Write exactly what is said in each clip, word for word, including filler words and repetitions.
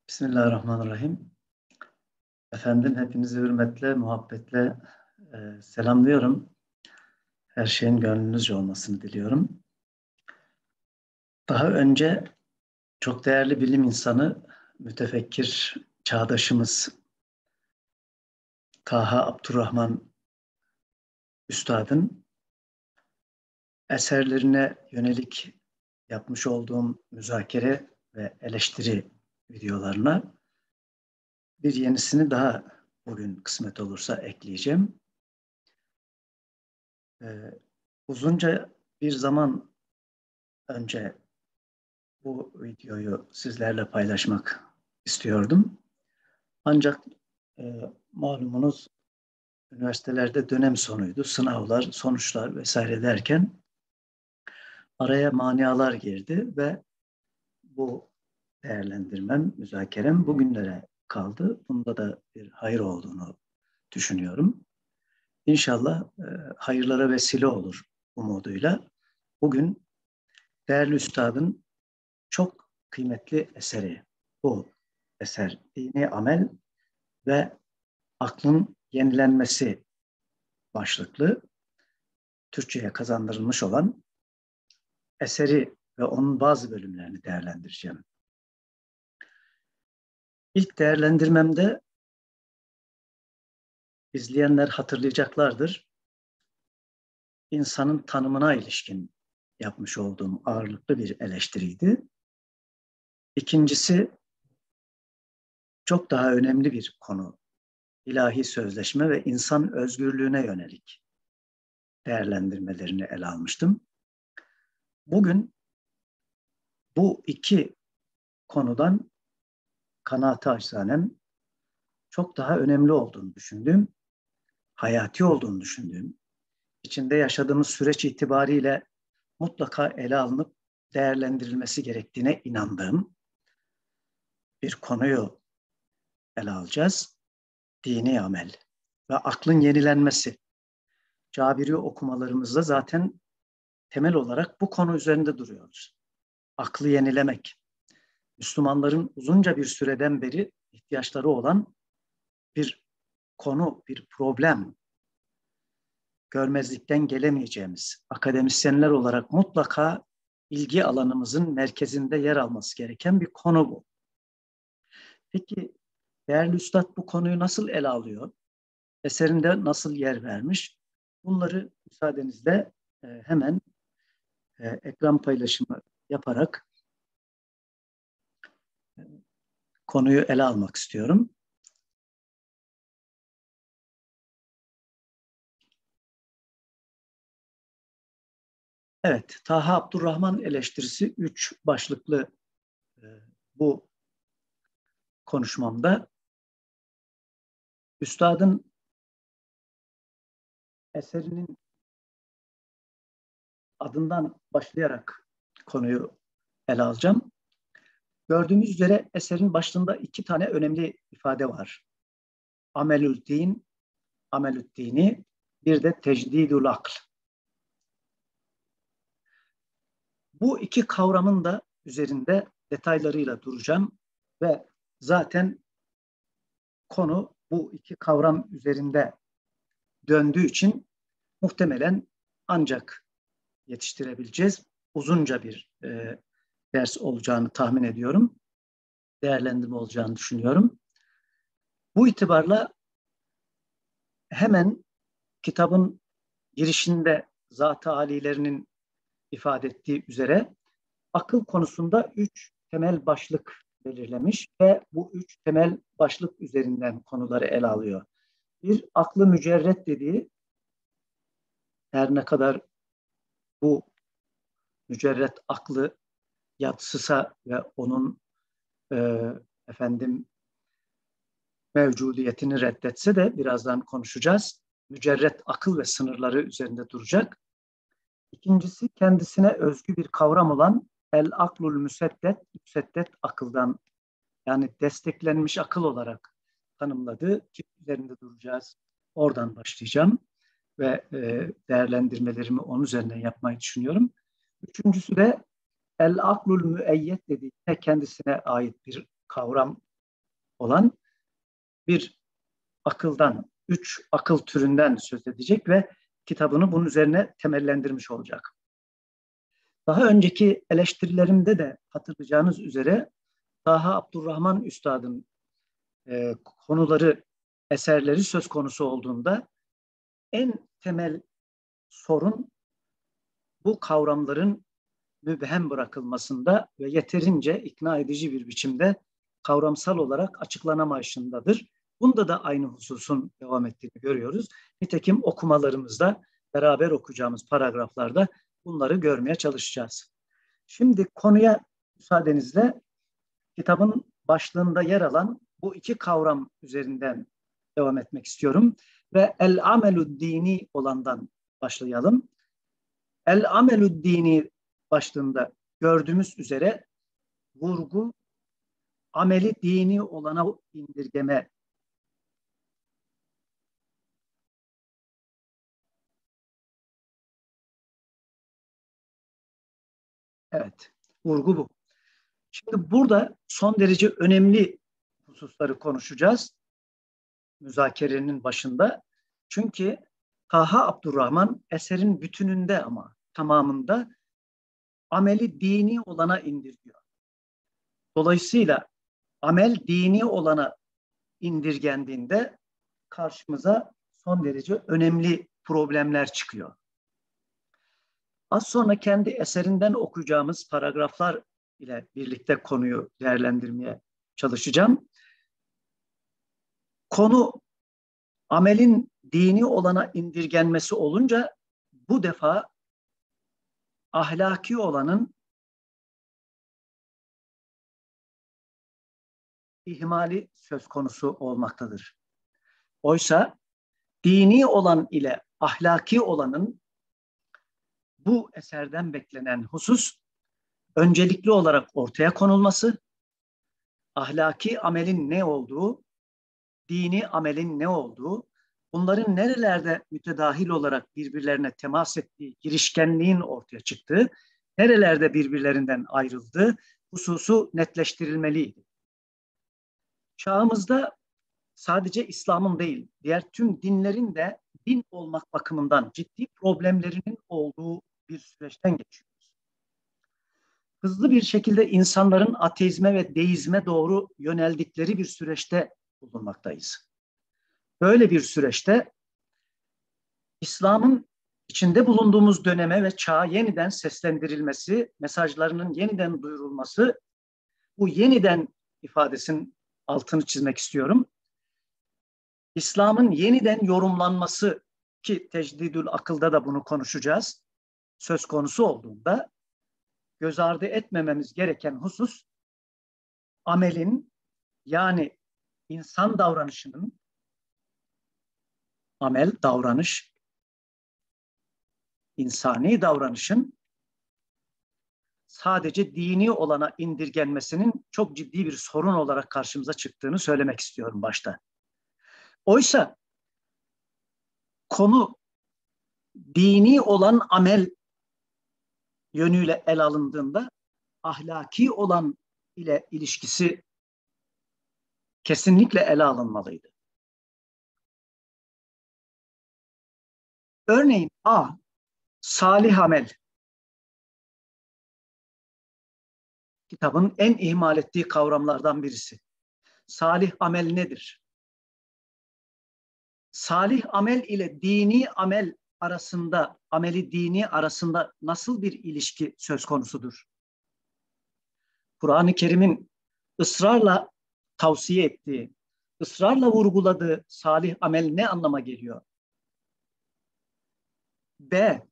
Bismillahirrahmanirrahim. Efendim hepinizi hürmetle, muhabbetle e, selamlıyorum. Her şeyin gönlünüzce olmasını diliyorum. Daha önce çok değerli bilim insanı, mütefekkir çağdaşımız Taha Abdurrahman Üstad'ın eserlerine yönelik yapmış olduğum müzakere ve eleştiri videolarına bir yenisini daha bugün kısmet olursa ekleyeceğim. Ee, uzunca bir zaman önce bu videoyu sizlerle paylaşmak istiyordum. Ancak e, malumunuz üniversitelerde dönem sonuydu. Sınavlar, sonuçlar vesaire derken araya manialar girdi ve bu değerlendirmem, müzakerem bugünlere kaldı. Bunda da bir hayır olduğunu düşünüyorum. İnşallah e, hayırlara vesile olur umuduyla. Bugün değerli üstadın çok kıymetli eseri. Bu eser dini amel ve aklın yenilenmesi başlıklı Türkçe'ye kazandırılmış olan eseri ve onun bazı bölümlerini değerlendireceğim. İlk değerlendirmemde izleyenler hatırlayacaklardır. İnsanın tanımına ilişkin yapmış olduğum ağırlıklı bir eleştiriydi. İkincisi çok daha önemli bir konu. İlahi sözleşme ve insan özgürlüğüne yönelik değerlendirmelerini ele almıştım. Bugün bu iki konudan kanaat-ı acizane çok daha önemli olduğunu düşündüğüm, hayati olduğunu düşündüğüm, içinde yaşadığımız süreç itibariyle mutlaka ele alınıp değerlendirilmesi gerektiğine inandığım bir konuyu ele alacağız. Dini amel ve aklın yenilenmesi. Cabiri okumalarımızda zaten temel olarak bu konu üzerinde duruyoruz. Aklı yenilemek. Müslümanların uzunca bir süreden beri ihtiyaçları olan bir konu, bir problem. Görmezlikten gelemeyeceğimiz, akademisyenler olarak mutlaka ilgi alanımızın merkezinde yer alması gereken bir konu bu. Peki değerli üstad bu konuyu nasıl ele alıyor? Eserinde nasıl yer vermiş? Bunları müsaadenizle e, hemen e, ekran paylaşımı yaparak e, konuyu ele almak istiyorum. Evet, Taha Abdurrahman eleştirisi üç başlıklı e, bu konuşmamda üstadın eserinin adından başlayarak konuyu ele alacağım. Gördüğümüz üzere eserin başlığında iki tane önemli ifade var. Amelül din, amelül dini, bir de tecdidül akl. Bu iki kavramın da üzerinde detaylarıyla duracağım ve zaten konu bu iki kavram üzerinde döndüğü için muhtemelen ancak yetiştirebileceğiz. Uzunca bir e, ders olacağını tahmin ediyorum. Değerlendirme olacağını düşünüyorum. Bu itibarla hemen kitabın girişinde zat-ı alilerinin ifade ettiği üzere akıl konusunda üç temel başlık belirlemiş ve bu üç temel başlık üzerinden konuları ele alıyor. Bir, aklı mücerret dediği, her ne kadar bu mücerret aklı yatsısa ve onun e, efendim mevcudiyetini reddetse de birazdan konuşacağız. Mücerret akıl ve sınırları üzerinde duracak. İkincisi kendisine özgü bir kavram olan el aklul müseddet, müseddet akıldan yani desteklenmiş akıl olarak tanımladığı ki üzerinde duracağız. Oradan başlayacağım ve e, değerlendirmelerimi onun üzerinden yapmayı düşünüyorum. Üçüncüsü de el aklul müeyyet dediği kendisine ait bir kavram olan bir akıldan, üç akıl türünden söz edecek ve kitabını bunun üzerine temellendirmiş olacak. Daha önceki eleştirilerimde de hatırlayacağınız üzere Taha Abdurrahman Üstad'ın e, konuları, eserleri söz konusu olduğunda en temel sorun bu kavramların mübhem bırakılmasında ve yeterince ikna edici bir biçimde kavramsal olarak açıklanamayışındadır. Bunda da aynı hususun devam ettiğini görüyoruz. Nitekim okumalarımızda, beraber okuyacağımız paragraflarda bunları görmeye çalışacağız. Şimdi konuya müsaadenizle kitabın başlığında yer alan bu iki kavram üzerinden devam etmek istiyorum. Ve el-amelü dini olandan başlayalım. El-amelü dini başlığında gördüğümüz üzere vurgu ameli dini olana indirgeme. Evet, vurgu bu. Şimdi burada son derece önemli hususları konuşacağız müzakerenin başında. Çünkü Taha Abdurrahman eserin bütününde ama tamamında ameli dini olana indirgiyor. Dolayısıyla amel dini olana indirgendiğinde karşımıza son derece önemli problemler çıkıyor. Az sonra kendi eserinden okuyacağımız paragraflar ile birlikte konuyu değerlendirmeye çalışacağım. Konu amelin dini olana indirgenmesi olunca bu defa ahlaki olanın ihmali söz konusu olmaktadır. Oysa dini olan ile ahlaki olanın bu eserden beklenen husus öncelikli olarak ortaya konulması, ahlaki amelin ne olduğu, dini amelin ne olduğu, bunların nerelerde mütedahil olarak birbirlerine temas ettiği, girişkenliğin ortaya çıktığı, nerelerde birbirlerinden ayrıldığı hususu netleştirilmeliydi. Çağımızda sadece İslam'ın değil, diğer tüm dinlerin de din olmak bakımından ciddi problemlerinin olduğu bir süreçten geçiyoruz. Hızlı bir şekilde insanların ateizme ve deizme doğru yöneldikleri bir süreçte bulunmaktayız. Böyle bir süreçte İslam'ın içinde bulunduğumuz döneme ve çağa yeniden seslendirilmesi, mesajlarının yeniden duyurulması, bu yeniden ifadesinin altını çizmek istiyorum. İslam'ın yeniden yorumlanması, ki tecdidül akılda da bunu konuşacağız, söz konusu olduğunda göz ardı etmememiz gereken husus amelin, yani insan davranışının, amel davranış, insani davranışın sadece dini olana indirgenmesinin çok ciddi bir sorun olarak karşımıza çıktığını söylemek istiyorum başta. Oysa konu dini olan amel yönüyle ele alındığında ahlaki olan ile ilişkisi kesinlikle ele alınmalıydı. Örneğin A, salih amel. Kitabın en ihmal ettiği kavramlardan birisi. Salih amel nedir? Salih amel ile dini amel arasında, ameli dini arasında nasıl bir ilişki söz konusudur? Kur'an-ı Kerim'in ısrarla tavsiye ettiği, ısrarla vurguladığı salih amel ne anlama geliyor? B,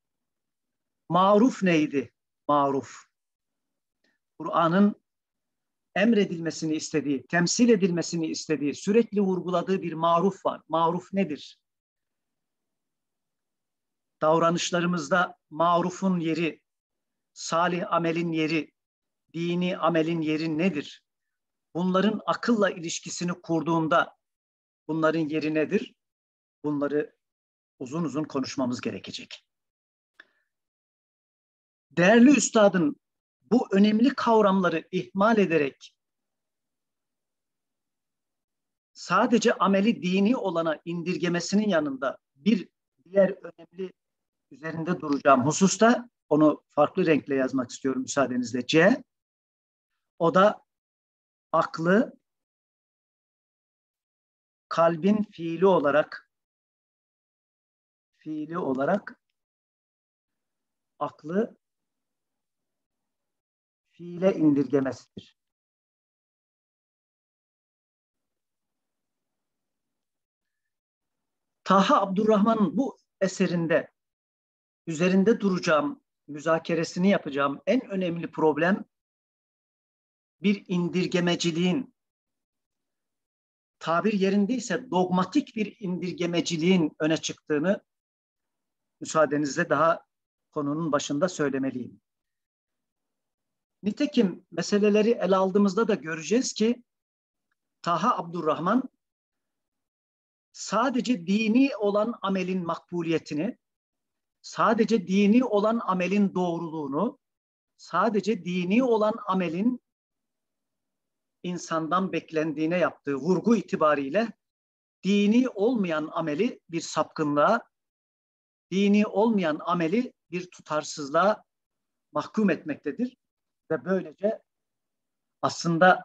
maruf neydi? Maruf. Kur'an'ın emredilmesini istediği, temsil edilmesini istediği, sürekli vurguladığı bir maruf var. Maruf nedir? Davranışlarımızda marufun yeri, salih amelin yeri, dini amelin yeri nedir? Bunların akılla ilişkisini kurduğunda bunların yeri nedir? Bunları uzun uzun konuşmamız gerekecek. Değerli üstadın bu önemli kavramları ihmal ederek sadece ameli dini olana indirgemesinin yanında bir diğer önemli üzerinde duracağım hususta, onu farklı renkle yazmak istiyorum müsaadenizle. C. O da aklı kalbin fiili olarak fiili olarak aklı fiile indirgemesidir. Taha Abdurrahman'ın bu eserinde üzerinde duracağım, müzakeresini yapacağım en önemli problem bir indirgemeciliğin, tabir yerindeyse dogmatik bir indirgemeciliğin öne çıktığını müsaadenizle daha konunun başında söylemeliyim. Nitekim meseleleri ele aldığımızda da göreceğiz ki Taha Abdurrahman sadece dini olan amelin makbuliyetini, sadece dini olan amelin doğruluğunu, sadece dini olan amelin insandan beklendiğine yaptığı vurgu itibariyle dini olmayan ameli bir sapkınlığa, dini olmayan ameli bir tutarsızlığa mahkum etmektedir. Ve böylece aslında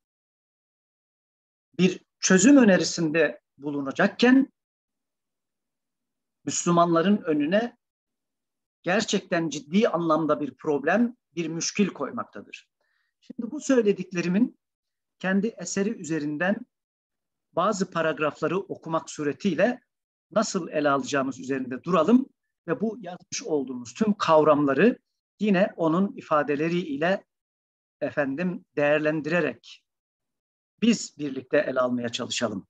bir çözüm önerisinde bulunacakken Müslümanların önüne gerçekten ciddi anlamda bir problem, bir müşkil koymaktadır. Şimdi bu söylediklerimin kendi eseri üzerinden bazı paragrafları okumak suretiyle nasıl ele alacağımız üzerinde duralım ve bu yazmış olduğumuz tüm kavramları yine onun ifadeleriyle efendim değerlendirerek biz birlikte ele almaya çalışalım.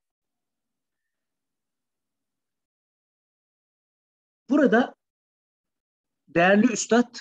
Burada değerli üstad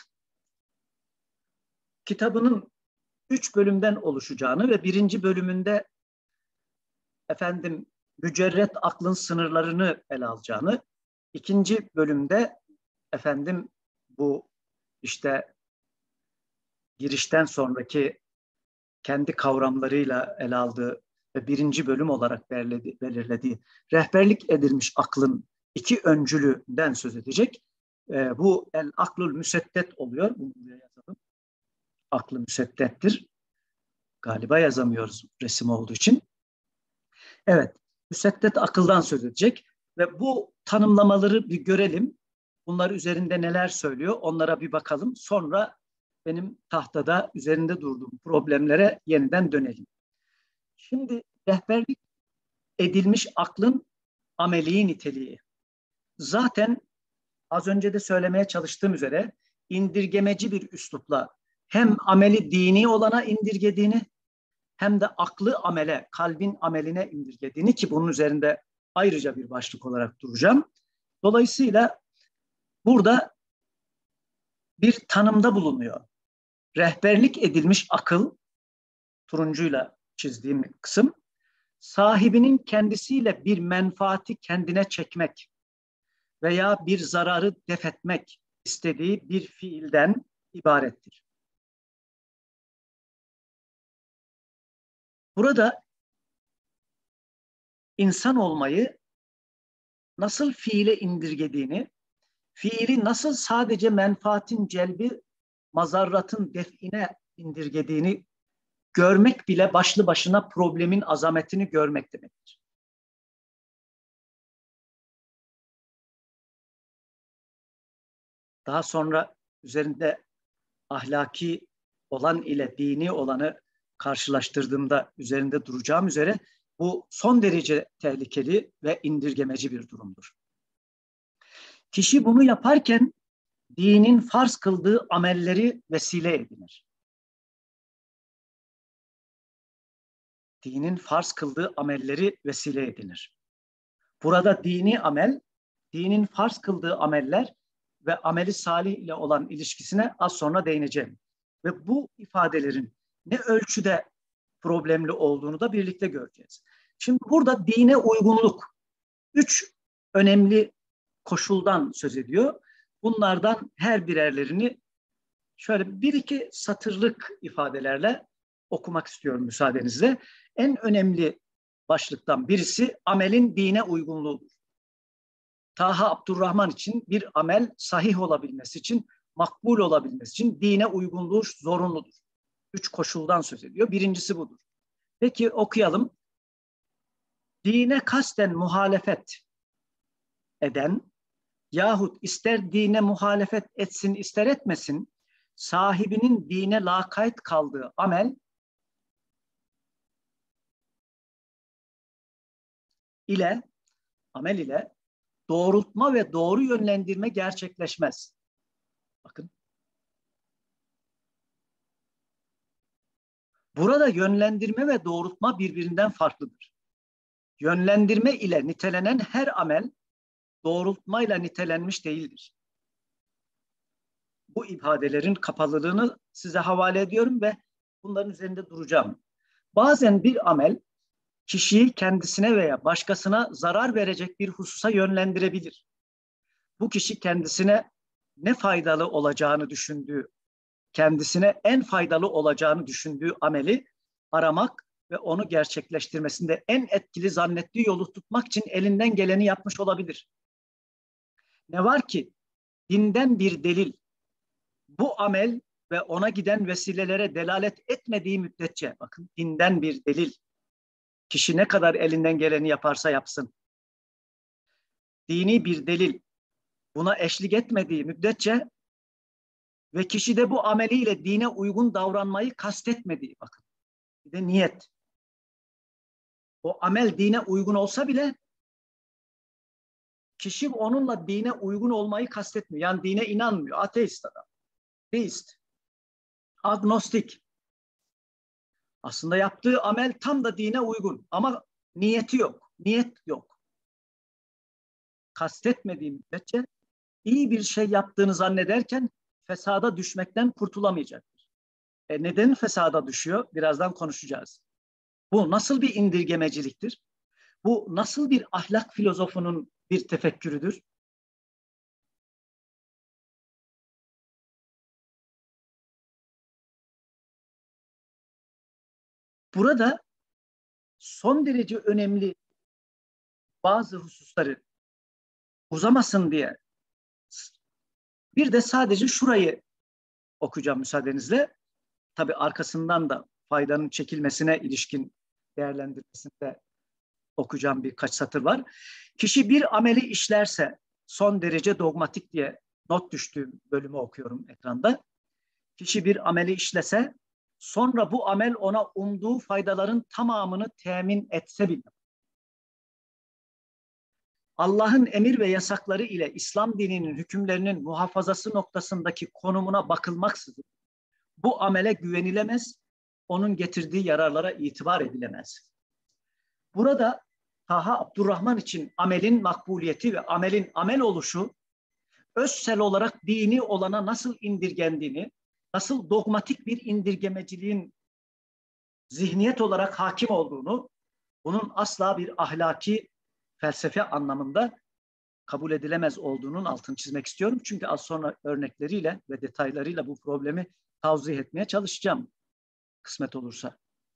kitabının üç bölümden oluşacağını ve birinci bölümünde efendim mücerret aklın sınırlarını ele alacağını, ikinci bölümde efendim bu işte girişten sonraki kendi kavramlarıyla ele aldığı ve birinci bölüm olarak belirledi, belirlediği rehberlik edilmiş aklın iki öncülüğünden söz edecek. E, bu el aklul müseddet oluyor. Bunu buraya yazalım. Aklı müseddettir. Galiba yazamıyoruz resim olduğu için. Evet, müseddet akıldan söz edecek ve bu tanımlamaları bir görelim. Bunlar üzerinde neler söylüyor onlara bir bakalım. Sonra benim tahtada üzerinde durduğum problemlere yeniden dönelim. Şimdi rehberlik edilmiş aklın ameli niteliği. Zaten az önce de söylemeye çalıştığım üzere indirgemeci bir üslupla hem ameli dini olana indirgediğini hem de aklı amele, kalbin ameline indirgediğini, ki bunun üzerinde ayrıca bir başlık olarak duracağım. Dolayısıyla burada bir tanımda bulunuyor. Rehberlik edilmiş akıl, turuncuyla çizdiğim kısım, sahibinin kendisiyle bir menfaati kendine çekmek veya bir zararı def etmek istediği bir fiilden ibarettir. Burada insan olmayı nasıl fiile indirgediğini, fiili nasıl sadece menfaatin celbi, mazarratın define indirgediğini görmek bile başlı başına problemin azametini görmek demektir. Daha sonra üzerinde ahlaki olan ile dini olanı karşılaştırdığımda üzerinde duracağım üzere bu son derece tehlikeli ve indirgemeci bir durumdur. Kişi bunu yaparken dinin farz kıldığı amelleri vesile edinir. Dinin farz kıldığı amelleri vesile edinir. Burada dini amel, dinin farz kıldığı ameller ve ameli salih ile olan ilişkisine az sonra değineceğim. Ve bu ifadelerin ne ölçüde problemli olduğunu da birlikte göreceğiz. Şimdi burada dine uygunluk üç önemli koşuldan söz ediyor. Bunlardan her birerlerini şöyle bir iki satırlık ifadelerle okumak istiyorum müsaadenizle. En önemli başlıktan birisi amelin dine uygunluğudur. Taha Abdurrahman için bir amel sahih olabilmesi için, makbul olabilmesi için dine uygunluğu zorunludur. Üç koşuldan söz ediyor. Birincisi budur. Peki okuyalım. Dine kasten muhalefet eden yahut ister dine muhalefet etsin ister etmesin, sahibinin dine lakayt kaldığı amel ile amel ile doğrultma ve doğru yönlendirme gerçekleşmez. Bakın. Burada yönlendirme ve doğrultma birbirinden farklıdır. Yönlendirme ile nitelenen her amel doğrultmayla nitelenmiş değildir. Bu ifadelerin kapalılığını size havale ediyorum ve bunların üzerinde duracağım. Bazen bir amel kişiyi kendisine veya başkasına zarar verecek bir hususa yönlendirebilir. Bu kişi kendisine ne faydalı olacağını düşündüğü, kendisine en faydalı olacağını düşündüğü ameli aramak ve onu gerçekleştirmesinde en etkili zannettiği yolu tutmak için elinden geleni yapmış olabilir. Ne var ki dinden bir delil, bu amel ve ona giden vesilelere delalet etmediği müddetçe, bakın dinden bir delil, kişi ne kadar elinden geleni yaparsa yapsın, dini bir delil buna eşlik etmediği müddetçe ve kişi de bu ameliyle dine uygun davranmayı kastetmediği, bakın bir de niyet. O amel dine uygun olsa bile kişi onunla dine uygun olmayı kastetmiyor. Yani dine inanmıyor. Ateist adam. Deist. Agnostik. Aslında yaptığı amel tam da dine uygun ama niyeti yok. Niyet yok. Kastetmediği müddetçe iyi bir şey yaptığını zannederken fesada düşmekten kurtulamayacaktır. E neden fesada düşüyor? Birazdan konuşacağız. Bu nasıl bir indirgemeciliktir? Bu nasıl bir ahlak filozofunun bir tefekkürüdür? Burada son derece önemli bazı hususları uzamasın diye bir de sadece şurayı okuyacağım müsaadenizle. Tabii arkasından da faydanın çekilmesine ilişkin değerlendirmesinde okuyacağım birkaç satır var. Kişi bir ameli işlerse son derece dogmatik diye not düştüğüm bölümü okuyorum ekranda. Kişi bir ameli işlese sonra bu amel ona umduğu faydaların tamamını temin etse bile Allah'ın emir ve yasakları ile İslam dininin hükümlerinin muhafazası noktasındaki konumuna bakılmaksızın bu amele güvenilemez, onun getirdiği yararlara itibar edilemez. Burada Taha Abdurrahman için amelin makbuliyeti ve amelin amel oluşu özsel olarak dini olana nasıl indirgendiğini, nasıl dogmatik bir indirgemeciliğin zihniyet olarak hakim olduğunu, bunun asla bir ahlaki felsefe anlamında kabul edilemez olduğunun altını çizmek istiyorum. Çünkü az sonra örnekleriyle ve detaylarıyla bu problemi tavzih etmeye çalışacağım kısmet olursa.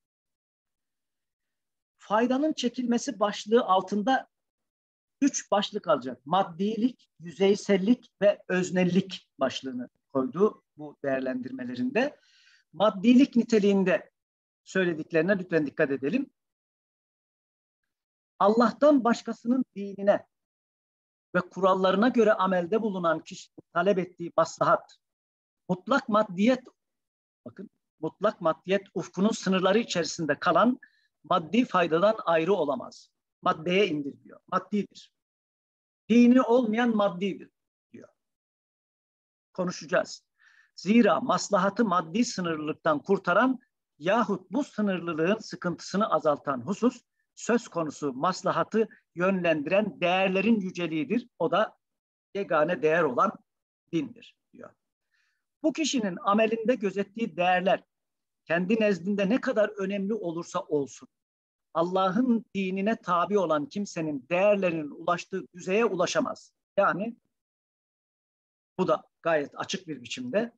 Faydanın çekilmesi başlığı altında üç başlık alacak. Maddilik, yüzeysellik ve öznellik başlığını koydu bu değerlendirmelerinde. Maddilik niteliğinde söylediklerine lütfen dikkat edelim. Allah'tan başkasının dinine ve kurallarına göre amelde bulunan kişinin talep ettiği maslahat, mutlak maddiyet, bakın mutlak maddiyet ufkunun sınırları içerisinde kalan maddi faydadan ayrı olamaz. Maddeye indiriliyor. Maddidir. Dini olmayan maddidir diyor. Konuşacağız. Zira maslahatı maddi sınırlılıktan kurtaran yahut bu sınırlılığın sıkıntısını azaltan husus söz konusu maslahatı yönlendiren değerlerin yüceliğidir. O da yegane değer olan dindir diyor. Bu kişinin amelinde gözettiği değerler kendi nezdinde ne kadar önemli olursa olsun Allah'ın dinine tabi olan kimsenin değerlerinin ulaştığı düzeye ulaşamaz. Yani bu da gayet açık bir biçimde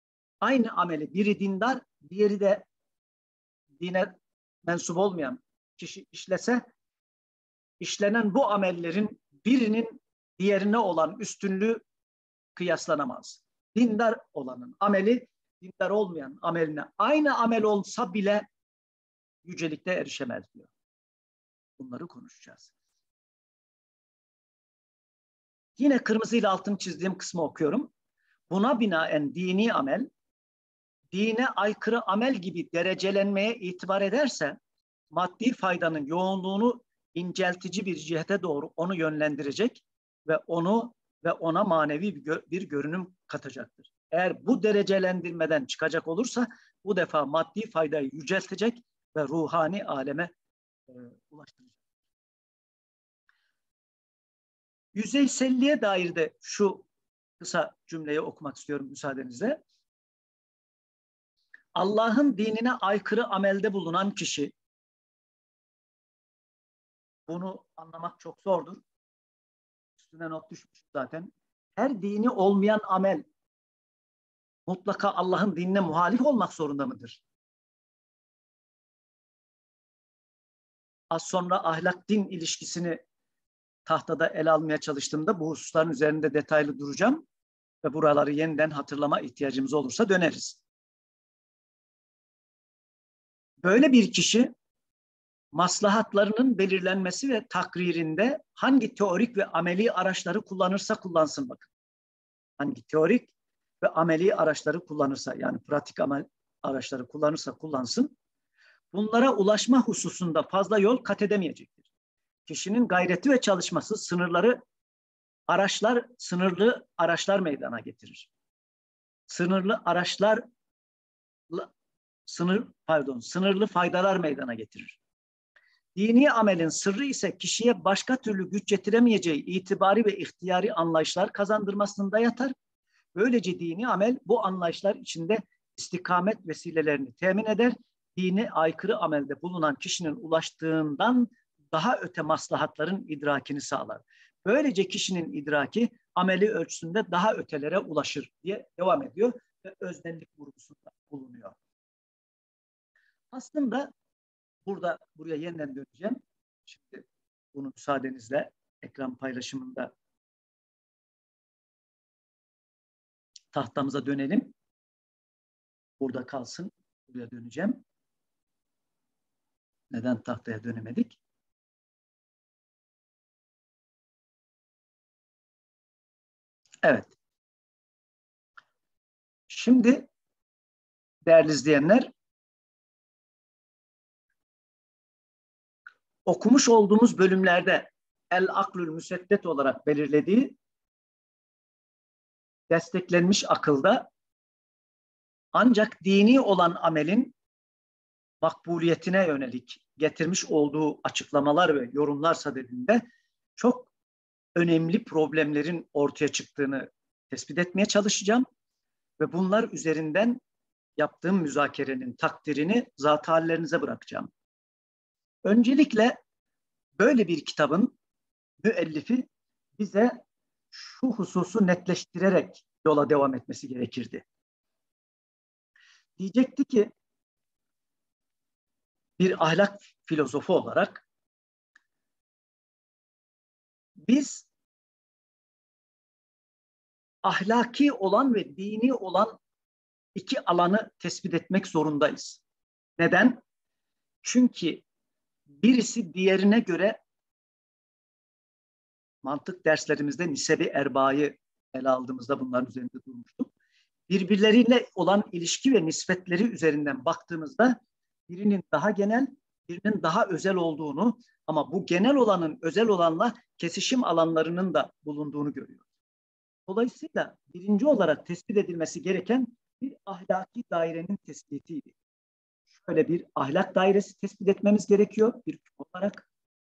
aynı ameli biri dindar, diğeri de dine mensup olmayan kişi işlese, işlenen bu amellerin birinin diğerine olan üstünlüğü kıyaslanamaz. Dindar olanın ameli, dindar olmayan ameline aynı amel olsa bile yücelikte erişemez diyor. Bunları konuşacağız. Yine kırmızıyla altını çizdiğim kısmı okuyorum. Buna binaen dini amel, dine aykırı amel gibi derecelenmeye itibar ederse, maddi faydanın yoğunluğunu inceltici bir cihete doğru onu yönlendirecek ve onu ve ona manevi bir, gö bir görünüm katacaktır. Eğer bu derecelendirmeden çıkacak olursa bu defa maddi faydayı yüceltecek ve ruhani aleme e, ulaştıracak. Yüzeyselliğe dair de şu kısa cümleyi okumak istiyorum müsaadenizle. Allah'ın dinine aykırı amelde bulunan kişi, bunu anlamak çok zordur. Üstüne not düşmüş zaten. Her dini olmayan amel mutlaka Allah'ın dinine muhalif olmak zorunda mıdır? Az sonra ahlak-din ilişkisini tahtada ele almaya çalıştığımda bu hususların üzerinde detaylı duracağım ve buraları yeniden hatırlama ihtiyacımız olursa döneriz. Böyle bir kişi maslahatlarının belirlenmesi ve takririnde hangi teorik ve ameli araçları kullanırsa kullansın bakın. Hangi teorik ve ameli araçları kullanırsa, yani pratik amel araçları kullanırsa kullansın, bunlara ulaşma hususunda fazla yol kat edemeyecektir. Kişinin gayreti ve çalışması sınırları araçlar, sınırlı araçlar meydana getirir. Sınırlı araçlar sınır pardon, sınırlı faydalar meydana getirir. Dini amelin sırrı ise kişiye başka türlü güç getiremeyeceği itibari ve ihtiyari anlayışlar kazandırmasında yatar. Böylece dini amel bu anlayışlar içinde istikamet vesilelerini temin eder. Dine aykırı amelde bulunan kişinin ulaştığından daha öte maslahatların idrakini sağlar. Böylece kişinin idraki ameli ölçüsünde daha ötelere ulaşır diye devam ediyor ve öznellik vurgusunda bulunuyor. Aslında burada buraya yeniden döneceğim. Şimdi bunu müsaadenizle ekran paylaşımında tahtamıza dönelim. Burada kalsın. Buraya döneceğim. Neden tahtaya dönemedik? Evet. Şimdi değerli izleyenler, okumuş olduğumuz bölümlerde el aklül müseddet olarak belirlediği desteklenmiş akılda ancak dini olan amelin makbuliyetine yönelik getirmiş olduğu açıklamalar ve yorumlar sadedinde çok önemli problemlerin ortaya çıktığını tespit etmeye çalışacağım ve bunlar üzerinden yaptığım müzakerenin takdirini zat hallerinize bırakacağım. Öncelikle böyle bir kitabın müellifi bize şu hususu netleştirerek yola devam etmesi gerekirdi. Diyecekti ki bir ahlak filozofu olarak biz ahlaki olan ve dini olan iki alanı tespit etmek zorundayız. Neden? Çünkü birisi diğerine göre, mantık derslerimizde nisebi erbayı ele aldığımızda bunların üzerinde durmuştuk. Birbirleriyle olan ilişki ve nispetleri üzerinden baktığımızda birinin daha genel, birinin daha özel olduğunu ama bu genel olanın özel olanla kesişim alanlarının da bulunduğunu görüyoruz. Dolayısıyla birinci olarak tespit edilmesi gereken bir ahlaki dairenin tespitiydi. Şöyle bir ahlak dairesi tespit etmemiz gerekiyor bir olarak.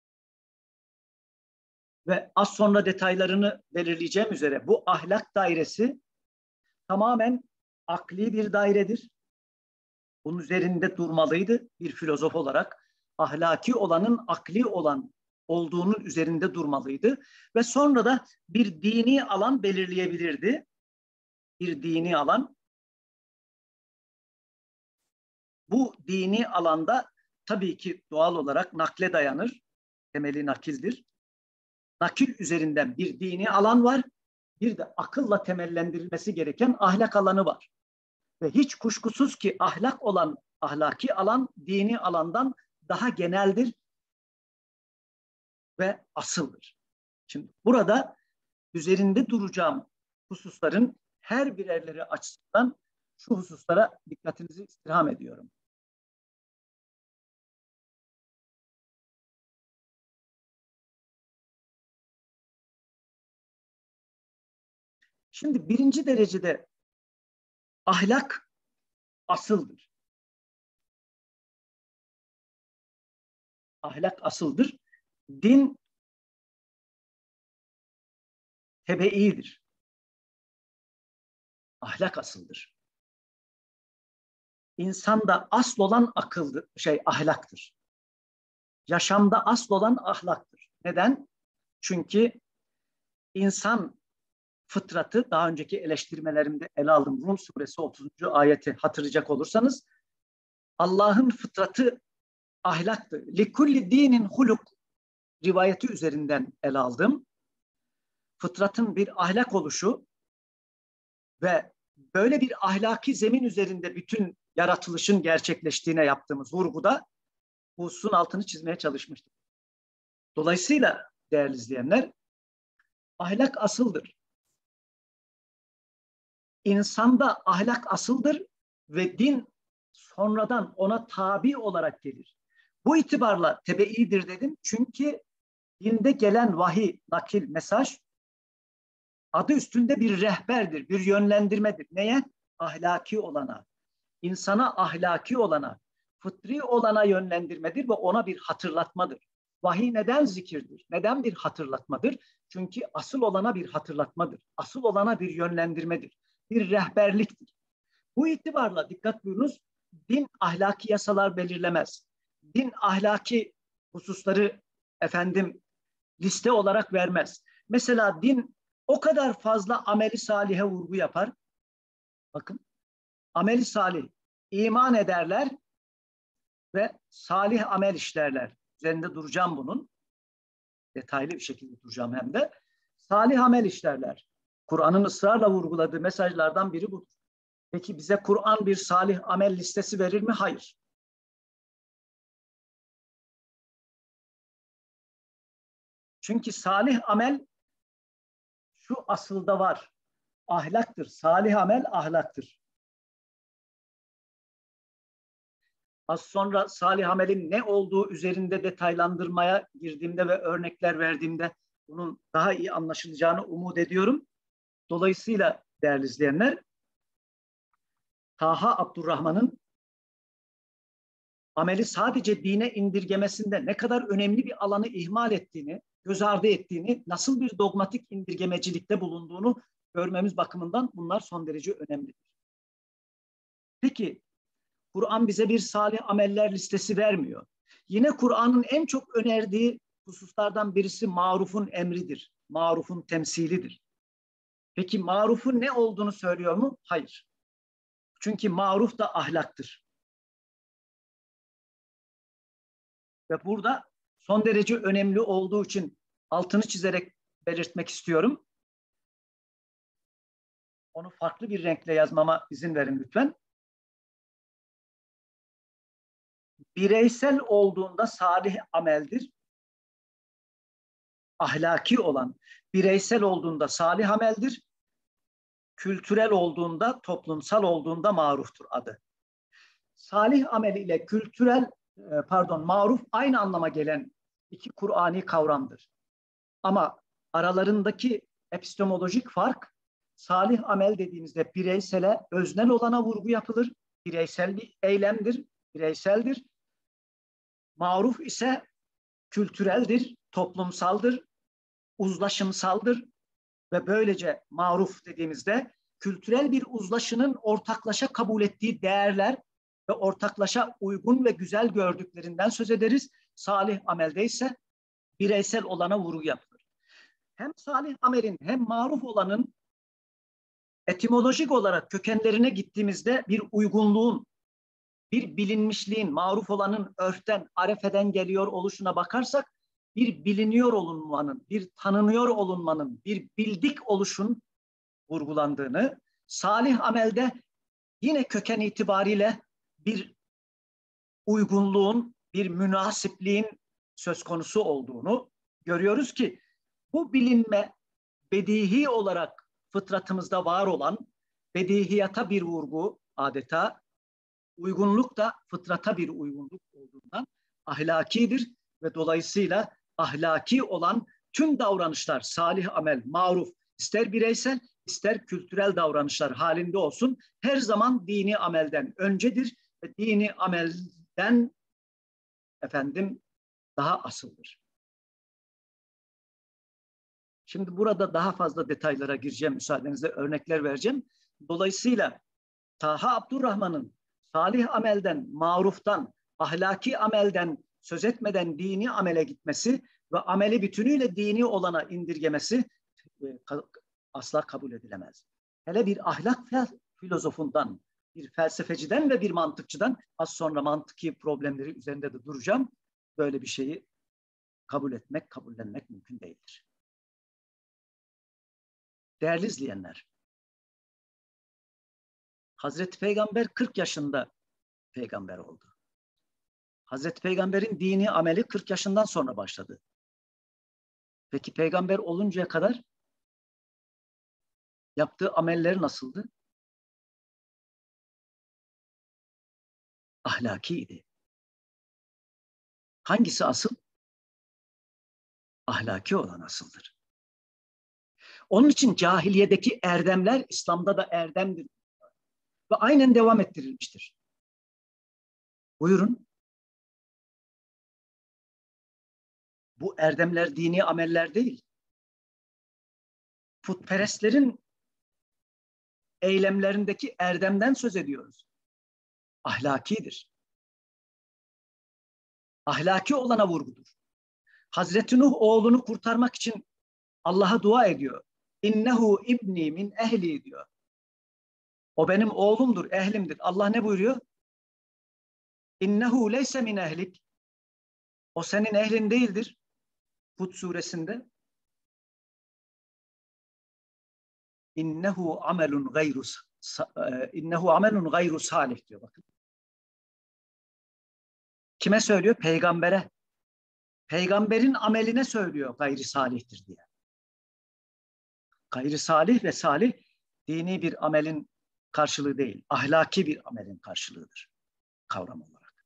Ve az sonra detaylarını belirleyeceğim üzere bu ahlak dairesi tamamen akli bir dairedir. Bunun üzerinde durmalıydı bir filozof olarak. Ahlaki olanın akli olan olduğunun üzerinde durmalıydı. Ve sonra da bir dini alan belirleyebilirdi. Bir dini alan. Bu dini alanda tabii ki doğal olarak nakle dayanır. Temeli nakildir. Nakil üzerinden bir dini alan var. Bir de akılla temellendirilmesi gereken ahlak alanı var. Ve hiç kuşkusuz ki ahlak olan ahlaki alan dini alandan daha geneldir ve asıldır. Şimdi burada üzerinde duracağım hususların her birerleri açısından şu hususlara dikkatinizi istirham ediyorum. Şimdi birinci derecede ahlak asıldır. Ahlak asıldır. Din tebeidir. Ahlak asıldır. İnsanda asıl olan akıldır, şey ahlaktır. Yaşamda asıl olan ahlaktır. Neden? Çünkü insan fıtratı, daha önceki eleştirmelerimde ele aldım. Rum suresi otuzuncu ayeti hatırlayacak olursanız, Allah'ın fıtratı ahlaktır. Likulli dinin huluk rivayeti üzerinden ele aldım. Fıtratın bir ahlak oluşu ve böyle bir ahlaki zemin üzerinde bütün yaratılışın gerçekleştiğine yaptığımız vurguda bu hususun altını çizmeye çalışmıştık. Dolayısıyla değerli izleyenler, ahlak asıldır. İnsanda ahlak asıldır ve din sonradan ona tabi olarak gelir. Bu itibarla tebeidir dedim. Çünkü dinde gelen vahiy, nakil, mesaj adı üstünde bir rehberdir, bir yönlendirmedir. Neye? Ahlaki olana, insana ahlaki olana, fıtri olana yönlendirmedir ve ona bir hatırlatmadır. Vahiy neden zikirdir? Neden bir hatırlatmadır? Çünkü asıl olana bir hatırlatmadır. Asıl olana bir yönlendirmedir. Bir rehberliktir. Bu itibarla dikkat buyurunuz, din ahlaki yasalar belirlemez. Din ahlaki hususları efendim liste olarak vermez. Mesela din o kadar fazla ameli salihe vurgu yapar. Bakın, ameli salih, iman ederler ve salih amel işlerler. Üzerinde duracağım bunun. Detaylı bir şekilde duracağım hem de. Salih amel işlerler. Kur'an'ın ısrarla vurguladığı mesajlardan biri budur. Peki bize Kur'an bir salih amel listesi verir mi? Hayır. Çünkü salih amel şu asılda var. Ahlaktır. Salih amel ahlaktır. Az sonra salih amelin ne olduğu üzerinde detaylandırmaya girdiğimde ve örnekler verdiğimde bunun daha iyi anlaşılacağını umut ediyorum. Dolayısıyla değerli izleyenler, Taha Abdurrahman'ın ameli sadece dine indirgemesinde ne kadar önemli bir alanı ihmal ettiğini, göz ardı ettiğini, nasıl bir dogmatik indirgemecilikte bulunduğunu görmemiz bakımından bunlar son derece önemlidir. Peki, Kur'an bize bir salih ameller listesi vermiyor. Yine Kur'an'ın en çok önerdiği hususlardan birisi marufun emridir. Marufun temsilidir. Peki marufun ne olduğunu söylüyor mu? Hayır. Çünkü maruf da ahlaktır. Ve burada son derece önemli olduğu için altını çizerek belirtmek istiyorum. Onu farklı bir renkle yazmama izin verin lütfen. Bireysel olduğunda salih ameldir. Ahlaki olan, bireysel olduğunda salih ameldir. Kültürel olduğunda, toplumsal olduğunda maruftur adı. Salih amel ile kültürel, pardon, maruf aynı anlama gelen iki Kur'ani kavramdır. Ama aralarındaki epistemolojik fark, salih amel dediğimizde bireysele, öznel olana vurgu yapılır. Bireysel bir eylemdir, bireyseldir. Maruf ise kültüreldir, toplumsaldır, uzlaşımsaldır ve böylece maruf dediğimizde kültürel bir uzlaşının ortaklaşa kabul ettiği değerler ve ortaklaşa uygun ve güzel gördüklerinden söz ederiz. Salih amelde ise bireysel olana vurgu yapılır. Hem salih amelin hem maruf olanın etimolojik olarak kökenlerine gittiğimizde bir uygunluğun, bir bilinmişliğin, maruf olanın örften, arefeden geliyor oluşuna bakarsak, bir biliniyor olunmanın, bir tanınıyor olunmanın, bir bildik oluşun vurgulandığını, salih amelde yine köken itibariyle bir uygunluğun, bir münasipliğin söz konusu olduğunu görüyoruz ki bu bilinme bedihi olarak fıtratımızda var olan bedihiyata bir vurgu adeta, uygunluk da fıtrata bir uygunluk olduğundan ahlakidir ve dolayısıyla ahlaki olan tüm davranışlar, salih amel, maruf, ister bireysel ister kültürel davranışlar halinde olsun her zaman dini amelden öncedir ve dini amelden efendim daha asıldır. Şimdi burada daha fazla detaylara gireceğim, müsaadenizle örnekler vereceğim. Dolayısıyla Taha Abdurrahman'ın salih amelden, maruftan, ahlaki amelden söz etmeden dini amele gitmesi ve ameli bütünüyle dini olana indirgemesi asla kabul edilemez. Hele bir ahlak filozofundan, bir felsefeciden ve bir mantıkçıdan, az sonra mantıki problemleri üzerinde de duracağım, böyle bir şeyi kabul etmek, kabullenmek mümkün değildir. Değerli izleyenler, Hazreti Peygamber kırk yaşında peygamber oldu. Hazreti Peygamber'in dini ameli kırk yaşından sonra başladı. Peki peygamber oluncaya kadar yaptığı ameller nasıldı? Ahlakiydi. Hangisi asıl? Ahlaki olan asıldır. Onun için cahiliyedeki erdemler İslam'da da erdemdir ve aynen devam ettirilmiştir. Buyurun. Bu erdemler dini ameller değil. Putperestlerin eylemlerindeki erdemden söz ediyoruz. Ahlakidir. Ahlaki olana vurgudur. Hazreti Nuh oğlunu kurtarmak için Allah'a dua ediyor. İnnehu ibni min ehli diyor. O benim oğlumdur, ehlimdir. Allah ne buyuruyor? İnnehu leyse min ehlik. O senin ehlin değildir. Hud suresinde. İnnehu amelun gayru innehu amelun gayru salih diyor bakın. Kime söylüyor? Peygambere. Peygamberin ameline söylüyor gayri salihtir diye. Gayri salih ve salih dini bir amelin karşılığı değil, ahlaki bir amelin karşılığıdır kavram olarak.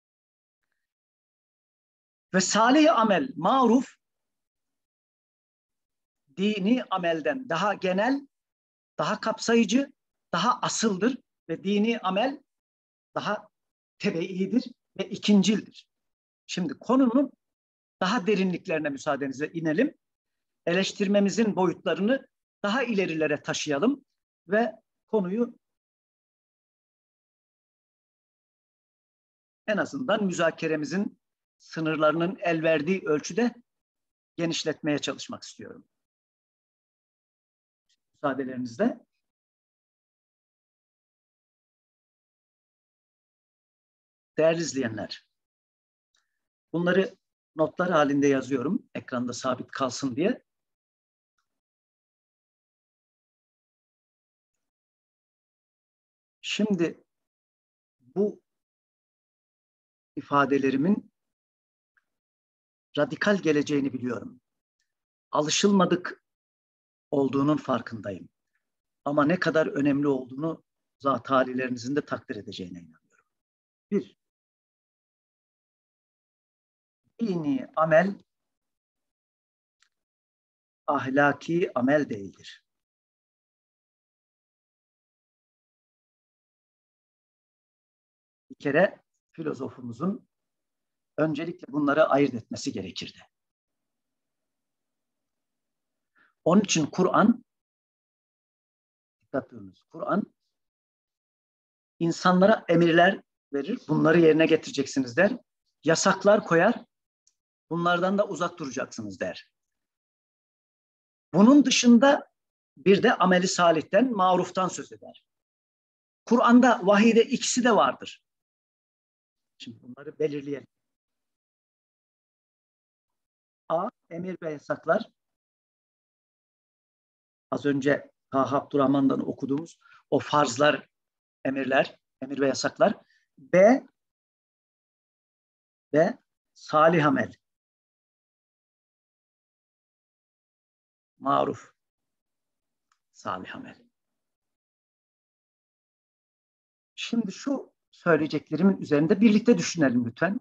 Ve salih amel, maruf, dini amelden daha genel, daha kapsayıcı, daha asıldır ve dini amel daha tebeidir ve ikincildir. Şimdi konunun daha derinliklerine müsaadenizle inelim. Eleştirmemizin boyutlarını daha ilerilere taşıyalım ve konuyu en azından müzakeremizin sınırlarının el verdiği ölçüde genişletmeye çalışmak istiyorum. Müsaadelerinizle. Değerli izleyenler, bunları notlar halinde yazıyorum, ekranda sabit kalsın diye. Şimdi bu ifadelerimin radikal geleceğini biliyorum. Alışılmadık olduğunun farkındayım. Ama ne kadar önemli olduğunu zat halilerinizin de takdir edeceğine inanıyorum. Bir, dini amel ahlaki amel değildir. Bir kere filozofumuzun öncelikle bunları ayırt etmesi gerekirdi. Onun için Kur'an, dikkat ediniz, Kur'an insanlara emirler verir, bunları yerine getireceksiniz der. Yasaklar koyar, bunlardan da uzak duracaksınız der. Bunun dışında bir de ameli salihten, maruftan söz eder. Kur'an'da, vahide ikisi de vardır. Şimdi bunları belirleyelim. A. Emir ve yasaklar. Az önce Taha Abdurrahman'dan okuduğumuz o farzlar, emirler, emir ve yasaklar. B. Ve salih amel. Maruf. Salih amel. Şimdi şu söyleyeceklerimin üzerinde birlikte düşünelim lütfen.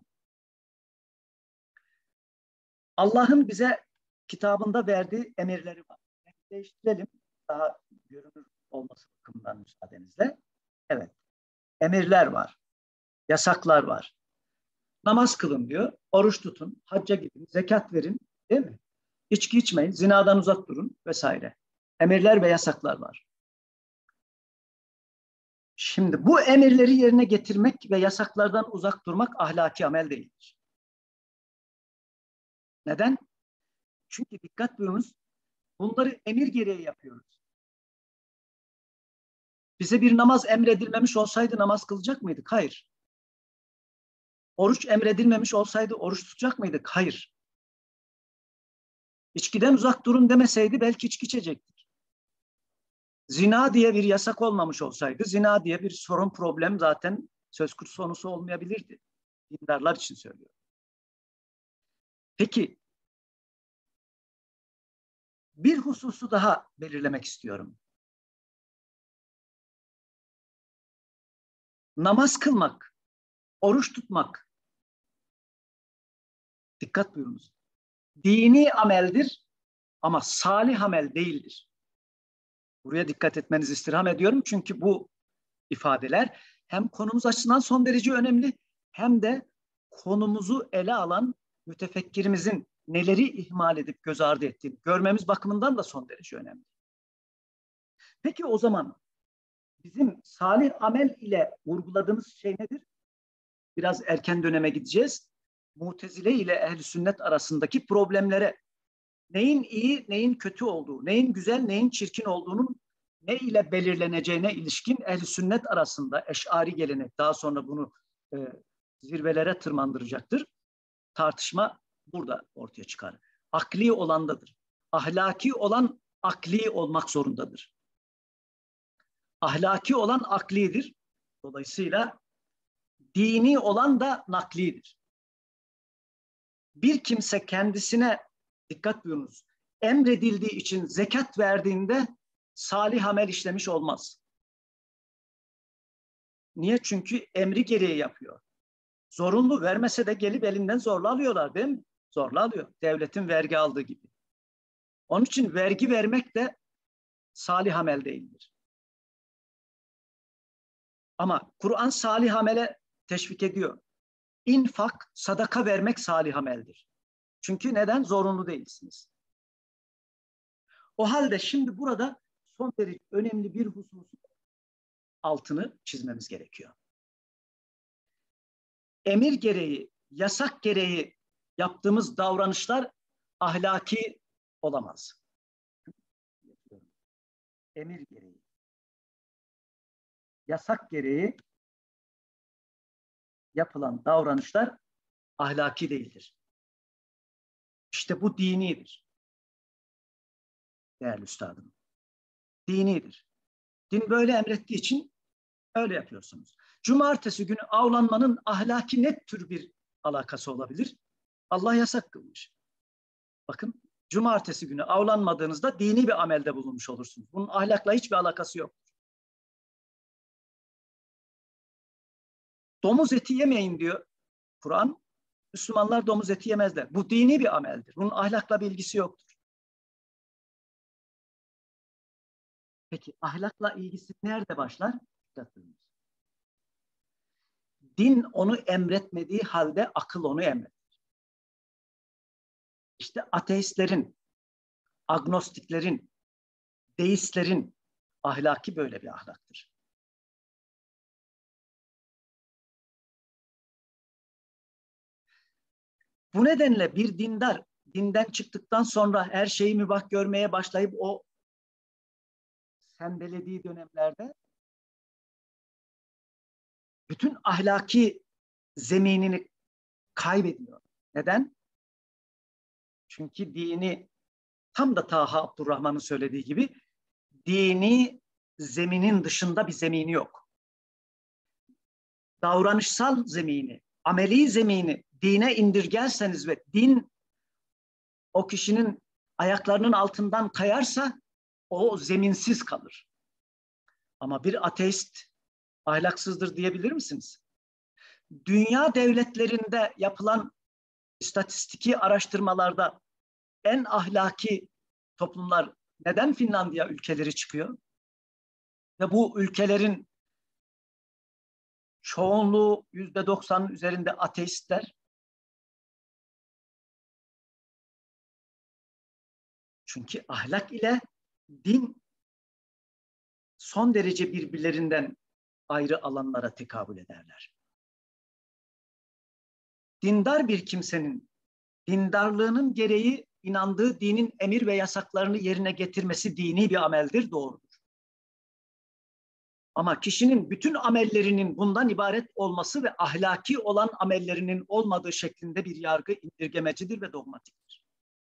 Allah'ın bize kitabında verdiği emirleri var. Değiştirelim. Daha görünür olması bakımından müsaadenizle. Evet. Emirler var. Yasaklar var. Namaz kılın diyor. Oruç tutun. Hacca gidin. Zekat verin. Değil mi? İçki içmeyin. Zinadan uzak durun vesaire. Emirler ve yasaklar var. Şimdi bu emirleri yerine getirmek ve yasaklardan uzak durmak ahlaki amel değildir. Neden? Çünkü dikkat buyurunuz, bunları emir gereği yapıyoruz. Bize bir namaz emredilmemiş olsaydı namaz kılacak mıydık? Hayır. Oruç emredilmemiş olsaydı oruç tutacak mıydık? Hayır. İçkiden uzak durun demeseydi belki içki içecektik. Zina diye bir yasak olmamış olsaydı, zina diye bir sorun, problem zaten söz konusu olmayabilirdi. Dindarlar için söylüyorum. Peki, bir hususu daha belirlemek istiyorum. Namaz kılmak, oruç tutmak, dikkat buyurunuz, dini ameldir ama salih amel değildir. Buraya dikkat etmenizi istirham ediyorum çünkü bu ifadeler hem konumuz açısından son derece önemli hem de konumuzu ele alan mütefekkirimizin neleri ihmal edip göz ardı ettiğini görmemiz bakımından da son derece önemli. Peki o zaman bizim salih amel ile vurguladığımız şey nedir? Biraz erken döneme gideceğiz. Mutezile ile ehl-i sünnet arasındaki problemlere, neyin iyi, neyin kötü olduğu, neyin güzel, neyin çirkin olduğunun ne ile belirleneceğine ilişkin ehl-i sünnet arasında eş'ari gelenek, daha sonra bunu e, zirvelere tırmandıracaktır. Tartışma burada ortaya çıkar. Akli olandadır. Ahlaki olan akli olmak zorundadır. Ahlaki olan aklidir. Dolayısıyla dini olan da naklidir. Bir kimse kendisine, dikkat buyurunuz, emredildiği için zekat verdiğinde salih amel işlemiş olmaz. Niye? Çünkü emri gereği yapıyor. Zorunlu, vermese de gelip elinden zorla alıyorlar değil mi? Zorla alıyor. Devletin vergi aldığı gibi. Onun için vergi vermek de salih amel değildir. Ama Kur'an salih amele teşvik ediyor. İnfak, sadaka vermek salih ameldir. Çünkü neden? Zorunlu değilsiniz. O halde şimdi burada son derece önemli bir hususun altını çizmemiz gerekiyor. Emir gereği, yasak gereği yaptığımız davranışlar ahlaki olamaz. Emir gereği, yasak gereği yapılan davranışlar ahlaki değildir. İşte bu dinidir. Değerli üstadım. Dinidir. Din böyle emrettiği için öyle yapıyorsunuz. Cumartesi günü avlanmanın ahlaki net tür bir alakası olabilir. Allah yasak kılmış. Bakın, cumartesi günü avlanmadığınızda dini bir amelde bulunmuş olursunuz. Bunun ahlakla hiçbir alakası yok. Domuz eti yemeyin diyor Kur'an. Müslümanlar domuz eti yemezler. Bu dini bir ameldir. Bunun ahlakla bir ilgisi yoktur. Peki ahlakla ilgisi nerede başlar? Din onu emretmediği halde akıl onu emretir. İşte ateistlerin, agnostiklerin, deistlerin ahlaki böyle bir ahlaktır. Bu nedenle bir dindar dinden çıktıktan sonra her şeyi mübah görmeye başlayıp o sembelediği dönemlerde bütün ahlaki zeminini kaybediyor. Neden? Çünkü dini, tam da Taha Abdurrahman'ın söylediği gibi, dini zeminin dışında bir zemini yok. Davranışsal zemini, ameli zemini dine indirgerseniz ve din o kişinin ayaklarının altından kayarsa o zeminsiz kalır. Ama bir ateist ahlaksızdır diyebilir misiniz? Dünya devletlerinde yapılan istatistiki araştırmalarda en ahlaki toplumlar neden Finlandiya ülkeleri çıkıyor? Ve bu ülkelerin çoğunluğu yüzde doksanın üzerinde ateistler. Çünkü ahlak ile din son derece birbirlerinden ayrı alanlara tekabül ederler. Dindar bir kimsenin dindarlığının gereği inandığı dinin emir ve yasaklarını yerine getirmesi dini bir ameldir, doğrudur. Ama kişinin bütün amellerinin bundan ibaret olması ve ahlaki olan amellerinin olmadığı şeklinde bir yargı indirgemecidir ve dogmatiktir.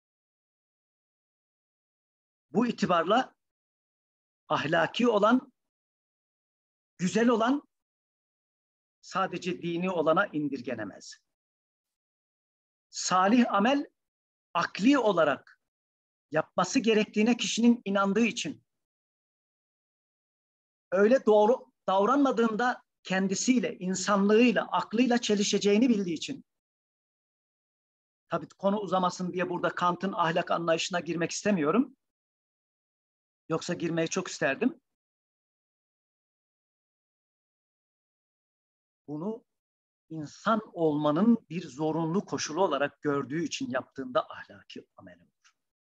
Bu itibarla ahlaki olan, güzel olan sadece dini olana indirgenemez. Salih amel akli olarak yapması gerektiğine kişinin inandığı için, öyle doğru davranmadığında kendisiyle, insanlığıyla, aklıyla çelişeceğini bildiği için. Tabii konu uzamasın diye burada Kant'ın ahlak anlayışına girmek istemiyorum. Yoksa girmeyi çok isterdim. Bunu insan olmanın bir zorunlu koşulu olarak gördüğü için yaptığında ahlaki amel olur.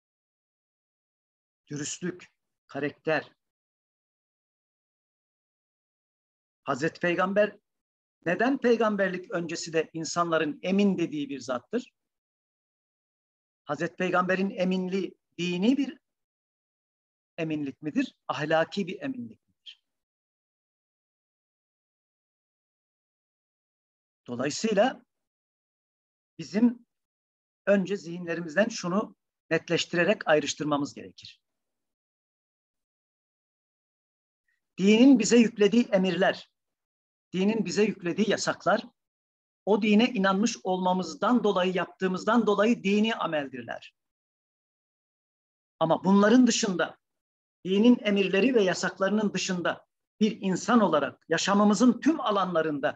Dürüstlük, karakter. Hazreti Peygamber neden peygamberlik öncesi de insanların emin dediği bir zattır? Hazreti Peygamber'in eminliği dini bir eminlik midir? Ahlaki bir eminlik midir? Dolayısıyla bizim önce zihinlerimizden şunu netleştirerek ayrıştırmamız gerekir. Dinin bize yüklediği emirler, dinin bize yüklediği yasaklar, o dine inanmış olmamızdan dolayı, yaptığımızdan dolayı dini ameldirler. Ama bunların dışında, dinin emirleri ve yasaklarının dışında bir insan olarak yaşamımızın tüm alanlarında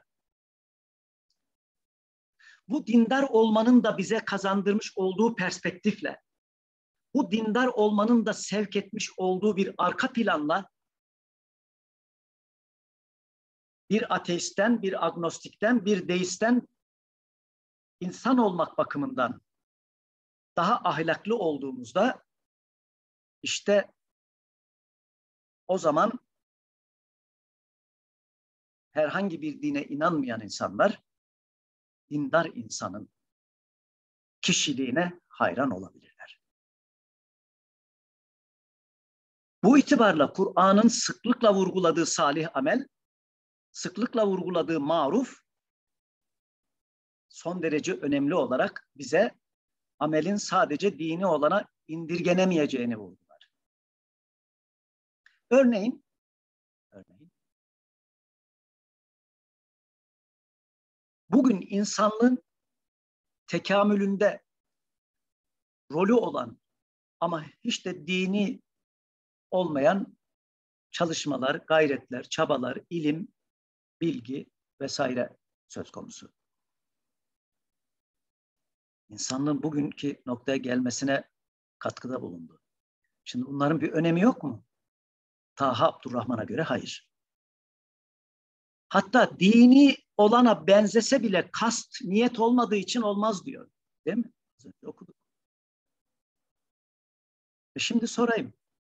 bu dindar olmanın da bize kazandırmış olduğu perspektifle, bu dindar olmanın da sevk etmiş olduğu bir arka planla, bir ateistten, bir agnostikten, bir deistten insan olmak bakımından daha ahlaklı olduğumuzda, işte o zaman herhangi bir dine inanmayan insanlar dindar insanın kişiliğine hayran olabilirler. Bu itibarla Kur'an'ın sıklıkla vurguladığı salih amel, sıklıkla vurguladığı maruf son derece önemli olarak bize amelin sadece dini olana indirgenemeyeceğini vurgular. Örneğin, örneğin bugün insanlığın tekamülünde rolü olan ama hiç de dini olmayan çalışmalar, gayretler, çabalar, ilim, bilgi vesaire söz konusu. İnsanlığın bugünkü noktaya gelmesine katkıda bulundu. Şimdi bunların bir önemi yok mu? Taha Abdurrahman'a göre hayır. Hatta dini olana benzese bile kast, niyet olmadığı için olmaz diyor. Değil mi? Az önce okuduk. E şimdi sorayım.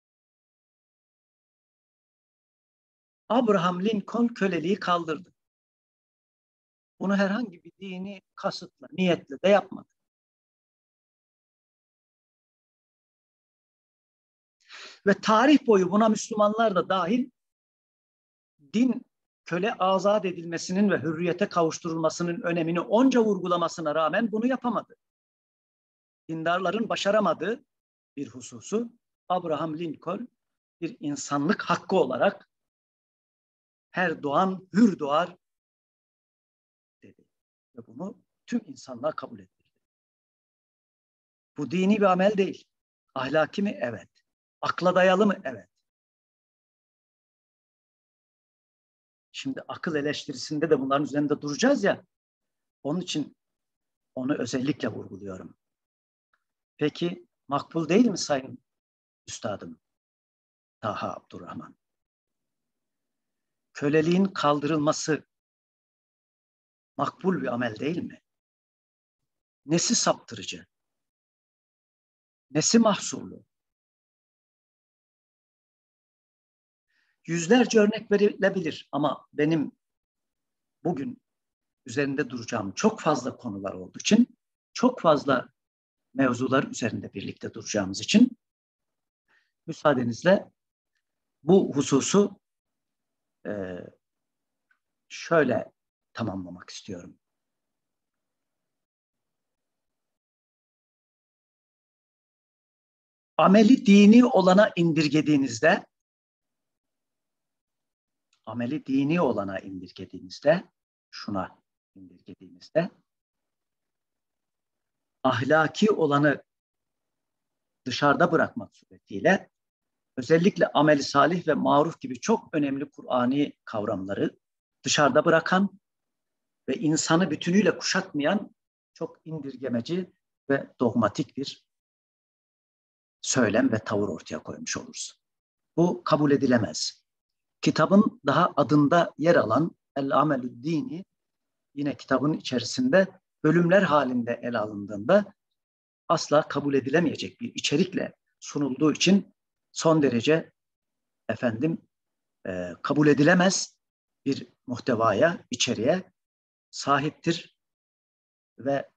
Abraham Lincoln köleliği kaldırdı. Bunu herhangi bir dini kasıtla, niyetle de yapmadı. Ve tarih boyu buna Müslümanlar da dahil din köle azat edilmesinin ve hürriyete kavuşturulmasının önemini onca vurgulamasına rağmen bunu yapamadı. Dindarların başaramadığı bir hususu Abraham Lincoln bir insanlık hakkı olarak her doğan hür doğar dedi. Ve bunu tüm insanlar kabul ettirdi. Bu dini bir amel değil. Ahlaki mi? Evet. Akla dayalı mı? Evet. Şimdi akıl eleştirisinde de bunların üzerinde duracağız ya. Onun için onu özellikle vurguluyorum. Peki makbul değil mi sayın üstadım Taha Abdurrahman? Köleliğin kaldırılması makbul bir amel değil mi? Nesi saptırıcı? Nesi mahsurlu? Yüzlerce örnek verilebilir ama benim bugün üzerinde duracağım çok fazla konular olduğu için, çok fazla mevzular üzerinde birlikte duracağımız için müsaadenizle bu hususu e, şöyle tamamlamak istiyorum. Ameli dini olana indirgediğinizde, ameli dini olana indirgediğinizde, şuna indirgediğinizde, ahlaki olanı dışarıda bırakmak suretiyle özellikle ameli salih ve maruf gibi çok önemli Kur'ani kavramları dışarıda bırakan ve insanı bütünüyle kuşatmayan çok indirgemeci ve dogmatik bir söylem ve tavır ortaya koymuş oluruz. Bu kabul edilemez. Kitabın daha adında yer alan El-Amelü Dini yine kitabın içerisinde bölümler halinde ele alındığında asla kabul edilemeyecek bir içerikle sunulduğu için son derece efendim e, kabul edilemez bir muhtevaya, içeriğe sahiptir ve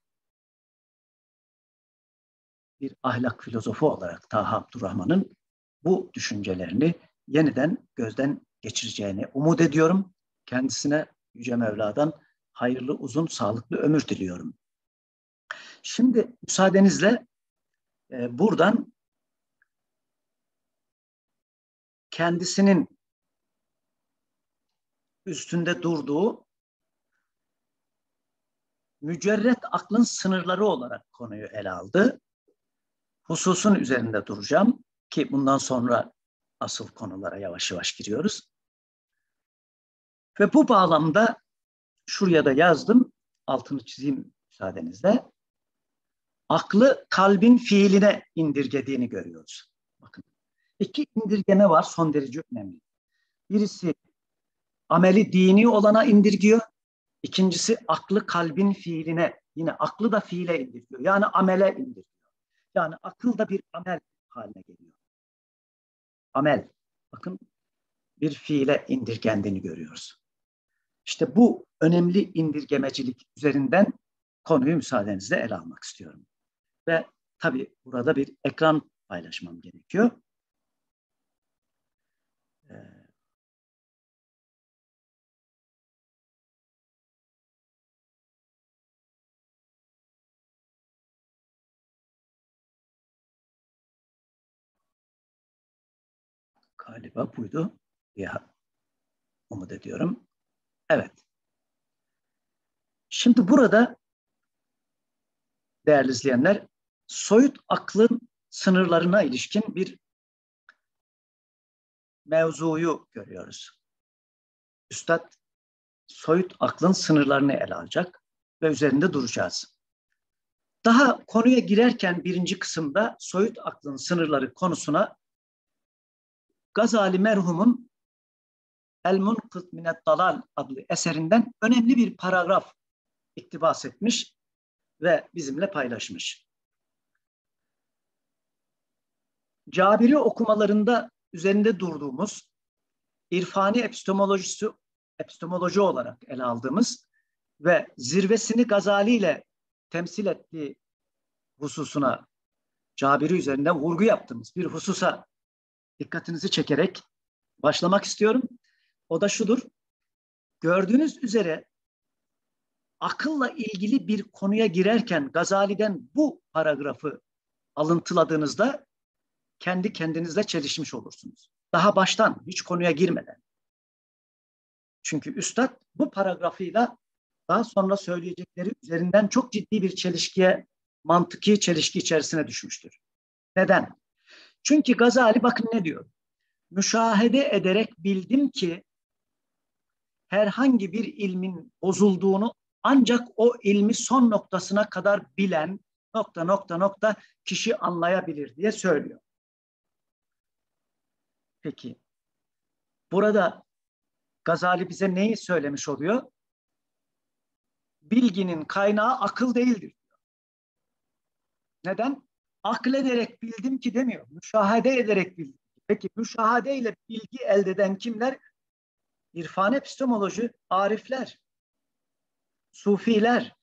bir ahlak filozofu olarak Taha Abdurrahman'ın bu düşüncelerini yeniden gözden geçireceğini umut ediyorum. Kendisine Yüce Mevla'dan hayırlı, uzun, sağlıklı ömür diliyorum. Şimdi müsaadenizle e, buradan kendisinin üstünde durduğu mücerret aklın sınırları olarak konuyu ele aldı. Hususun üzerinde duracağım ki bundan sonra asıl konulara yavaş yavaş giriyoruz. Ve bu bağlamda şuraya da yazdım, altını çizeyim müsaadenizle. Aklı kalbin fiiline indirgediğini görüyoruz. Bakın, iki indirgeme var son derece önemli. Birisi ameli dini olana indirgiyor. İkincisi aklı kalbin fiiline, yine aklı da fiile indiriyor. Yani amele indiriyor. Yani akıl da bir amel haline geliyor. Amel, bakın bir fiile indirgendiğini görüyoruz. İşte bu önemli indirgemecilik üzerinden konuyu müsaadenizle ele almak istiyorum. Ve tabii burada bir ekran paylaşmam gerekiyor. Ee, galiba buydu ya, umut ediyorum. Evet. Şimdi burada değerli izleyenler, soyut aklın sınırlarına ilişkin bir mevzuyu görüyoruz. Üstad soyut aklın sınırlarını ele alacak ve üzerinde duracağız. Daha konuya girerken birinci kısımda soyut aklın sınırları konusuna Gazali merhumun El-Munqidh Minet Dalal adlı eserinden önemli bir paragraf iktibas etmiş ve bizimle paylaşmış. Cabiri okumalarında üzerinde durduğumuz irfani epistemolojisi, epistemoloji olarak ele aldığımız ve zirvesini Gazali ile temsil ettiği hususuna, Cabiri üzerinden vurgu yaptığımız bir hususa dikkatinizi çekerek başlamak istiyorum. O da şudur: Gördüğünüz üzere akılla ilgili bir konuya girerken Gazali'den bu paragrafı alıntıladığınızda kendi kendinizle çelişmiş olursunuz. Daha baştan, hiç konuya girmeden. Çünkü üstad bu paragrafıyla daha sonra söyleyecekleri üzerinden çok ciddi bir çelişkiye, mantıki çelişki içerisine düşmüştür. Neden? Çünkü Gazali bakın ne diyor? Müşahede ederek bildim ki herhangi bir ilmin bozulduğunu ancak o ilmi son noktasına kadar bilen nokta nokta nokta kişi anlayabilir diye söylüyor. Peki, burada Gazali bize neyi söylemiş oluyor? Bilginin kaynağı akıl değildir. Neden? Aklederek bildim ki demiyor. Müşahede ederek bildim. Peki müşahede ile bilgi elde eden kimler? İrfan epistemoloji, arifler, sufiler,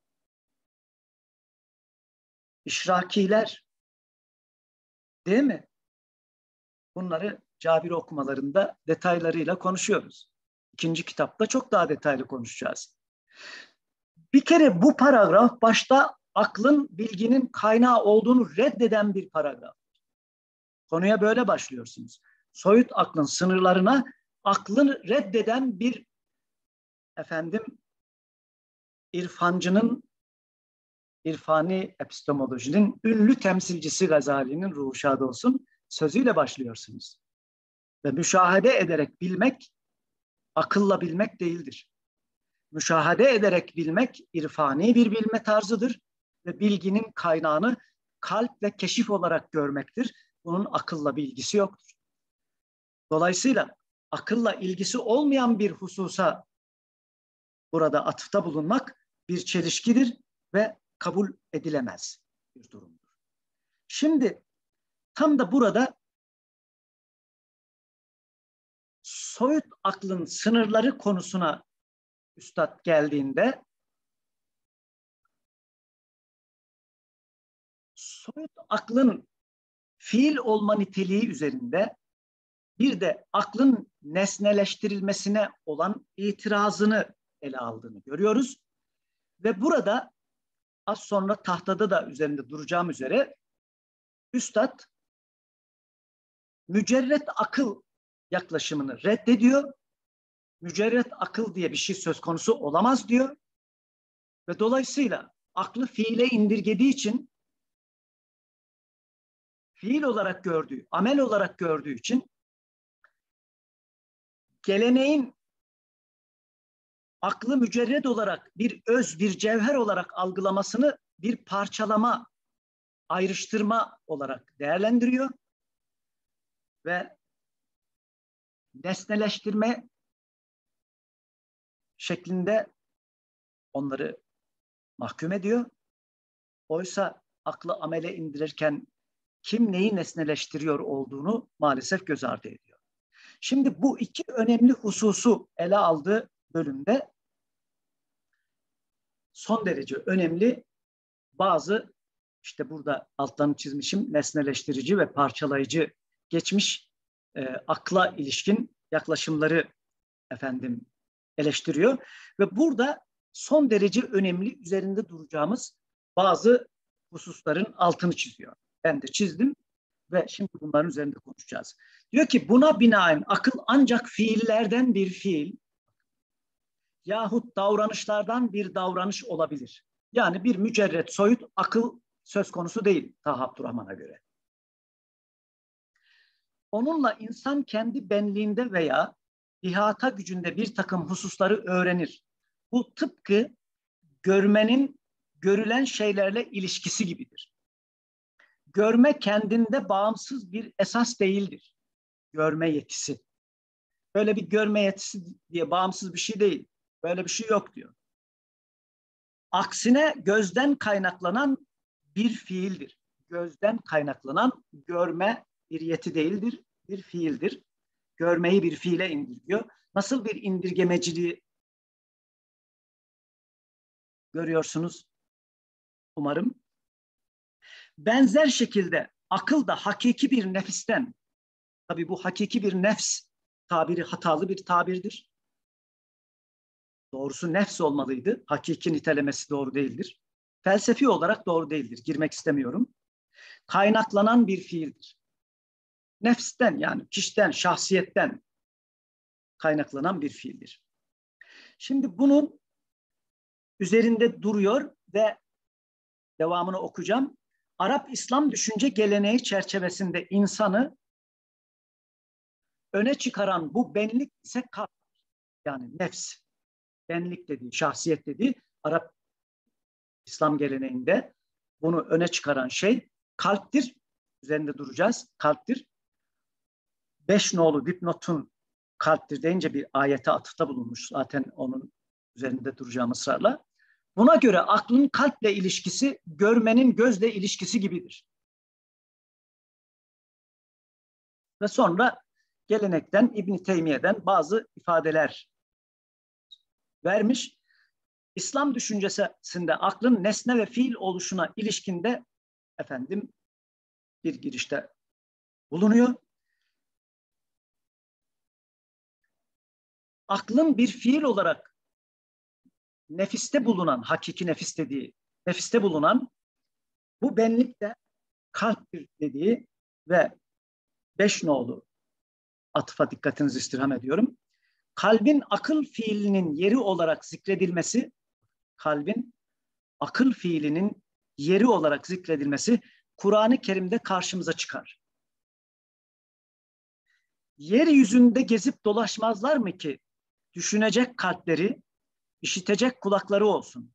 işrakiler. Değil mi? Bunları Cabir okumalarında detaylarıyla konuşuyoruz. İkinci kitapta çok daha detaylı konuşacağız. Bir kere bu paragraf başta aklın bilginin kaynağı olduğunu reddeden bir paragraf. Konuya böyle başlıyorsunuz. Soyut aklın sınırlarına aklını reddeden bir efendim irfancının, irfani epistemolojinin ünlü temsilcisi Gazali'nin ruhu şad olsun sözüyle başlıyorsunuz. Ve müşahede ederek bilmek akılla bilmek değildir. Müşahede ederek bilmek irfani bir bilme tarzıdır ve bilginin kaynağını kalp ve keşif olarak görmektir. Bunun akılla bir ilgisi yoktur. Dolayısıyla akılla ilgisi olmayan bir hususa burada atıfta bulunmak bir çelişkidir ve kabul edilemez bir durumdur. Şimdi tam da burada soyut aklın sınırları konusuna üstad geldiğinde soyut aklın fiil olma niteliği üzerinde bir de aklın nesneleştirilmesine olan itirazını ele aldığını görüyoruz. Ve burada az sonra tahtada da üzerinde duracağım üzere üstad mücerret akıl yaklaşımını reddediyor. Mücerret akıl diye bir şey söz konusu olamaz diyor. Ve dolayısıyla aklı fiile indirgediği için fiil olarak gördüğü, amel olarak gördüğü için geleneğin aklı mücerred olarak bir öz, bir cevher olarak algılamasını bir parçalama, ayrıştırma olarak değerlendiriyor ve nesneleştirme şeklinde onları mahkum ediyor. Oysa aklı amele indirirken kim neyi nesneleştiriyor olduğunu maalesef göz ardı ediyor. Şimdi bu iki önemli hususu ele aldığı bölümde son derece önemli bazı, işte burada altlarını çizmişim, nesneleştirici ve parçalayıcı geçmiş e, akla ilişkin yaklaşımları efendim eleştiriyor ve burada son derece önemli üzerinde duracağımız bazı hususların altını çiziyor. Ben de çizdim ve şimdi bunların üzerinde konuşacağız. Diyor ki buna binaen akıl ancak fiillerden bir fiil yahut davranışlardan bir davranış olabilir. Yani bir mücerret soyut akıl söz konusu değil Taha Abdurrahman'a göre. Onunla insan kendi benliğinde veya ihata gücünde bir takım hususları öğrenir. Bu tıpkı görmenin görülen şeylerle ilişkisi gibidir. Görme kendinde bağımsız bir esas değildir. Görme yetisi. Böyle bir görme yetisi diye bağımsız bir şey değil. Böyle bir şey yok diyor. Aksine gözden kaynaklanan bir fiildir. Gözden kaynaklanan görme bir yeti değildir, bir fiildir. Görmeyi bir fiile indirgiyor. Nasıl bir indirgemeciliği görüyorsunuz umarım. Benzer şekilde akıl da hakiki bir nefisten, tabii bu hakiki bir nefs tabiri hatalı bir tabirdir. Doğrusu nefs olmalıydı. Hakiki nitelemesi doğru değildir. Felsefi olarak doğru değildir. Girmek istemiyorum. Kaynaklanan bir fiildir. Nefsten yani kişiden, şahsiyetten kaynaklanan bir fiildir. Şimdi bunun üzerinde duruyor ve devamını okuyacağım. Arap İslam düşünce geleneği çerçevesinde insanı öne çıkaran bu benlik ise kalp, yani nefs. Benlik dediği, şahsiyet dediği Arap İslam geleneğinde bunu öne çıkaran şey kalptir. Üzerinde duracağız. Kalptir. Beş nolu dipnotun kalptir deyince bir ayete atıfta bulunmuş. Zaten onun üzerinde duracağım ısrarla. Buna göre aklın kalple ilişkisi görmenin gözle ilişkisi gibidir. Ve sonra gelenekten İbn Teymiye'den bazı ifadeler vermiş. İslam düşüncesinde aklın nesne ve fiil oluşuna ilişkinde efendim bir girişte bulunuyor. Aklın bir fiil olarak nefiste bulunan, hakiki nefis dediği, nefiste bulunan bu benlik de kalptir dediği ve beş nolu atıfa dikkatinizi istirham ediyorum. Kalbin akıl fiilinin yeri olarak zikredilmesi, kalbin akıl fiilinin yeri olarak zikredilmesi Kur'an-ı Kerim'de karşımıza çıkar. Yeryüzünde gezip dolaşmazlar mı ki düşünecek kalpleri, işitecek kulakları olsun?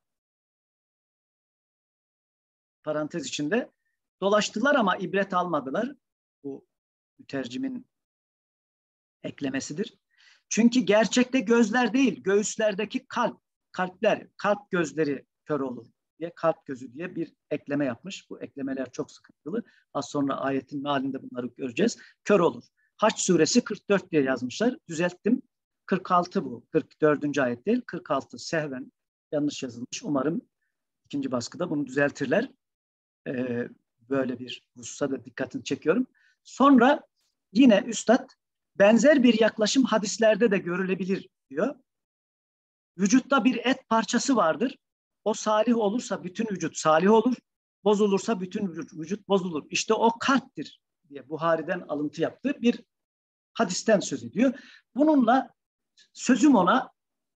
Parantez içinde dolaştılar ama ibret almadılar. Bu mütercimin eklemesidir. Çünkü gerçekte gözler değil, göğüslerdeki kalp, kalpler, kalp gözleri kör olur diye, kalp gözü diye bir ekleme yapmış. Bu eklemeler çok sıkıntılı. Az sonra ayetin mealinde bunları göreceğiz. Kör olur. Haç suresi kırk dört diye yazmışlar. Düzelttim. kırk altı bu. kırk dördüncü ayet değil. kırk altı sehven yanlış yazılmış. Umarım ikinci baskıda bunu düzeltirler. Ee, böyle bir hususa da dikkatini çekiyorum. Sonra yine üstad benzer bir yaklaşım hadislerde de görülebilir diyor. Vücutta bir et parçası vardır. O salih olursa bütün vücut salih olur. Bozulursa bütün vücut, vücut bozulur. İşte o kalptir diye Buhari'den alıntı yaptığı bir hadisten söz ediyor. Bununla sözüm ona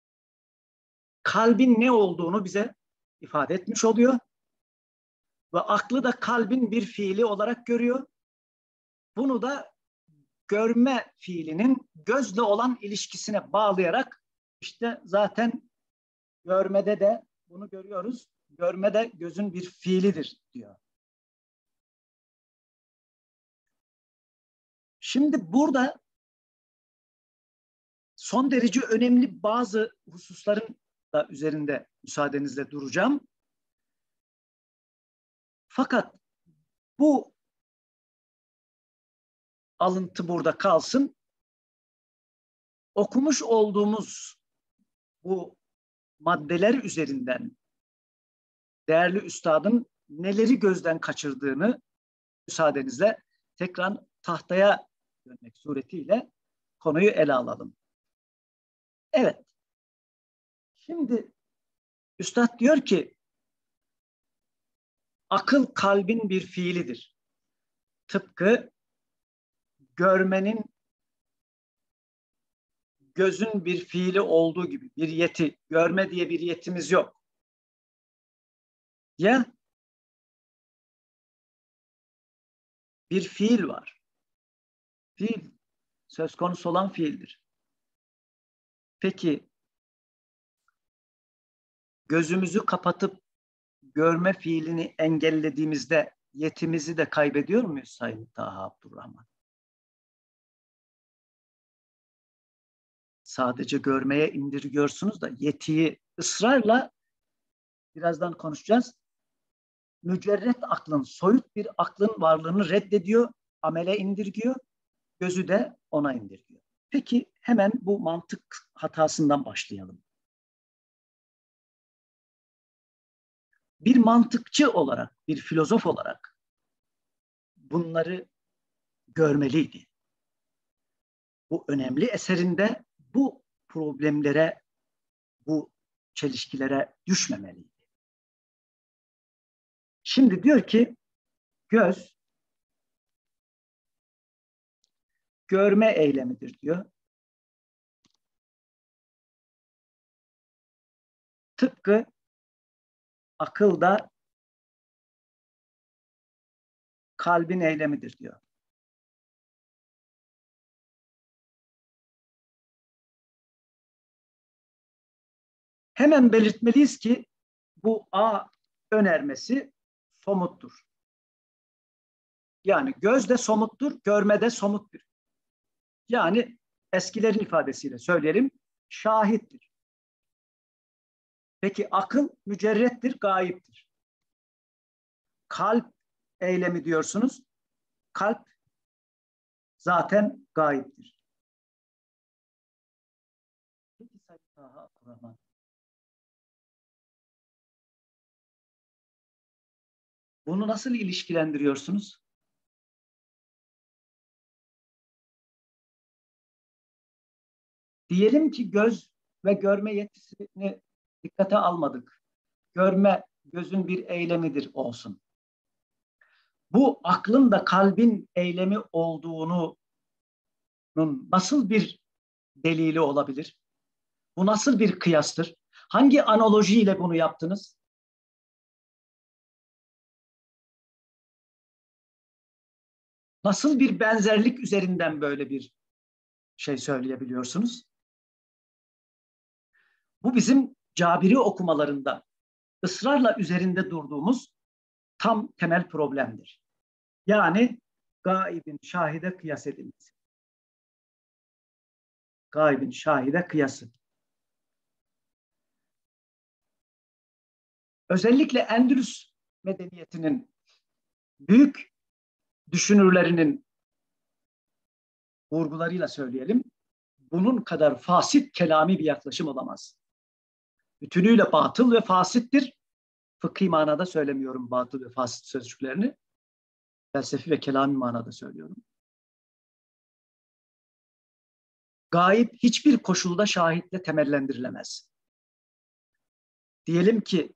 kalbin ne olduğunu bize ifade etmiş oluyor. Ve aklı da kalbin bir fiili olarak görüyor. Bunu da görme fiilinin gözle olan ilişkisine bağlayarak işte zaten görmede de bunu görüyoruz. Görme de gözün bir fiilidir diyor. Şimdi burada son derece önemli bazı hususların da üzerinde müsaadenizle duracağım. Fakat bu alıntı burada kalsın. Okumuş olduğumuz bu maddeler üzerinden değerli üstadın neleri gözden kaçırdığını müsaadenizle tekrar tahtaya dönmek suretiyle konuyu ele alalım. Evet. Şimdi üstad diyor ki akıl kalbin bir fiilidir. Tıpkı görmenin gözün bir fiili olduğu gibi bir yeti, görme diye bir yetimiz yok. Ya bir fiil var. Fiil söz konusu olan fiildir. Peki gözümüzü kapatıp görme fiilini engellediğimizde yetimizi de kaybediyor muyuz Sayın Taha Abdurrahman? Sadece görmeye indirgiyorsunuz da yetiyi ısrarla birazdan konuşacağız. Mücerret aklın, soyut bir aklın varlığını reddediyor, amele indirgiyor, gözü de ona indirgiyor. Peki hemen bu mantık hatasından başlayalım. Bir mantıkçı olarak, bir filozof olarak bunları görmeliydi. Bu önemli eserinde bu problemlere bu çelişkilere düşmemeliydi. Şimdi diyor ki göz görme eylemidir diyor. Tıpkı akılda kalbin eylemidir diyor. Hemen belirtmeliyiz ki bu A önermesi somuttur. Yani göz de somuttur, görme de somuttur. Yani eskilerin ifadesiyle söyleyelim, şahittir. Peki akıl mücerrettir, gayiptir. Kalp eylemi diyorsunuz, kalp zaten gayiptir. Peki Sayın Taha Abdurrahman, bunu nasıl ilişkilendiriyorsunuz? Diyelim ki göz ve görme yetisini dikkate almadık. Görme gözün bir eylemidir olsun. Bu aklın da kalbin eylemi olduğunun nasıl bir delili olabilir? Bu nasıl bir kıyastır? Hangi analojiyle bunu yaptınız? Nasıl bir benzerlik üzerinden böyle bir şey söyleyebiliyorsunuz? Bu bizim Cabiri okumalarında ısrarla üzerinde durduğumuz tam temel problemdir. Yani gaibin şahide kıyas edilmesi. Gaibin şahide kıyası. Özellikle Endülüs medeniyetinin büyük düşünürlerinin vurgularıyla söyleyelim, bunun kadar fasit kelami bir yaklaşım olamaz. Bütünüyle batıl ve fasittir. Fıkhi manada söylemiyorum batıl ve fasit sözcüklerini. Felsefi ve kelami manada söylüyorum. Gaib hiçbir koşulda şahitle temellendirilemez. Diyelim ki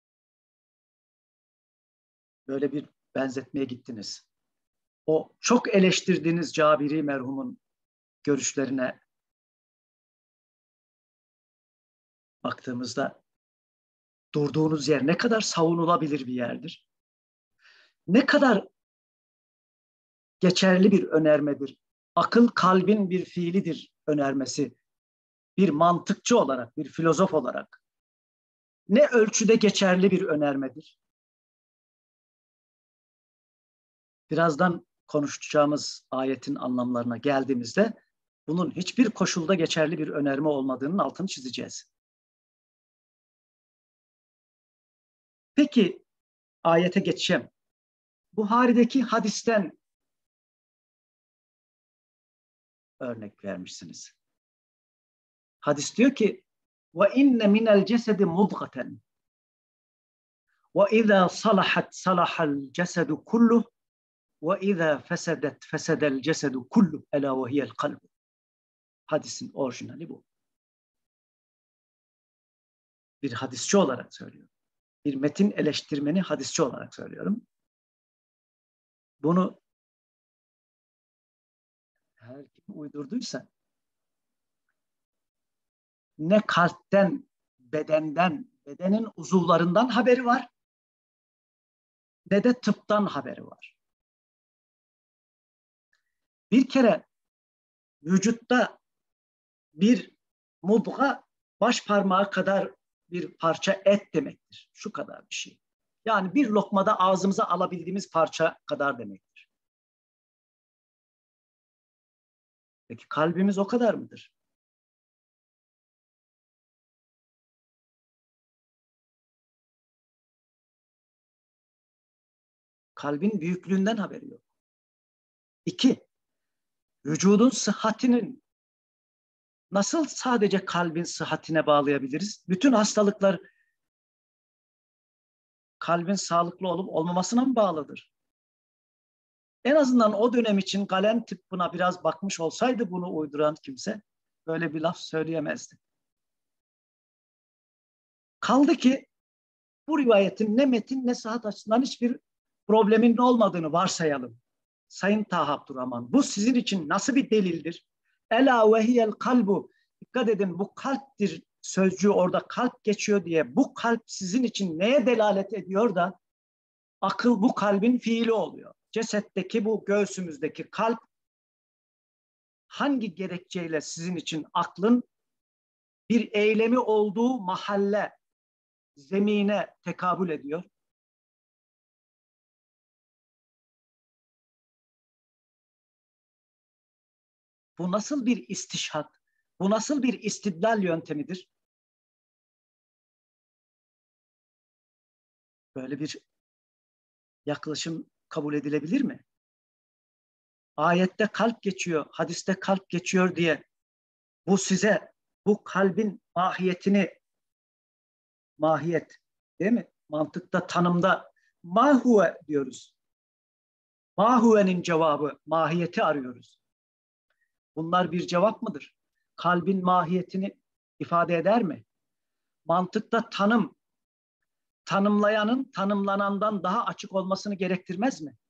böyle bir benzetmeye gittiniz. O çok eleştirdiğiniz Cabiri merhumun görüşlerine baktığımızda durduğunuz yer ne kadar savunulabilir bir yerdir. Ne kadar geçerli bir önermedir. Akıl kalbin bir fiilidir önermesi. Bir mantıkçı olarak, bir filozof olarak ne ölçüde geçerli bir önermedir. Birazdan konuşacağımız ayetin anlamlarına geldiğimizde bunun hiçbir koşulda geçerli bir önerme olmadığının altını çizeceğiz. Peki ayete geçeceğim. Buhari'deki hadisten örnek vermişsiniz. Hadis diyor ki ve inne minel cesedi mudgaten ve izâ salahat salahal cesedu kulluh ve izâ fesedet fesedel cesedu kulluh elâ ve hiyel kalbu. Hadisin orijinali bu. Bir hadisçi olarak söylüyorum. Bir metin eleştirmeni hadisçi olarak söylüyorum. Bunu her kim uydurduysa ne kalpten, bedenden, bedenin uzuvlarından haberi var ne de tıptan haberi var. Bir kere vücutta bir mudga baş parmağı kadar bir parça et demektir. Şu kadar bir şey. Yani bir lokmada ağzımıza alabildiğimiz parça kadar demektir. Peki kalbimiz o kadar mıdır? Kalbin büyüklüğünden haberi yok. İki, vücudun sıhhatinin nasıl sadece kalbin sıhhatine bağlayabiliriz? Bütün hastalıklar kalbin sağlıklı olup olmamasına mı bağlıdır? En azından o dönem için Galen tıbbına biraz bakmış olsaydı bunu uyduran kimse böyle bir laf söyleyemezdi. Kaldı ki bu rivayetin ne metin ne sıhhat açısından hiçbir problemin olmadığını varsayalım. Sayın Taha Abdurrahman, bu sizin için nasıl bir delildir? Ela ve hiyel kalbu. Dikkat edin, bu kalptir sözcüğü orada kalp geçiyor diye bu kalp sizin için neye delalet ediyor da akıl bu kalbin fiili oluyor. Cesetteki bu göğsümüzdeki kalp hangi gerekçeyle sizin için aklın bir eylemi olduğu mahalle, zemine tekabül ediyor? Bu nasıl bir istişhat? Bu nasıl bir istidlal yöntemidir? Böyle bir yaklaşım kabul edilebilir mi? Ayette kalp geçiyor, hadiste kalp geçiyor diye bu size bu kalbin mahiyetini, mahiyet değil mi? Mantıkta, tanımda mahuve diyoruz. Mahuve'nin cevabı, mahiyeti arıyoruz. Bunlar bir cevap mıdır? Kalbin mahiyetini ifade eder mi? Mantıkta tanım, tanımlayanın tanımlanandan daha açık olmasını gerektirmez mi?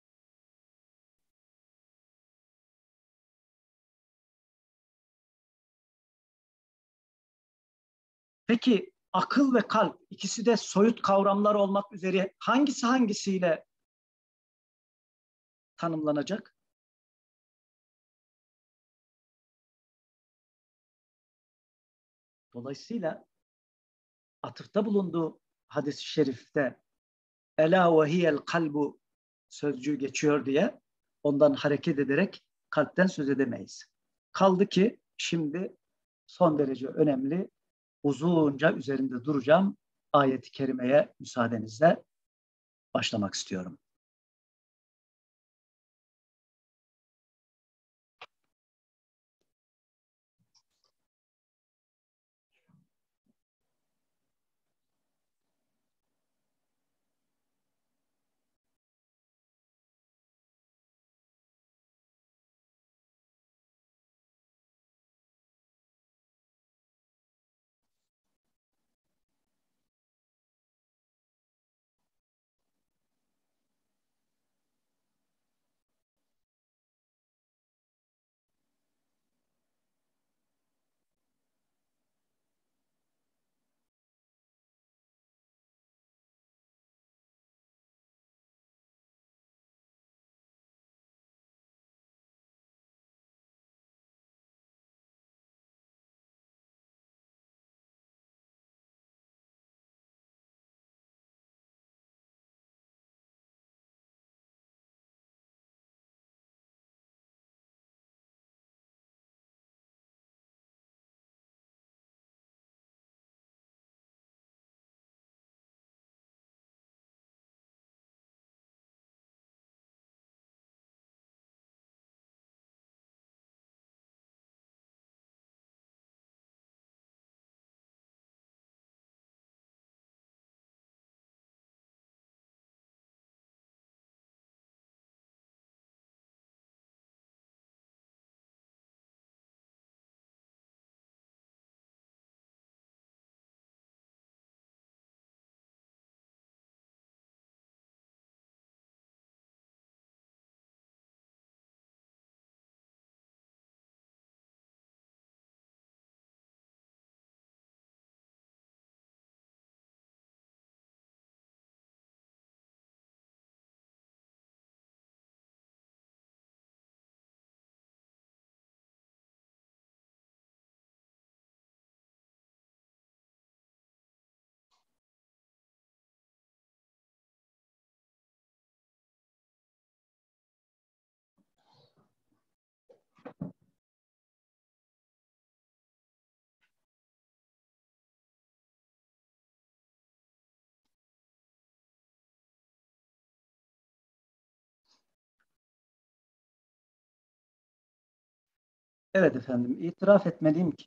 Peki akıl ve kalp ikisi de soyut kavramlar olmak üzere hangisi hangisiyle tanımlanacak? Dolayısıyla atıfta bulunduğu hadis-i şerifte ela ve hiyel kalbu sözcüğü geçiyor diye ondan hareket ederek kalpten söz edemeyiz. Kaldı ki şimdi son derece önemli, uzunca üzerinde duracağım ayet-i kerimeye müsaadenizle başlamak istiyorum. Evet efendim, itiraf etmeliyim ki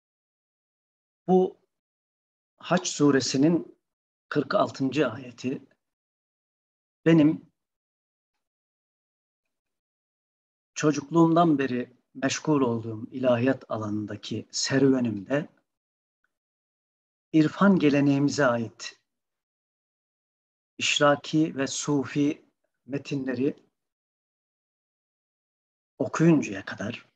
bu Haç suresinin kırk altıncı ayeti benim çocukluğumdan beri meşgul olduğum ilahiyat alanındaki serüvenimde irfan geleneğimize ait işraki ve sufi metinleri okuyuncaya kadar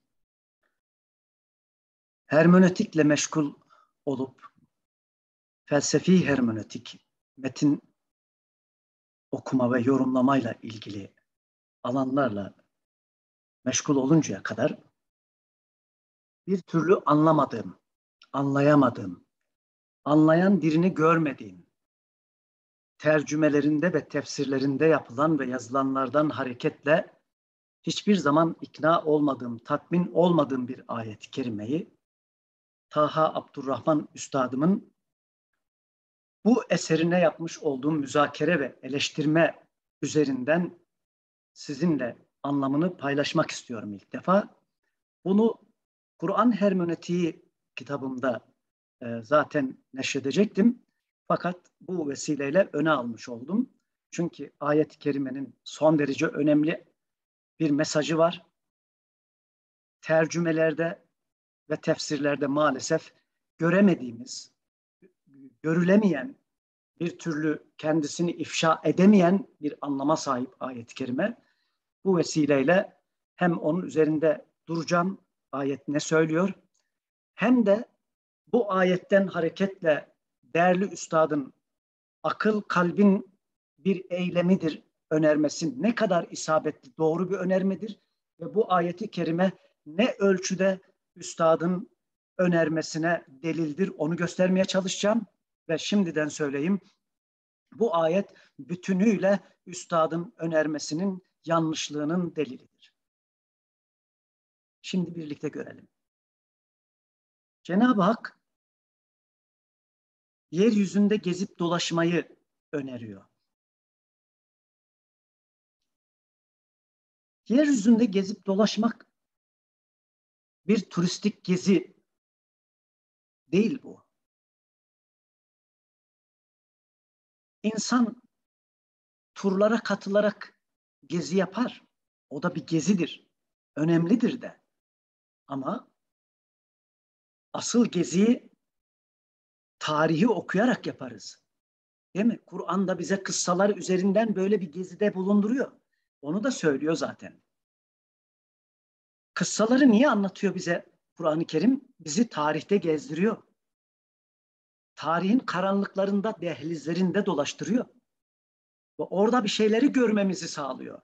hermenötikle meşgul olup felsefi hermenötik metin okuma ve yorumlamayla ilgili alanlarla meşgul oluncaya kadar bir türlü anlamadığım, anlayamadığım, anlayan birini görmediğim, tercümelerinde ve tefsirlerinde yapılan ve yazılanlardan hareketle hiçbir zaman ikna olmadığım, tatmin olmadığım bir ayet-i kerimeyi Taha Abdurrahman Üstadımın bu eserine yapmış olduğum müzakere ve eleştirme üzerinden sizinle anlamını paylaşmak istiyorum ilk defa. Bunu Kur'an Hermenötiği kitabımda e, zaten neşredecektim. Fakat bu vesileyle öne almış oldum. Çünkü ayet-i kerimenin son derece önemli bir mesajı var. Tercümelerde ve tefsirlerde maalesef göremediğimiz, görülemeyen, bir türlü kendisini ifşa edemeyen bir anlama sahip ayet-i kerime. Bu vesileyle hem onun üzerinde duracağım, ayet ne söylüyor, hem de bu ayetten hareketle değerli üstadın akıl kalbin bir eylemidir önermesi ne kadar isabetli, doğru bir önermedir ve bu ayeti kerime ne ölçüde üstadın önermesine delildir onu göstermeye çalışacağım ve şimdiden söyleyeyim, bu ayet bütünüyle üstadın önermesinin yanlışlığının delilidir. Şimdi birlikte görelim. Cenab-ı Hak yeryüzünde gezip dolaşmayı öneriyor. Yeryüzünde gezip dolaşmak bir turistik gezi değil bu. İnsan turlara katılarak gezi yapar. O da bir gezidir. Önemlidir de. Ama asıl geziyi tarihi okuyarak yaparız. Değil mi? Kur'an'da bize kıssalar üzerinden böyle bir gezide bulunduruyor. Onu da söylüyor zaten. Kıssaları niye anlatıyor bize Kur'an-ı Kerim? Bizi tarihte gezdiriyor. Tarihin karanlıklarında, dehlizlerinde dolaştırıyor. Ve orada bir şeyleri görmemizi sağlıyor.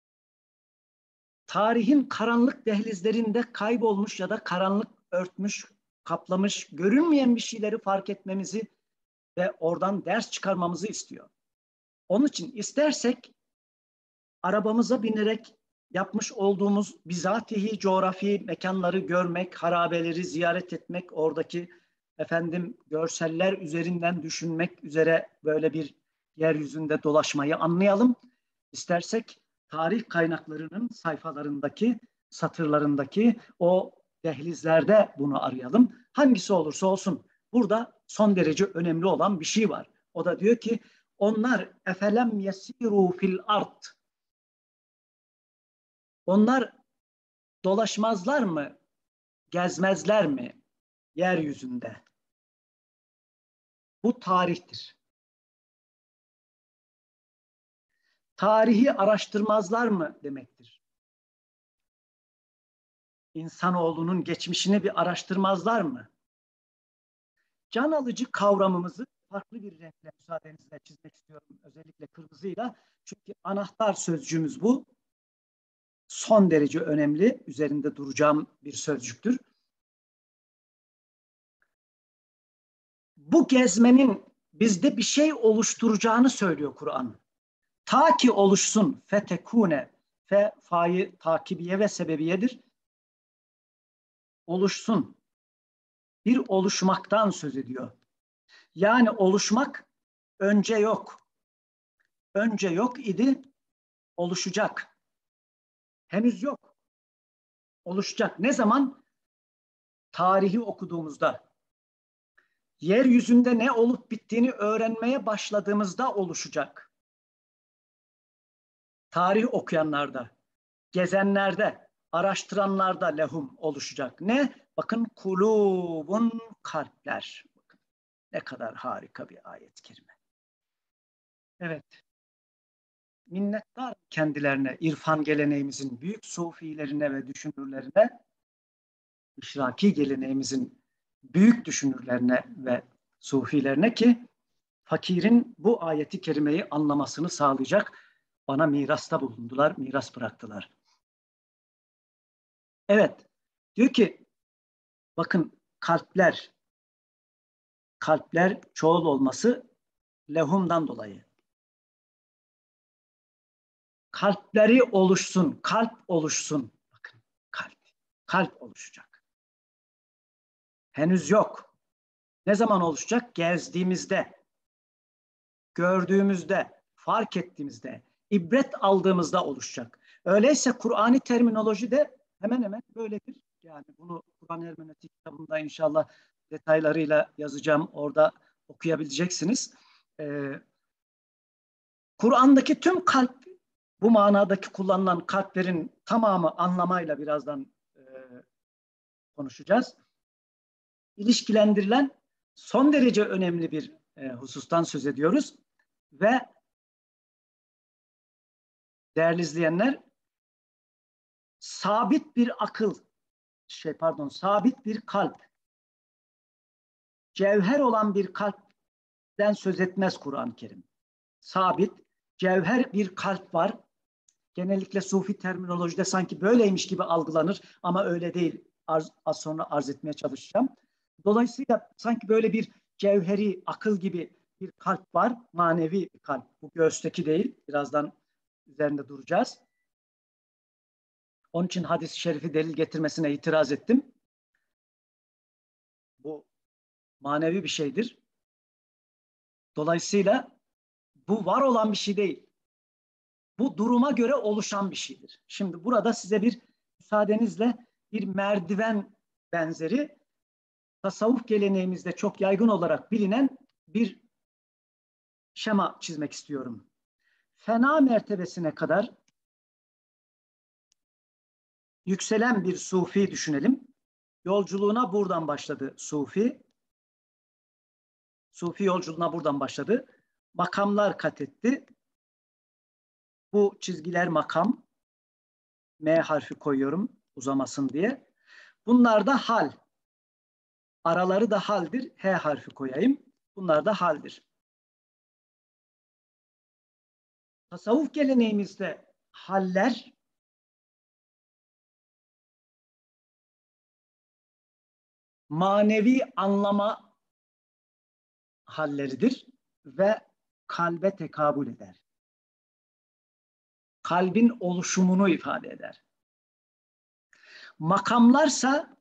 Tarihin karanlık dehlizlerinde kaybolmuş ya da karanlık örtmüş, kaplamış, görünmeyen bir şeyleri fark etmemizi ve oradan ders çıkarmamızı istiyor. Onun için istersek arabamıza binerek yapmış olduğumuz bizatihi coğrafi mekanları görmek, harabeleri ziyaret etmek, oradaki efendim görseller üzerinden düşünmek üzere böyle bir yeryüzünde dolaşmayı anlayalım. İstersek tarih kaynaklarının sayfalarındaki, satırlarındaki o dehlizlerde bunu arayalım. Hangisi olursa olsun burada son derece önemli olan bir şey var. O da diyor ki onlar efelem yesiru fil ard. Onlar dolaşmazlar mı, gezmezler mi yeryüzünde? Bu tarihtir. Tarihi araştırmazlar mı demektir. İnsanoğlunun geçmişini bir araştırmazlar mı? Can alıcı kavramımızı farklı bir renkle müsaadenizle çizmek istiyorum. Özellikle kırmızıyla. Çünkü anahtar sözcüğümüz bu. Son derece önemli. Üzerinde duracağım bir sözcüktür. Bu gezmenin bizde bir şey oluşturacağını söylüyor Kur'an. Ta ki oluşsun fetekune, fe fa'yı takibiye ve sebebiyedir. Oluşsun. Bir oluşmaktan söz ediyor. Yani oluşmak önce yok. Önce yok idi, oluşacak. Henüz yok. Oluşacak. Ne zaman? Tarihi okuduğumuzda. Yeryüzünde ne olup bittiğini öğrenmeye başladığımızda oluşacak. Tarih okuyanlarda, gezenlerde, araştıranlarda lehum oluşacak. Ne? Bakın kulubun kalpler. Ne kadar harika bir ayet-i kerime. Evet. Minnettar kendilerine, irfan geleneğimizin büyük sufilerine ve düşünürlerine, işraki geleneğimizin büyük düşünürlerine ve sufilerine ki fakirin bu ayeti kerimeyi anlamasını sağlayacak bana mirasta bulundular, miras bıraktılar. Evet, diyor ki bakın kalpler, kalpler çoğul olması lehumdan dolayı. Kalpleri oluşsun, kalp oluşsun. Bakın kalp, kalp oluşacak. Henüz yok. Ne zaman oluşacak? Gezdiğimizde, gördüğümüzde, fark ettiğimizde, ibret aldığımızda oluşacak. Öyleyse Kur'an'ı terminoloji de hemen hemen böyledir. Yani bunu Kur'an Hermeneutik kitabında inşallah detaylarıyla yazacağım. Orada okuyabileceksiniz. Ee, Kur'an'daki tüm kalp, bu manadaki kullanılan kalplerin tamamı anlamayla birazdan e, konuşacağız. İlişkilendirilen son derece önemli bir e, husustan söz ediyoruz. Ve değerli izleyenler, sabit bir akıl, şey pardon, sabit bir kalp, cevher olan bir kalpten söz etmez Kur'an-ı Kerim. Sabit, cevher bir kalp var. Genellikle sufi terminolojide sanki böyleymiş gibi algılanır ama öyle değil. Az, az sonra arz etmeye çalışacağım. Dolayısıyla sanki böyle bir cevheri, akıl gibi bir kalp var. Manevi bir kalp. Bu göğüsteki değil. Birazdan üzerinde duracağız. Onun için hadis-i şerifi delil getirmesine itiraz ettim. Bu manevi bir şeydir. Dolayısıyla bu var olan bir şey değil. Bu duruma göre oluşan bir şeydir. Şimdi burada size bir müsaadenizle bir merdiven benzeri tasavvuf geleneğimizde çok yaygın olarak bilinen bir şema çizmek istiyorum. Fena mertebesine kadar yükselen bir sufi düşünelim. Yolculuğuna buradan başladı sufi. Sufi yolculuğuna buradan başladı. Makamlar kat etti. Bu çizgiler makam. M harfi koyuyorum uzamasın diye. Bunlar da hal. Araları da haldir. H harfi koyayım. Bunlar da haldir. Tasavvuf geleneğimizde haller manevi anlama halleridir ve kalbe tekabül eder. Kalbin oluşumunu ifade eder. Makamlarsa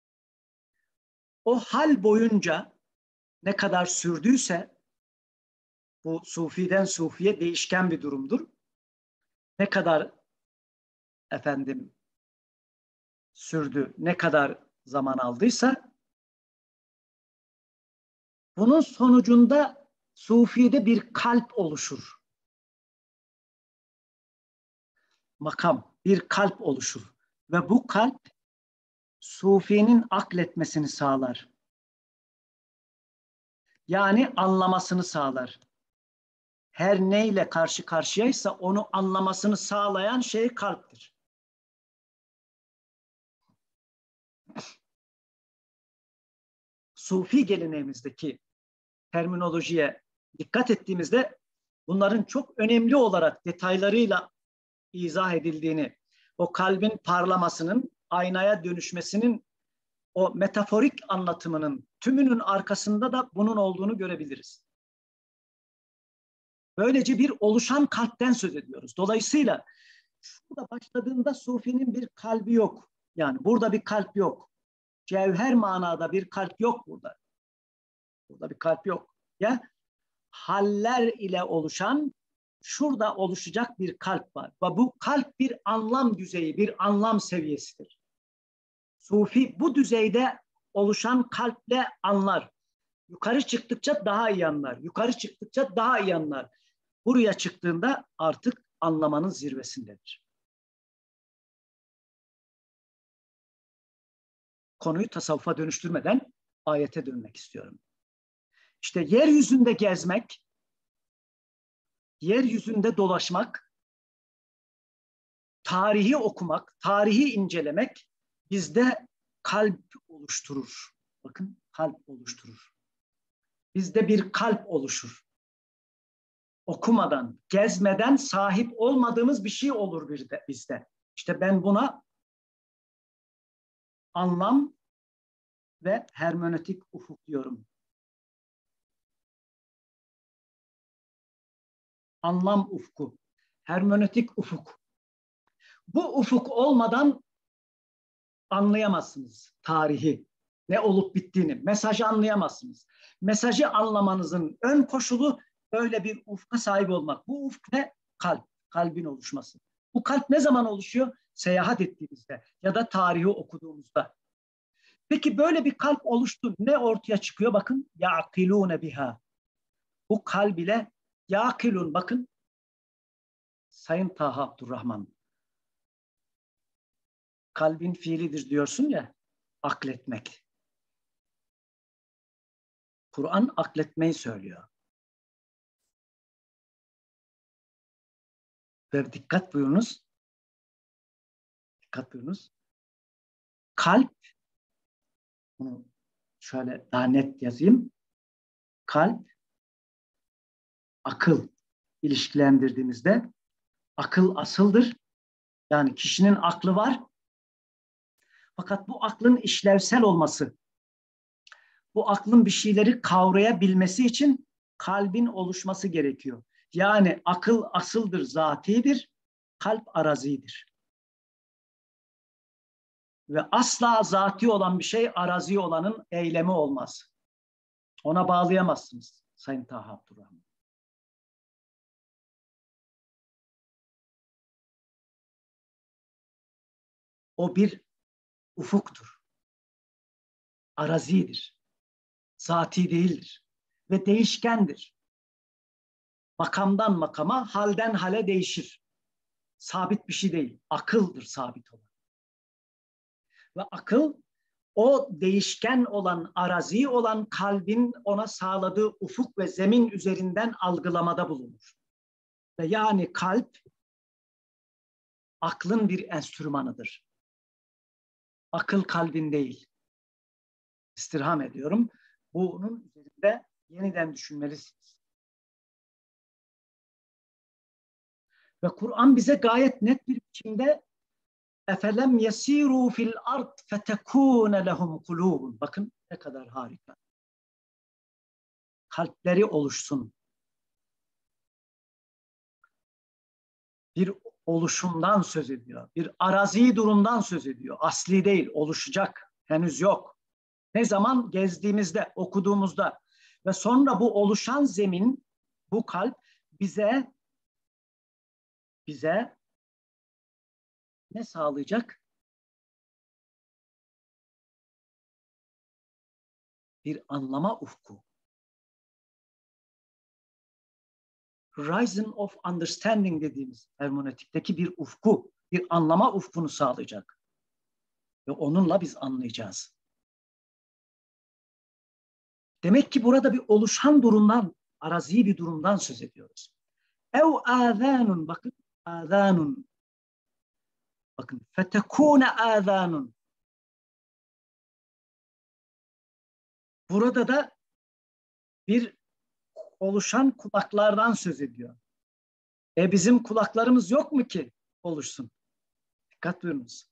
o hal boyunca ne kadar sürdüyse, bu sufiden sufiye değişken bir durumdur. Ne kadar efendim sürdü, ne kadar zaman aldıysa bunun sonucunda sufide bir kalp oluşur. Makam, bir kalp oluşur. Ve bu kalp sufinin akletmesini sağlar. Yani anlamasını sağlar. Her neyle karşı karşıyaysa onu anlamasını sağlayan şey kalptir. Sufi geleneğimizdeki terminolojiye dikkat ettiğimizde bunların çok önemli olarak detaylarıyla izah edildiğini, o kalbin parlamasının, aynaya dönüşmesinin, o metaforik anlatımının tümünün arkasında da bunun olduğunu görebiliriz. Böylece bir oluşan kalpten söz ediyoruz. Dolayısıyla şurada başladığında sufinin bir kalbi yok. Yani burada bir kalp yok. Cevher manada bir kalp yok burada. Burada bir kalp yok. Ya haller ile oluşan, şurada oluşacak bir kalp var. Ve bu kalp bir anlam düzeyi, bir anlam seviyesidir. Sufi bu düzeyde oluşan kalple anlar. Yukarı çıktıkça daha iyi anlar. Yukarı çıktıkça daha iyi anlar. Buraya çıktığında artık anlamanın zirvesindedir. Konuyu tasavvufa dönüştürmeden ayete dönmek istiyorum. İşte yeryüzünde gezmek, yeryüzünde dolaşmak, tarihi okumak, tarihi incelemek bizde kalp oluşturur. Bakın, kalp oluşturur. Bizde bir kalp oluşur. Okumadan, gezmeden sahip olmadığımız bir şey olur bizde. İşte ben buna anlam ve hermenötik ufuk diyorum. Anlam ufku, hermenötik ufuk. Bu ufuk olmadan anlayamazsınız tarihi, ne olup bittiğini, mesajı anlayamazsınız. Mesajı anlamanızın ön koşulu böyle bir ufka sahip olmak. Bu ufk ne? Kalp, kalbin oluşması. Bu kalp ne zaman oluşuyor? Seyahat ettiğimizde ya da tarihi okuduğumuzda. Peki böyle bir kalp oluştu, ne ortaya çıkıyor? Bakın, ya'kilûne biha. Bu kalb ile ya'kilûn, bakın, Sayın Taha Abdurrahman, kalbin fiilidir diyorsun ya, akletmek. Kur'an akletmeyi söylüyor. Ve dikkat buyurunuz. Dikkat buyurunuz. Kalp, bunu şöyle daha net yazayım. Kalp, akıl ilişkilendirdiğimizde akıl asıldır. Yani kişinin aklı var. Fakat bu aklın işlevsel olması, bu aklın bir şeyleri kavrayabilmesi için kalbin oluşması gerekiyor. Yani akıl asıldır, zatidir, kalp arazidir. Ve asla zati olan bir şey arazi olanın eylemi olmaz. Ona bağlayamazsınız Sayın Taha Abdurrahman. O bir ufuktur. Arazidir. Zati değildir. Ve değişkendir. Makamdan makama, halden hale değişir. Sabit bir şey değil. Akıldır sabit olan. Ve akıl, o değişken olan, arazi olan kalbin ona sağladığı ufuk ve zemin üzerinden algılamada bulunur. Ve yani kalp, aklın bir enstrümanıdır. Akıl kalbin değil. İstirham ediyorum. Bunun üzerinde yeniden düşünmelisiniz. Ve Kur'an bize gayet net bir biçimde efelem yesiru fil ard fetekune lehum kulubun. Bakın ne kadar harika. Kalpleri oluşsun. Bir oluşumdan söz ediyor. Bir arazi durumdan söz ediyor. Asli değil, oluşacak. Henüz yok. Ne zaman? Gezdiğimizde, okuduğumuzda. Ve sonra bu oluşan zemin, bu kalp bize bize ne sağlayacak? Bir anlama ufku. Horizon of Understanding dediğimiz hermeneutikteki bir ufku, bir anlama ufkunu sağlayacak. Ve onunla biz anlayacağız. Demek ki burada bir oluşan durumdan, arazi bir durumdan söz ediyoruz. Ev âzânun, bakın, âzânun. Bakın, fetekûne âzânun. Burada da bir oluşan kulaklardan söz ediyor. E bizim kulaklarımız yok mu ki oluşsun? Dikkat buyurunuz.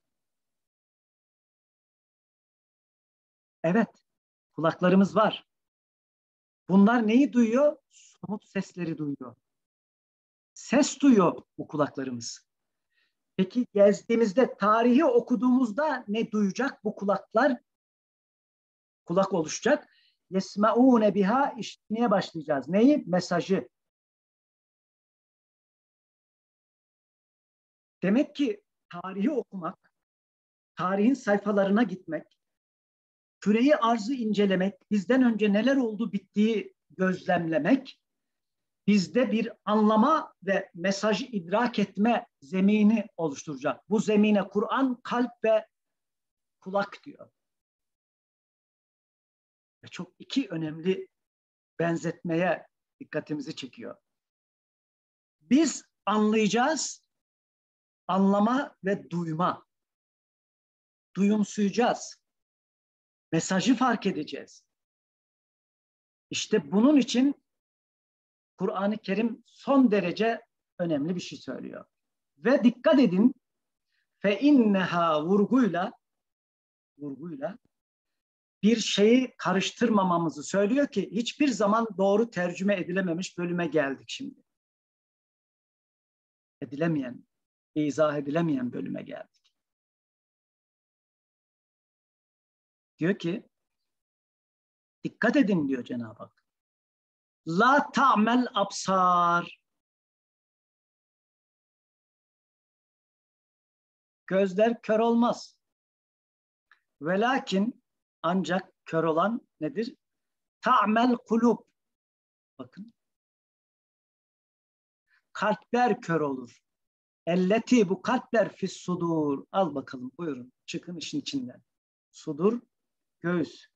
Evet, kulaklarımız var. Bunlar neyi duyuyor? Somut sesleri duyuyor. Ses duyuyor bu kulaklarımız. Peki gezdiğimizde, tarihi okuduğumuzda ne duyacak bu kulaklar? Kulak oluşacak. Yesmeûne biha, işitmeye başlayacağız. Neyi? Mesajı. Demek ki tarihi okumak, tarihin sayfalarına gitmek, küreyi arzı incelemek, bizden önce neler oldu bittiği gözlemlemek, bizde bir anlama ve mesajı idrak etme zemini oluşturacak. Bu zemine Kur'an kalp ve kulak diyor. Ve çok iki önemli benzetmeye dikkatimizi çekiyor. Biz anlayacağız, anlama ve duyma. Duyumsuyacağız. Mesajı fark edeceğiz. İşte bunun için Kur'an-ı Kerim son derece önemli bir şey söylüyor. Ve dikkat edin, fe inneha vurguyla vurguyla bir şeyi karıştırmamamızı söylüyor ki hiçbir zaman doğru tercüme edilememiş bölüme geldik şimdi. Edilemeyen, izah edilemeyen bölüme geldik. Diyor ki, dikkat edin diyor Cenab-ı Hak. La ta'mel absar. Gözler kör olmaz. Velakin ancak kör olan nedir? Ta'mel kulub. Bakın. Kalpler kör olur. Elleti, bu kalpler fis sudur. Al bakalım, buyurun. Çıkın işin içinden. Sudur, göğüs.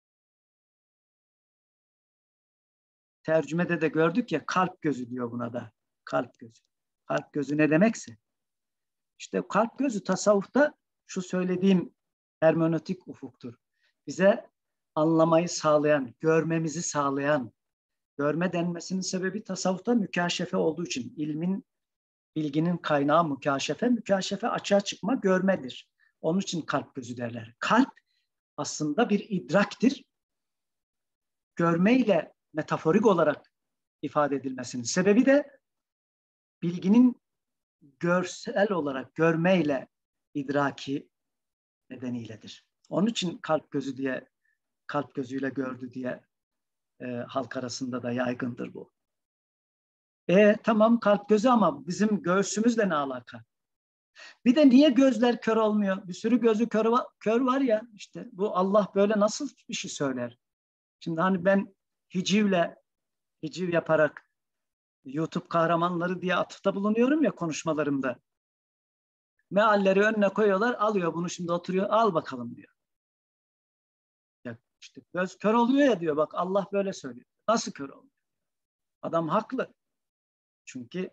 Tercümede de gördük ya, kalp gözü diyor buna da. Kalp gözü. Kalp gözü ne demekse. İşte kalp gözü tasavvufta şu söylediğim hermenötik ufuktur. Bize anlamayı sağlayan, görmemizi sağlayan, görme denmesinin sebebi tasavvufta mükaşefe olduğu için. İlmin, bilginin kaynağı mükaşefe, mükaşefe açığa çıkma, görmedir. Onun için kalp gözü derler. Kalp aslında bir idraktir. Görmeyle metaforik olarak ifade edilmesinin sebebi de bilginin görsel olarak görmeyle idraki nedeniyledir. Onun için kalp gözü diye, kalp gözüyle gördü diye e, halk arasında da yaygındır bu. E tamam, kalp gözü, ama bizim göğsümüzle ne alaka? Bir de niye gözler kör olmuyor? Bir sürü gözü kör var, kör var ya, işte bu Allah böyle nasıl bir şey söyler? Şimdi hani ben hicivle, hiciv yaparak YouTube kahramanları diye atıfta bulunuyorum ya konuşmalarımda. Mealleri önüne koyuyorlar, alıyor bunu, şimdi oturuyor, al bakalım diyor. Ya işte göz kör oluyor ya diyor, bak Allah böyle söylüyor. Nasıl kör oluyor? Adam haklı. Çünkü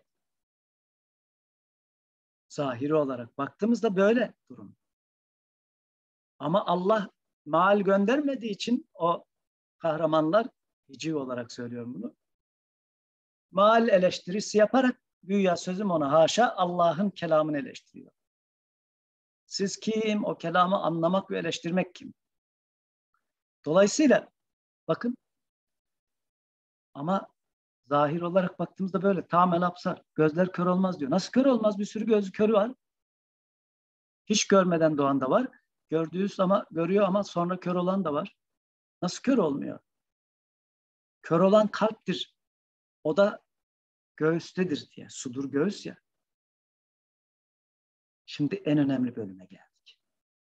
zahiri olarak baktığımızda böyle durum. Ama Allah meal göndermediği için o kahramanlar, hiciv olarak söylüyorum bunu, meal eleştirisi yaparak, güya sözüm ona haşa, Allah'ın kelamını eleştiriyor. Siz kim? O kelamı anlamak ve eleştirmek kim? Dolayısıyla bakın, ama zahir olarak baktığımızda böyle tamamen absar. Gözler kör olmaz diyor. Nasıl kör olmaz? Bir sürü gözü körü var. Hiç görmeden doğan da var. Gördüğü ama görüyor ama sonra kör olan da var. Nasıl kör olmuyor? Kör olan kalptir. O da göğüstedir diye. Sudur göğüs ya. Şimdi en önemli bölüme geldik.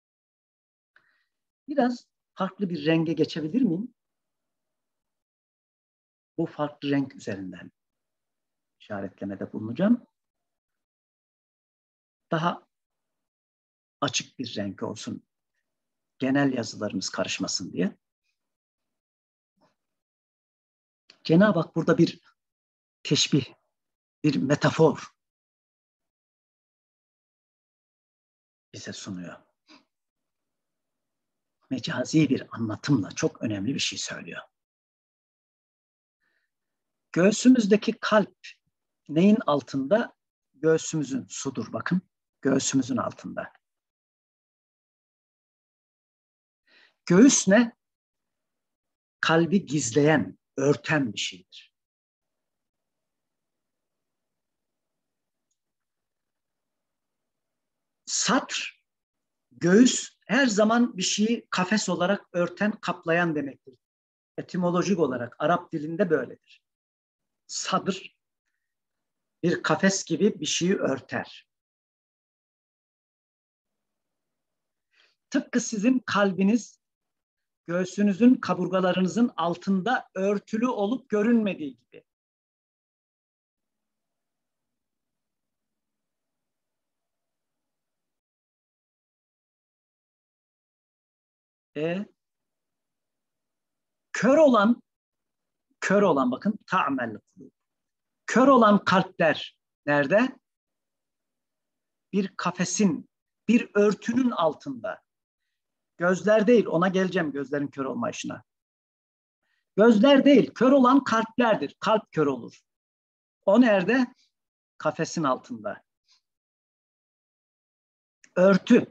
Biraz farklı bir renge geçebilir miyim? Bu farklı renk üzerinden işaretlemede bulunacağım. Daha açık bir renk olsun. Genel yazılarımız karışmasın diye. Cenab-ı Hak burada bir teşbih, bir metafor bize sunuyor. Mecazi bir anlatımla çok önemli bir şey söylüyor. Göğsümüzdeki kalp neyin altında? Göğsümüzün, sudur bakın. Göğsümüzün altında. Göğüs ne? Kalbi gizleyen, örten bir şeydir. Satr, göğüs her zaman bir şeyi kafes olarak örten, kaplayan demektir. Etimolojik olarak Arap dilinde böyledir. Sadr bir kafes gibi bir şeyi örter. Tıpkı sizin kalbiniz göğsünüzün, kaburgalarınızın altında örtülü olup görünmediği gibi. E, kör olan Kör olan, bakın, ta'mel kulub. Kör olan kalpler nerede? Bir kafesin, bir örtünün altında. Gözler değil, ona geleceğim, gözlerin kör olma işine. Gözler değil, kör olan kalplerdir. Kalp kör olur. O nerede? Kafesin altında. Örtü.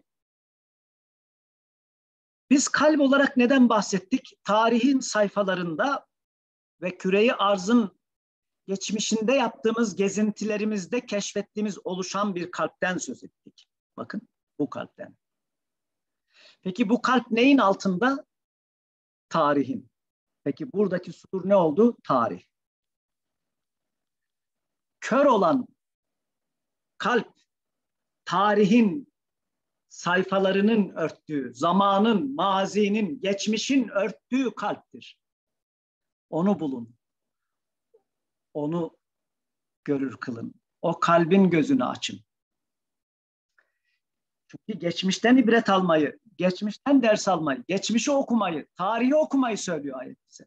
Biz kalp olarak neden bahsettik? Tarihin sayfalarında ve küreyi arzın geçmişinde yaptığımız gezintilerimizde keşfettiğimiz oluşan bir kalpten söz ettik. Bakın, bu kalpten. Peki bu kalp neyin altında? Tarihin. Peki buradaki sudur ne oldu? Tarih. Kör olan kalp, tarihin sayfalarının örttüğü, zamanın, mazinin, geçmişin örttüğü kalptir. Onu bulun. Onu görür kılın. O kalbin gözünü açın. Çünkü geçmişten ibret almayı, geçmişten ders almayı, geçmişi okumayı, tarihi okumayı söylüyor ayet bize.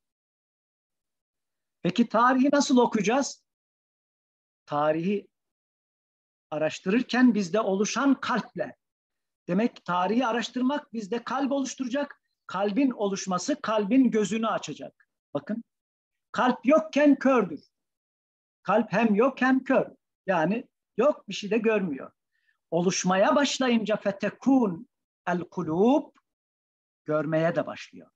Peki tarihi nasıl okuyacağız? Tarihi araştırırken bizde oluşan kalple. Demek tarihi araştırmak bizde kalp oluşturacak. Kalbin oluşması kalbin gözünü açacak. Bakın, kalp yokken kördür. Kalp hem yok hem kör. Yani yok, bir şey de görmüyor. Oluşmaya başlayınca fetekun el kulub, görmeye de başlıyor.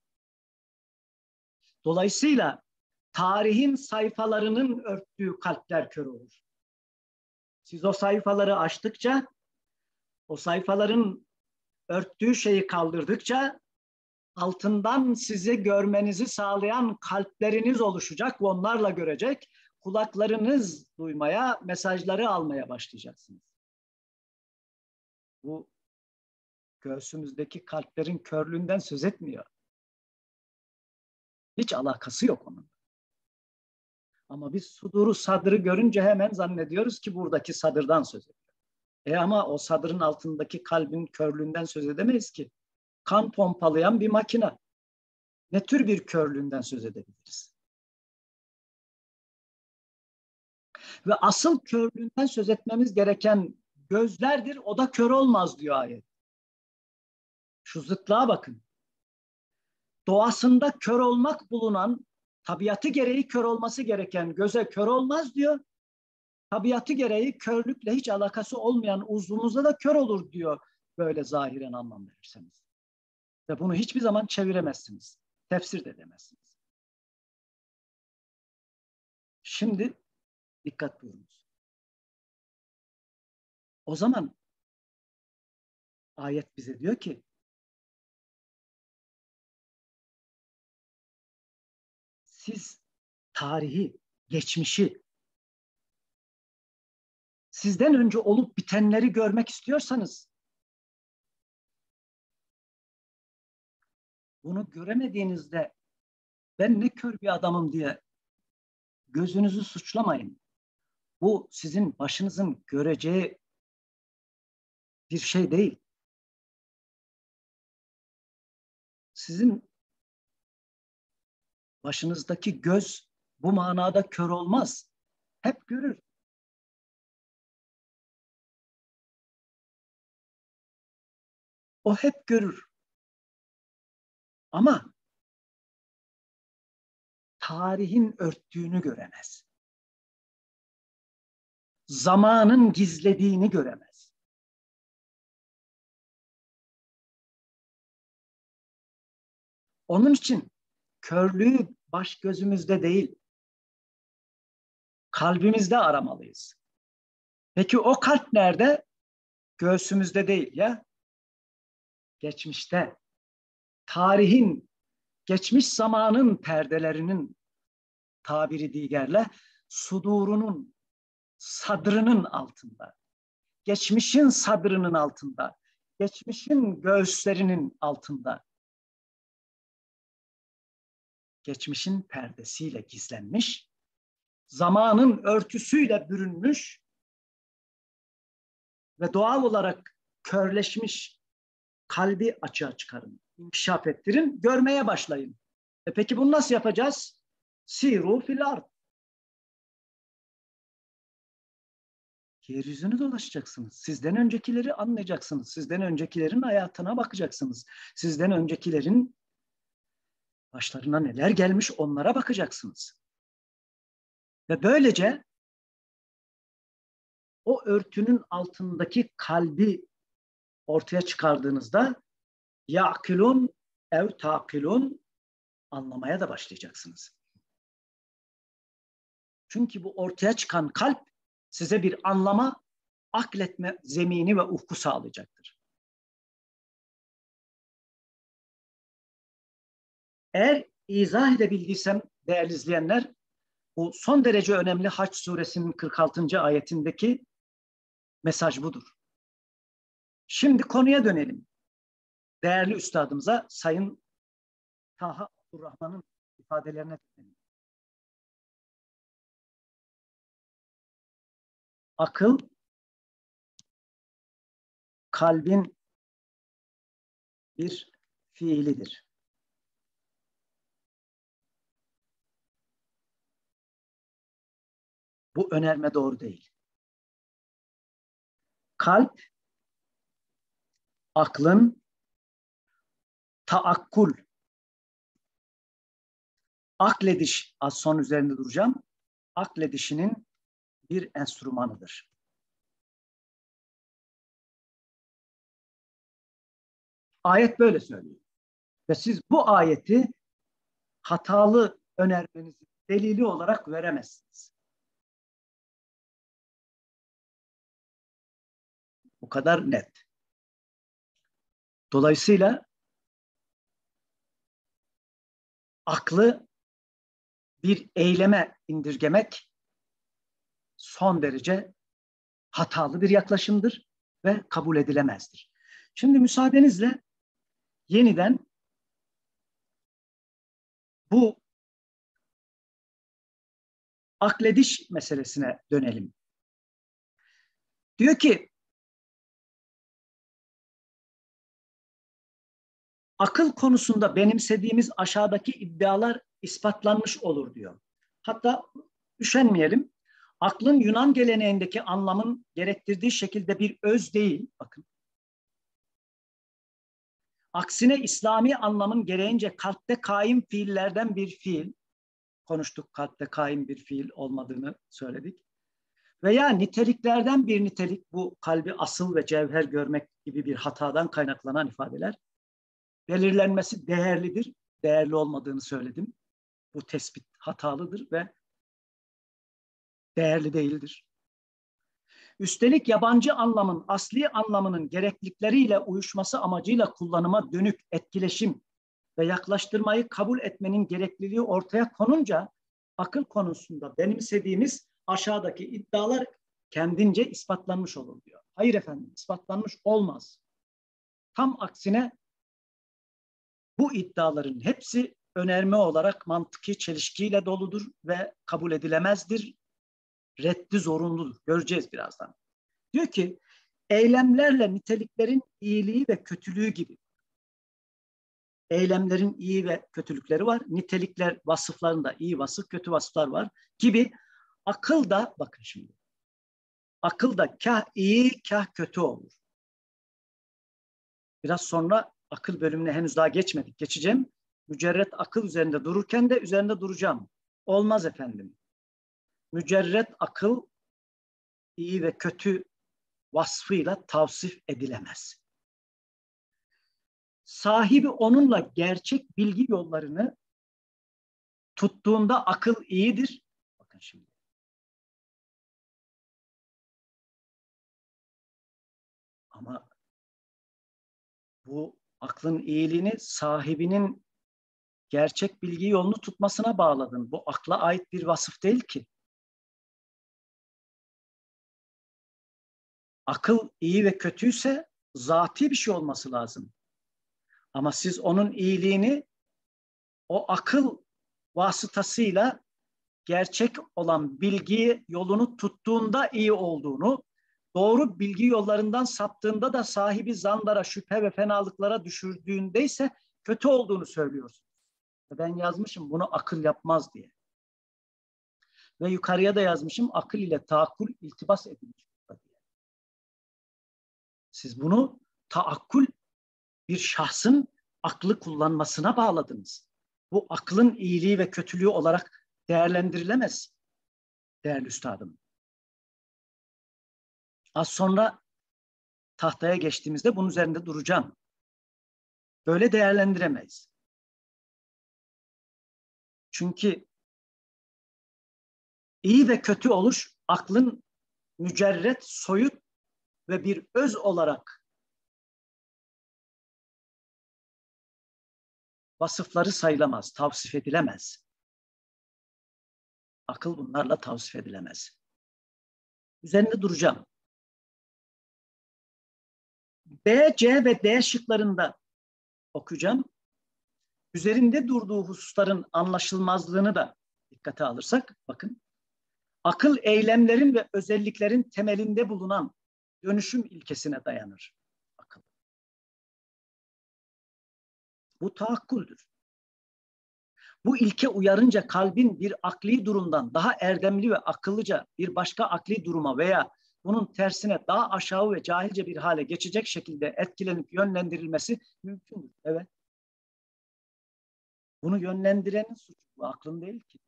Dolayısıyla tarihin sayfalarının örttüğü kalpler kör olur. Siz o sayfaları açtıkça, o sayfaların örttüğü şeyi kaldırdıkça altından sizi görmenizi sağlayan kalpleriniz oluşacak ve onlarla görecek. Kulaklarınız duymaya, mesajları almaya başlayacaksınız. Bu göğsümüzdeki kalplerin körlüğünden söz etmiyor. Hiç alakası yok onun. Ama biz suduru, sadrı görünce hemen zannediyoruz ki buradaki sadırdan söz ediyor. E ama o sadrın altındaki kalbin körlüğünden söz edemeyiz ki. Kan pompalayan bir makine. Ne tür bir körlüğünden söz edebiliriz? Ve asıl körlüğünden söz etmemiz gereken gözlerdir. O da kör olmaz diyor ayet. Şu zıtlığa bakın. Doğasında kör olmak bulunan, tabiatı gereği kör olması gereken göze kör olmaz diyor. Tabiatı gereği körlükle hiç alakası olmayan uzvumuzda da kör olur diyor. Böyle zahiren anlam verirseniz. Ve bunu hiçbir zaman çeviremezsiniz. Tefsir de edemezsiniz. Şimdi dikkat buyurunuz. O zaman ayet bize diyor ki siz tarihi, geçmişi, sizden önce olup bitenleri görmek istiyorsanız bunu göremediğinizde ben ne kör bir adamım diye gözünüzü suçlamayın. Bu sizin başınızın göreceği bir şey değil. Sizin başınızdaki göz bu manada kör olmaz. Hep görür. O hep görür. Ama tarihin örttüğünü göremez. Zamanın gizlediğini göremez. Onun için körlüğü baş gözümüzde değil, kalbimizde aramalıyız. Peki o kalp nerede? Göğsümüzde değil ya. Geçmişte. Tarihin, geçmiş zamanın perdelerinin, tabiri diğerle, sudurunun, sadrının altında. Geçmişin sadrının altında. Geçmişin göğüslerinin altında. Geçmişin perdesiyle gizlenmiş, zamanın örtüsüyle bürünmüş ve doğal olarak körleşmiş kalbi açığa çıkarın, inkişaf ettirin, görmeye başlayın. E peki bunu nasıl yapacağız? Siru fil ard. Yeryüzünü dolaşacaksınız. Sizden öncekileri anlayacaksınız. Sizden öncekilerin hayatına bakacaksınız. Sizden öncekilerin başlarına neler gelmiş onlara bakacaksınız. Ve böylece o örtünün altındaki kalbi ortaya çıkardığınızda ya'kilun ev ta'kilun anlamaya da başlayacaksınız. Çünkü bu ortaya çıkan kalp size bir anlama, akletme zemini ve ufku sağlayacaktır. Eğer izah edebildiysem değerli izleyenler, bu son derece önemli Hac suresinin kırk altıncı ayetindeki mesaj budur. Şimdi konuya dönelim. Değerli üstadımıza Sayın Taha Abdurrahman'ın ifadelerine dönelim. Akıl, kalbin bir fiilidir. Bu önerme doğru değil. Kalp, aklın, taakkul, aklediş, az son üzerinde duracağım, akledişinin bir enstrümanıdır. Ayet böyle söylüyor. Ve siz bu ayeti hatalı önermenizi delili olarak veremezsiniz. Bu kadar net. Dolayısıyla aklı bir eyleme indirgemek son derece hatalı bir yaklaşımdır ve kabul edilemezdir. Şimdi müsaadenizle yeniden bu aklediş meselesine dönelim. Diyor ki akıl konusunda benimsediğimiz aşağıdaki iddialar ispatlanmış olur diyor. Hatta üşenmeyelim. Aklın Yunan geleneğindeki anlamın gerektirdiği şekilde bir öz değil. Bakın. Aksine İslami anlamın gereğince kalpte kaim fiillerden bir fiil. Konuştuk, kalpte kaim bir fiil olmadığını söyledik. Veya niteliklerden bir nitelik, bu kalbi asıl ve cevher görmek gibi bir hatadan kaynaklanan ifadeler. Belirlenmesi değerlidir. Değerli olmadığını söyledim. Bu tespit hatalıdır ve değerli değildir. Üstelik yabancı anlamın asli anlamının gereklilikleriyle uyuşması amacıyla kullanıma dönük etkileşim ve yaklaştırmayı kabul etmenin gerekliliği ortaya konunca akıl konusunda benimsediğimiz aşağıdaki iddialar kendince ispatlanmış olur diyor. Hayır efendim, ispatlanmış olmaz. Tam aksine bu iddiaların hepsi önerme olarak mantıki çelişkiyle doludur ve kabul edilemezdir. Reddi zorunludur. Göreceğiz birazdan. Diyor ki eylemlerle niteliklerin iyiliği ve kötülüğü gibi. Eylemlerin iyi ve kötülükleri var. Nitelikler vasıflarında iyi vasıf, kötü vasıflar var gibi. Akıl da bakın şimdi. Akıl da kah iyi, kah kötü olur. Biraz sonra akıl bölümüne henüz daha geçmedik. Geçeceğim. Mücerret akıl üzerinde dururken de üzerinde duracağım. Olmaz efendim. Mücerret akıl iyi ve kötü vasfıyla tavsif edilemez. Sahibi onunla gerçek bilgi yollarını tuttuğunda akıl iyidir. Bakın şimdi. Ama bu aklın iyiliğini sahibinin gerçek bilgi yolunu tutmasına bağladın. Bu akla ait bir vasıf değil ki. Akıl iyi ve kötüyse zati bir şey olması lazım. Ama siz onun iyiliğini o akıl vasıtasıyla gerçek olan bilgi yolunu tuttuğunda iyi olduğunu, doğru bilgi yollarından saptığında da sahibi zanlara, şüphe ve fenalıklara düşürdüğünde ise kötü olduğunu söylüyorsunuz. Ben yazmışım bunu akıl yapmaz diye. Ve yukarıya da yazmışım, akıl ile taakkul iltibas edilmiş. Siz bunu taakkul, bir şahsın aklı kullanmasına bağladınız. Bu aklın iyiliği ve kötülüğü olarak değerlendirilemez değerli üstadım. Az sonra tahtaya geçtiğimizde bunun üzerinde duracağım. Böyle değerlendiremeyiz. Çünkü iyi ve kötü oluş aklın mücerret, soyut ve bir öz olarak vasıfları sayılamaz, tavsif edilemez. Akıl bunlarla tavsif edilemez. Üzerinde duracağım. B, C ve D şıklarında okuyacağım. Üzerinde durduğu hususların anlaşılmazlığını da dikkate alırsak, bakın, akıl eylemlerin ve özelliklerin temelinde bulunan dönüşüm ilkesine dayanır. Akıl. Bu taakkuldür. Bu ilke uyarınca kalbin bir akli durumdan daha erdemli ve akıllıca bir başka akli duruma veya bunun tersine daha aşağı ve cahilce bir hale geçecek şekilde etkilenip yönlendirilmesi mümkündür. Evet. Bunu yönlendirenin suçu, bu aklın değil ki.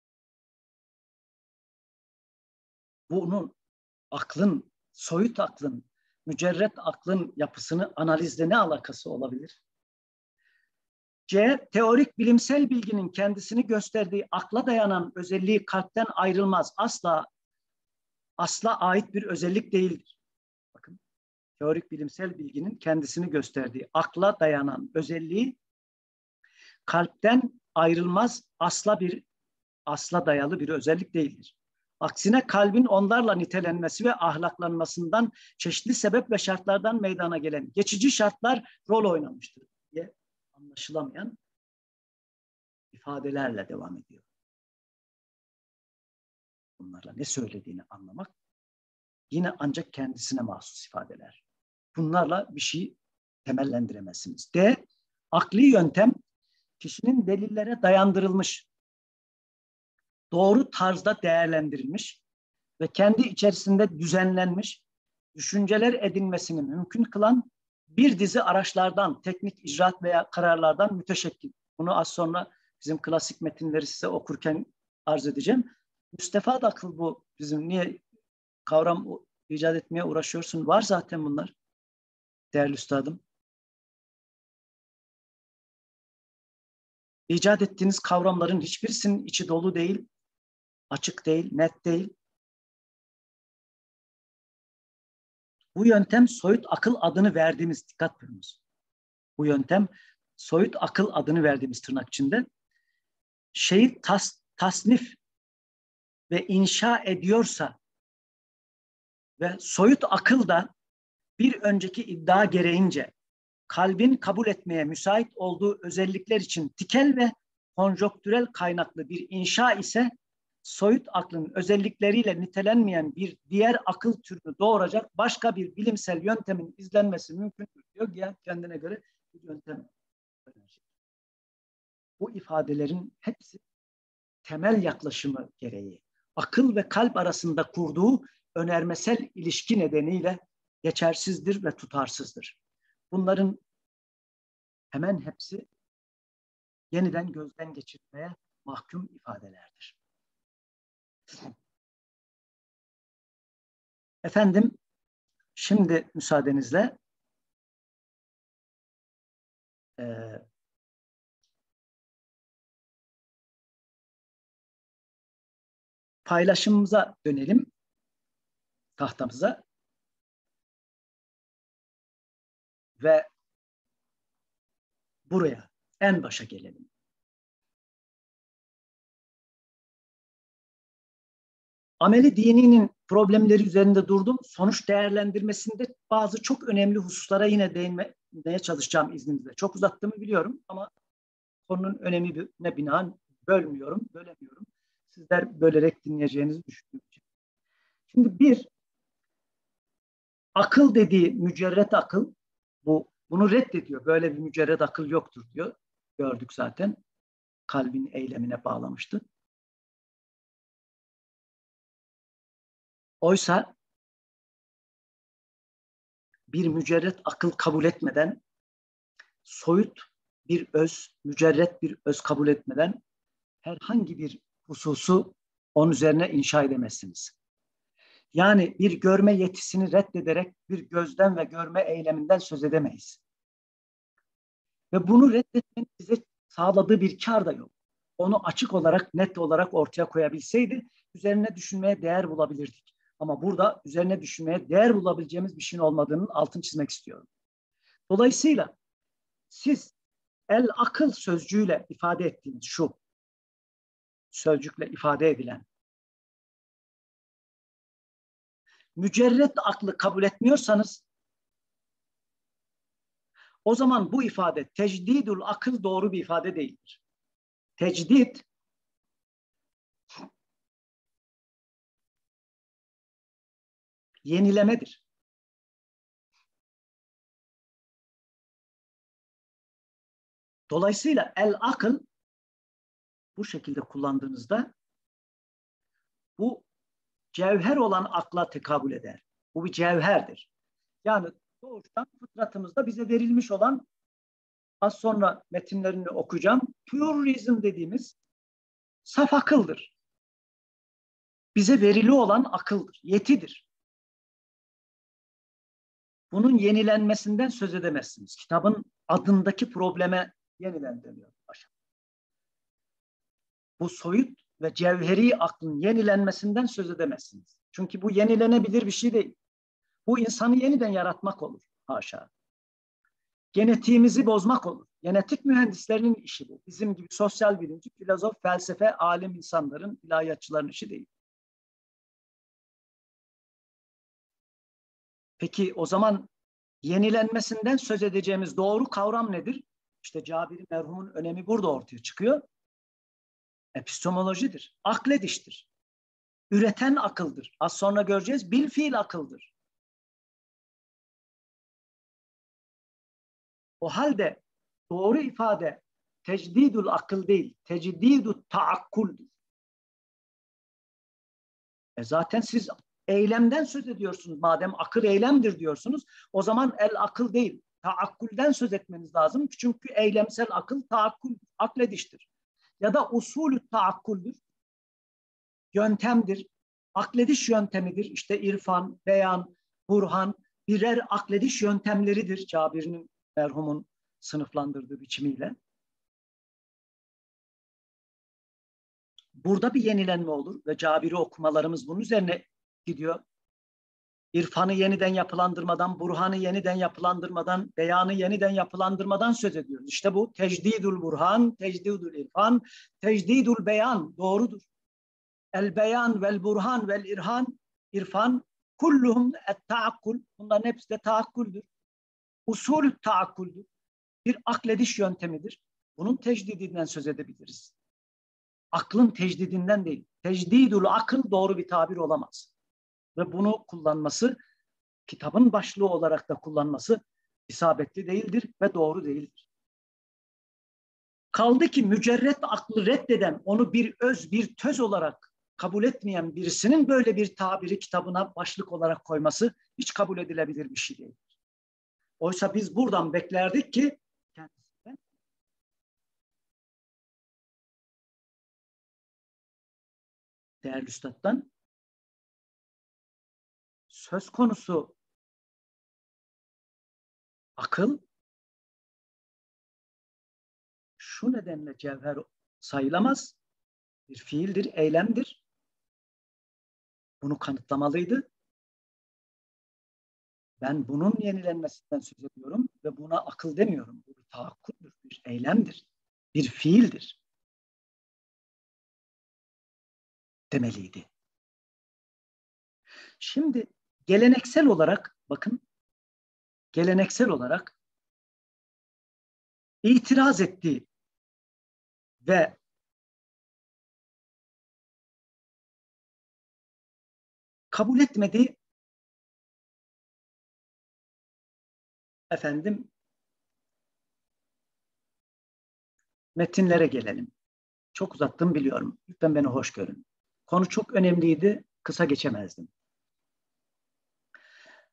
Bunun aklın, soyut aklın, mücerret aklın yapısını analizle ne alakası olabilir? C, teorik bilimsel bilginin kendisini gösterdiği akla dayanan özelliği kalpten ayrılmaz. Asla, asla ait bir özellik değildir. Bakın, teorik bilimsel bilginin kendisini gösterdiği akla dayanan özelliği kalpten ayrılmaz, asla bir asla dayalı bir özellik değildir. Aksine kalbin onlarla nitelenmesi ve ahlaklanmasından çeşitli sebep ve şartlardan meydana gelen geçici şartlar rol oynamıştır diye anlaşılamayan ifadelerle devam ediyor. Bunlarla ne söylediğini anlamak yine ancak kendisine mahsus ifadeler. Bunlarla bir şey temellendiremezsiniz. D, akli yöntem kişinin delillere dayandırılmış, doğru tarzda değerlendirilmiş ve kendi içerisinde düzenlenmiş düşünceler edinmesini mümkün kılan bir dizi araçlardan, teknik icraat veya kararlardan müteşekkil. Bunu az sonra bizim klasik metinleri size okurken arz edeceğim. Müstefad akıl bu bizim. Niye kavram icat etmeye uğraşıyorsun? Var zaten bunlar. Değerli üstadım. İcat ettiğiniz kavramların hiçbirisinin içi dolu değil, açık değil, net değil. Bu yöntem soyut akıl adını verdiğimiz, dikkat buyurunuz. Bu yöntem soyut akıl adını verdiğimiz tırnak içinde şeyi tas, tasnif ve inşa ediyorsa ve soyut akıl da bir önceki iddia gereğince kalbin kabul etmeye müsait olduğu özellikler için tikel ve konjonktürel kaynaklı bir inşa ise soyut aklın özellikleriyle nitelenmeyen bir diğer akıl türünü doğuracak başka bir bilimsel yöntemin izlenmesi mümkündür diyor. Yani kendine göre bir yöntem. Bu ifadelerin hepsi temel yaklaşımı gereği akıl ve kalp arasında kurduğu önermesel ilişki nedeniyle geçersizdir ve tutarsızdır. Bunların hemen hepsi yeniden gözden geçirmeye mahkum ifadelerdir. Efendim, şimdi müsaadenizle e, paylaşımımıza dönelim, tahtamıza ve buraya, en başa gelelim. Ameli dininin problemleri üzerinde durdum. Sonuç değerlendirmesinde bazı çok önemli hususlara yine değinmeye çalışacağım izninizle. Çok uzattığımı biliyorum ama konunun önemine binaen bölmüyorum, bölemiyorum. Sizler bölerek dinleyeceğinizi düşünüyorum. Şimdi bir, akıl dediği mücerret akıl, bu bunu reddediyor. Böyle bir mücerret akıl yoktur diyor. Gördük zaten. Kalbin eylemine bağlamıştı. Oysa bir mücerret akıl kabul etmeden, soyut bir öz, mücerret bir öz kabul etmeden herhangi bir hususu onun üzerine inşa edemezsiniz. Yani bir görme yetisini reddederek bir gözlem ve görme eyleminden söz edemeyiz. Ve bunu reddetmenin bize sağladığı bir kar da yok. Onu açık olarak, net olarak ortaya koyabilseydi üzerine düşünmeye değer bulabilirdik. Ama burada üzerine düşünmeye değer bulabileceğimiz bir şeyin olmadığının altını çizmek istiyorum. Dolayısıyla siz el akıl sözcüğüyle ifade ettiğiniz şu, sözcükle ifade edilen mücerret aklı kabul etmiyorsanız o zaman bu ifade tecdidül akıl doğru bir ifade değildir. Tecdid yenilemedir. Dolayısıyla el akıl bu şekilde kullandığınızda bu cevher olan akla tekabül eder. Bu bir cevherdir. Yani doğuştan fıtratımızda bize verilmiş olan, az sonra metinlerini okuyacağım, pure reason dediğimiz saf akıldır. Bize verili olan akıldır, yetidir. Bunun yenilenmesinden söz edemezsiniz. Kitabın adındaki probleme yeniden deniyor. Bu soyut ve cevheri aklın yenilenmesinden söz edemezsiniz. Çünkü bu yenilenebilir bir şey değil. Bu insanı yeniden yaratmak olur. Haşa. Genetiğimizi bozmak olur. Genetik mühendislerinin işi bu. Bizim gibi sosyal bilimci, filozof, felsefe, alim insanların, ilahiyatçıların işi değil. Peki o zaman yenilenmesinden söz edeceğimiz doğru kavram nedir? İşte Cabir merhumun önemi burada ortaya çıkıyor. Epistemolojidir, aklediştir. Üreten akıldır. Az sonra göreceğiz, bil fiil akıldır. O halde doğru ifade tecdidül akıl değil, tecdidü taakkuldür. E zaten siz eylemden söz ediyorsunuz. Madem akıl eylemdir diyorsunuz, o zaman el akıl değil, taakkulden söz etmeniz lazım. Çünkü eylemsel akıl taakkul, aklediştir. Ya da usulü taakkuldür, yöntemdir, aklediş yöntemidir. İşte irfan, beyan, burhan birer aklediş yöntemleridir Cabir'in merhumun sınıflandırdığı biçimiyle. Burada bir yenilenme olur ve Cabir'i okumalarımız bunun üzerine gidiyor. İrfanı yeniden yapılandırmadan, burhanı yeniden yapılandırmadan, beyanı yeniden yapılandırmadan söz ediyoruz. İşte bu tecdidül burhan, tecdidül irfan, tecdidül beyan doğrudur. El beyan vel burhan vel irhan, irfan, kulluhum et taakkul. Bunların hepsi de taakkuldür. Usul taakkuldür. Bir aklediş yöntemidir. Bunun tecdidinden söz edebiliriz. Aklın tecdidinden değil. Tecdidül akıl doğru bir tabir olamaz. Ve bunu kullanması, kitabın başlığı olarak da kullanması isabetli değildir ve doğru değildir. Kaldı ki mücerret aklı reddeden, onu bir öz, bir töz olarak kabul etmeyen birisinin böyle bir tabiri kitabına başlık olarak koyması hiç kabul edilebilir bir şey değil. Oysa biz buradan beklerdik ki kendisinden değerli üstaddan söz konusu akıl şu nedenle cevher sayılamaz, bir fiildir, eylemdir. Bunu kanıtlamalıydı. Ben bunun yenilenmesinden söz ediyorum ve buna akıl demiyorum. Bu bir tahakküdür, bir eylemdir, bir fiildir demeliydi. Şimdi geleneksel olarak, bakın, geleneksel olarak itiraz ettiği ve kabul etmediği efendim metinlere gelelim. Çok uzattım biliyorum. Lütfen beni hoş görün. Konu çok önemliydi. Kısa geçemezdim.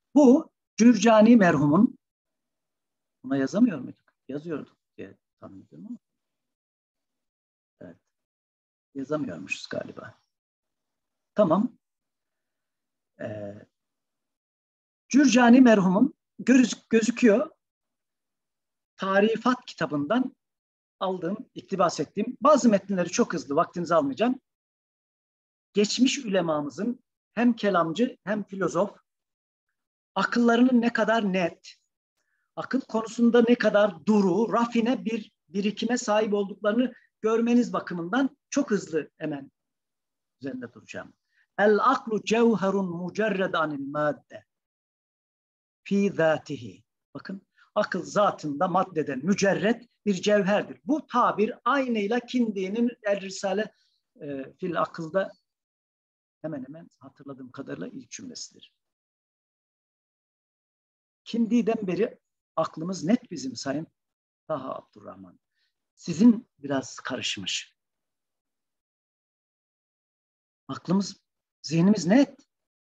Bu Cürcani merhumun, buna yazamıyor muyduk? Yazıyorduk diye tahmin ediyorum ama. Evet. Yazamıyormuşuz galiba. Tamam. Ee, Cürcani merhumun göz, gözüküyor. Tarifat kitabından aldığım, iktibas ettiğim bazı metinleri çok hızlı, vaktinizi almayacağım. Geçmiş ulemamızın hem kelamcı hem filozof akıllarının ne kadar net, akıl konusunda ne kadar duru, rafine bir birikime sahip olduklarını görmeniz bakımından çok hızlı hemen üzerinde duracağım. El aklu cevherun mucerred anil madde fi zatihi. Bakın, akıl zatında maddeden mücerred bir cevherdir. Bu tabir aynıyla Kindi'nin El Risale e, fil akılda hemen hemen hatırladığım kadarıyla ilk cümlesidir. Kindi'den beri aklımız net bizim Sayın Taha Abdurrahman. Sizin biraz karışmış. Aklımız, zihnimiz net.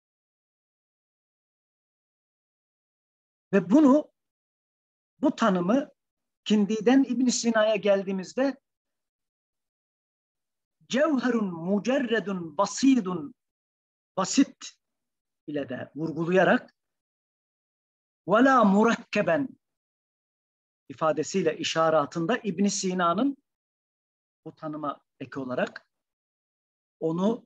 Ve bunu, bu tanımı Kindi'den İbn Sina'ya geldiğimizde cevherun mucerredun basidun, basit ile de vurgulayarak ve la murakkeben ifadesiyle işaretinde İbn Sina'nın bu tanıma ek olarak onu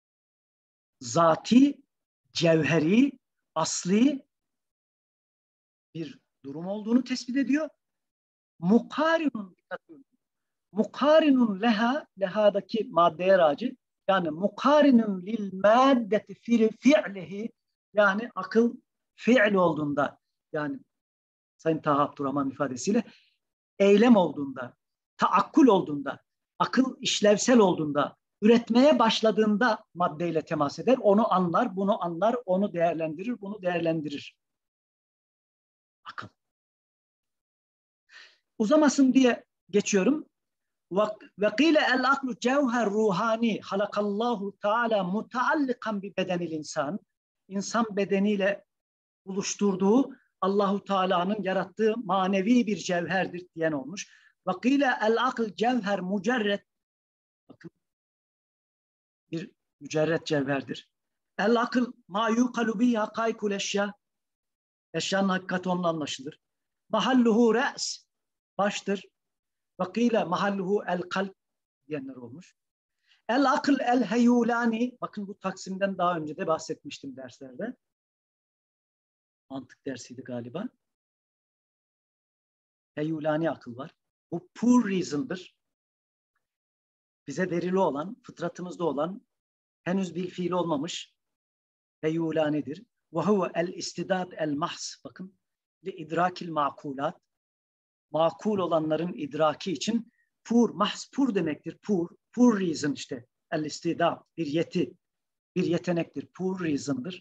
zati, cevheri, asli bir durum olduğunu tespit ediyor. Mukarinun mukarinun leha, lehadaki maddeye raci, yani mukarinun lil maddeti fi fi'lihi, yani akıl fiil olduğunda, yani Sayın Taha Abdurrahman ifadesiyle eylem olduğunda, taakkul olduğunda, akıl işlevsel olduğunda, üretmeye başladığında maddeyle temas eder. Onu anlar, bunu anlar, onu değerlendirir, bunu değerlendirir. Akıl. Uzamasın diye geçiyorum. Ve kîle el aklu cevher ruhani halakallahu teala mutaallikan bi bedenil insan. İnsan bedeniyle buluşturduğu Allahu Teala'nın yarattığı manevi bir cevherdir diyen olmuş. Ve kîle el akl cevher mücerred. Bakın, bir mücerred cevherdir. El akıl ma yuqalu bihi hakaikul eşya. Eşyanın hakikati onunla anlaşılır. Mahalluhu re's. Baştır. Vakile mahalluhu el kalp diyenler olmuş. El akıl el heyulani. Bakın, bu taksimden daha önce de bahsetmiştim derslerde. Mantık dersiydi galiba. Heyulani akıl var. Bu pure reason'dır. Bize verili olan, fıtratımızda olan, henüz bir fiil olmamış heyulanidir. Ve huve el istidad el mahs. Bakın, li idrakil makulat. Makul olanların idraki için pur, mahs pur demektir. Pur, pur reason işte. El istidad, bir yeti, bir yetenektir. Pur reason'dır.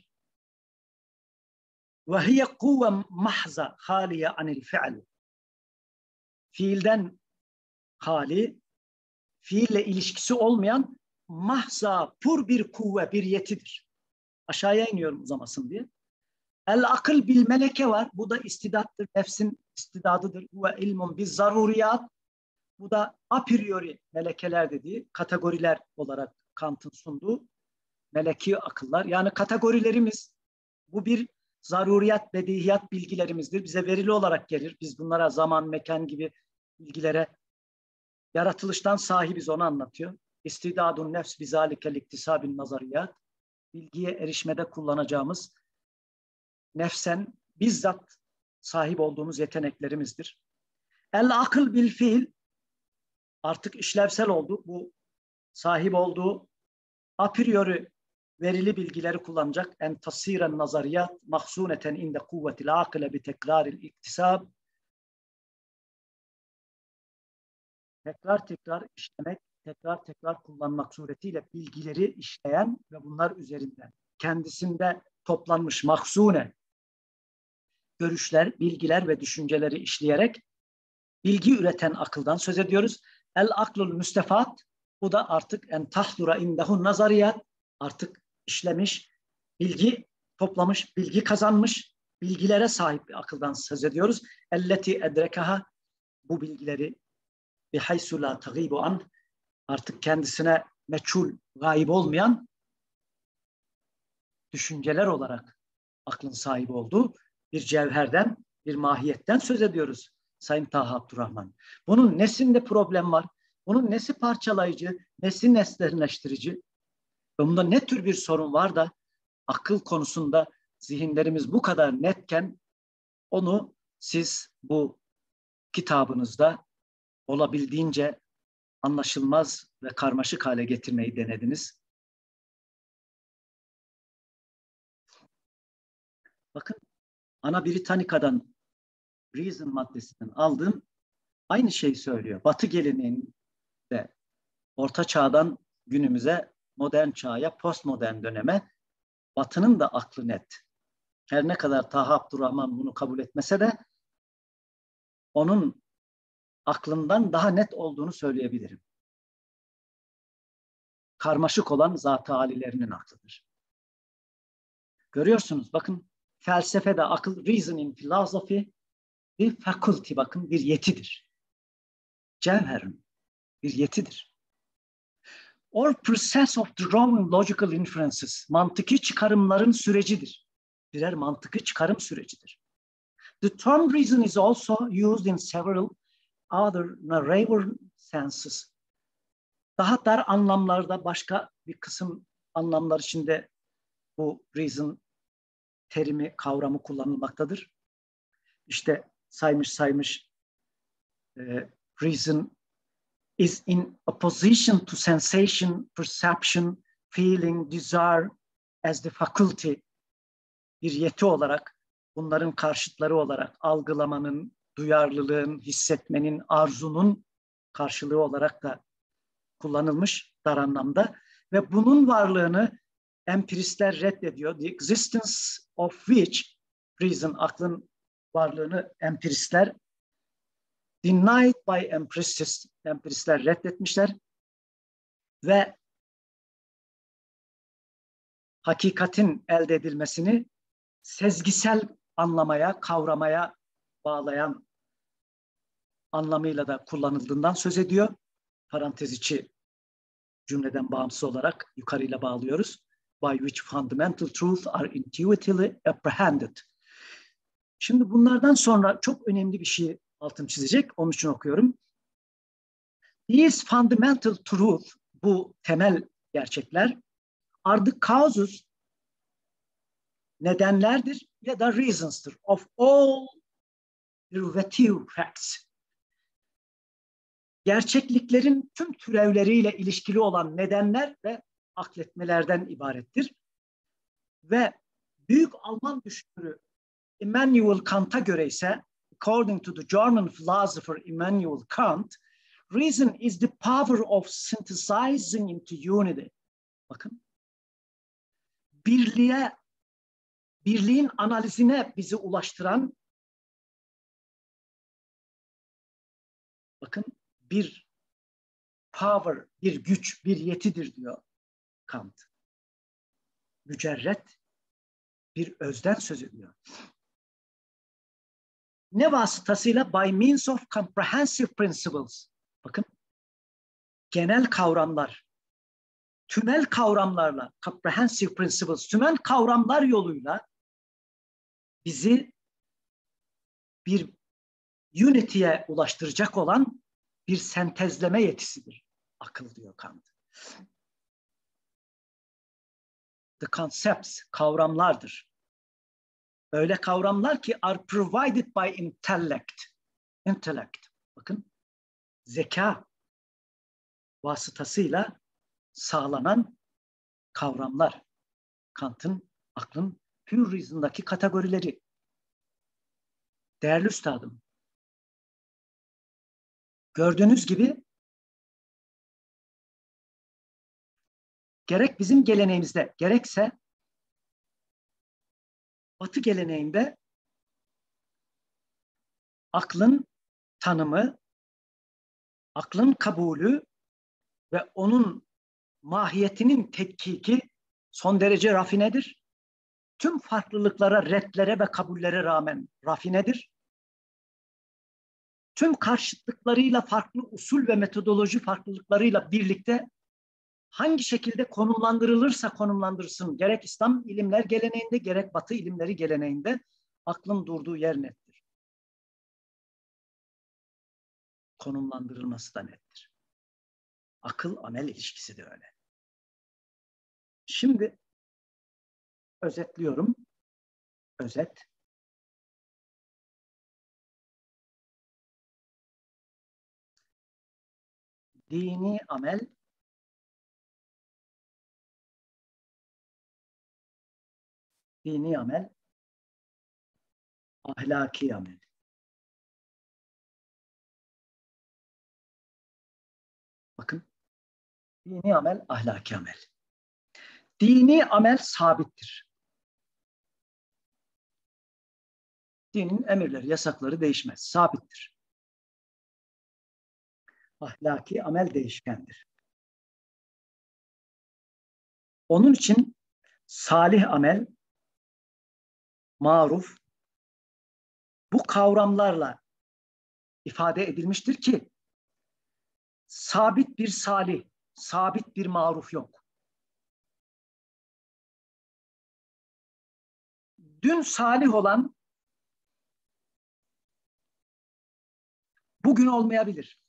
Ve hiye kuvve mahza haliye anil fi'l. Fiilden hali, fiille ilişkisi olmayan mahza, pur bir kuvve, bir yetidir. Aşağıya iniyorum uzamasın diye. El akıl bil meleke var. Bu da istidattır. Nefsin istidadıdır. Ve ilmun biz zaruriyat. Bu da a priori melekeler dediği kategoriler olarak Kant'ın sunduğu meleki akıllar. Yani kategorilerimiz, bu bir zaruriyat, bedihiyat bilgilerimizdir. Bize verili olarak gelir. Biz bunlara zaman, mekan gibi bilgilere yaratılıştan sahibiz, onu anlatıyor. İstidadun nefs bizalikel iktisabin nazariyat. Bilgiye erişmede kullanacağımız nefsen bizzat sahip olduğumuz yeteneklerimizdir. El akıl bil fiil artık işlevsel oldu. Bu sahip olduğu a priori verili bilgileri kullanacak. En tasiren nazariyat mahzuneten inde kuvvetil akile bi tekraril iktisab. Tekrar tekrar işlemek, tekrar tekrar kullanmak suretiyle bilgileri işleyen ve bunlar üzerinden kendisinde toplanmış mahzune görüşler, bilgiler ve düşünceleri işleyerek bilgi üreten akıldan söz ediyoruz. El aklul müstefat, bu da artık en tahdura indehun nazariyat, artık işlemiş, bilgi toplamış, bilgi kazanmış bilgilere sahip bir akıldan söz ediyoruz. Elleti edrekaha, bu bilgileri bihaysu la tagibu an, artık kendisine meçhul, gayb olmayan düşünceler olarak aklın sahibi olduğu bir cevherden, bir mahiyetten söz ediyoruz Sayın Taha Abdurrahman. Bunun nesinde problem var? Bunun nesi parçalayıcı, nesi nesneleştirici? Bunda ne tür bir sorun var da akıl konusunda zihinlerimiz bu kadar netken onu siz bu kitabınızda olabildiğince anlaşılmaz ve karmaşık hale getirmeyi denediniz. Bakın, Ana Britannica'dan Reason maddesinden aldığım aynı şeyi söylüyor. Batı geleneğinde Orta Çağ'dan günümüze, modern çağa, postmodern döneme Batı'nın da aklı net. Her ne kadar Taha Abdurrahman bunu kabul etmese de onun aklından daha net olduğunu söyleyebilirim. Karmaşık olan zat-ı alilerinin aklıdır. Görüyorsunuz, bakın, felsefede akıl, reason in philosophy, bir faculty, bakın, bir yetidir. Cevher'in bir yetidir. Or process of drawing logical inferences, mantıki çıkarımların sürecidir. Birer mantıki çıkarım sürecidir. The term reason is also used in several other narrative senses. Daha dar anlamlarda, başka bir kısım anlamlar içinde bu reason terimi, kavramı kullanılmaktadır. İşte saymış saymış e, reason is in opposition to sensation, perception, feeling, desire as the faculty, bir yeti olarak, bunların karşıtları olarak algılamanın, duyarlılığın, hissetmenin, arzunun karşılığı olarak da kullanılmış dar anlamda ve bunun varlığını empiristler reddediyor. The existence of which, reason, aklın varlığını empiristler denied by empiricists, empiristler reddetmişler ve hakikatin elde edilmesini sezgisel anlamaya, kavramaya bağlayan anlamıyla da kullanıldığından söz ediyor. Parantez içi cümleden bağımsız olarak yukarıyla bağlıyoruz. By which fundamental truths are intuitively apprehended. Şimdi bunlardan sonra çok önemli bir şey altını çizecek. Onun için okuyorum. These fundamental truths, bu temel gerçekler, are the causes, nedenlerdir ya da reasons'tır of all derivative facts. Gerçekliklerin tüm türevleriyle ilişkili olan nedenler ve akletmelerden ibarettir. Ve büyük Alman düşünürü Immanuel Kant'a göre ise, according to the German philosopher Immanuel Kant, reason is the power of synthesizing into unity. Bakın, birliğe, birliğin analizine bizi ulaştıran, bakın, bir power, bir güç, bir yetidir diyor Kant. Mücerret bir özden söz ediyor. Ne vasıtasıyla? By means of comprehensive principles. Bakın, genel kavramlar, tümel kavramlarla, comprehensive principles, tümel kavramlar yoluyla bizi bir unity'ye ulaştıracak olan bir sentezleme yetisidir akıl diyor Kant. The concepts, kavramlardır. Öyle kavramlar ki are provided by intellect. Intellect. Bakın, zeka vasıtasıyla sağlanan kavramlar. Kant'ın, aklın pure reason'daki kategorileri. Değerli üstadım, gördüğünüz gibi gerek bizim geleneğimizde, gerekse Batı geleneğinde aklın tanımı, aklın kabulü ve onun mahiyetinin tetkiki son derece rafinedir. tüm farklılıklara, redlere ve kabullere rağmen rafinedir. Tüm karşıtlıklarıyla, farklı usul ve metodoloji farklılıklarıyla birlikte hangi şekilde konumlandırılırsa konumlandırsın, gerek İslam ilimler geleneğinde, gerek Batı ilimleri geleneğinde aklın durduğu yer nettir. Konumlandırılması da nettir. Akıl-amel ilişkisi de öyle. Şimdi özetliyorum. Özet. Dini amel dini amel ahlaki amel. Bakın. Dini amel ahlaki amel. Dini amel sabittir. Dinin emirleri, yasakları değişmez. Sabittir. Ahlaki amel değişkendir. Onun için salih amel, maruf, bu kavramlarla ifade edilmiştir ki sabit bir salih, sabit bir maruf yok. Dün salih olan bugün olmayabilir.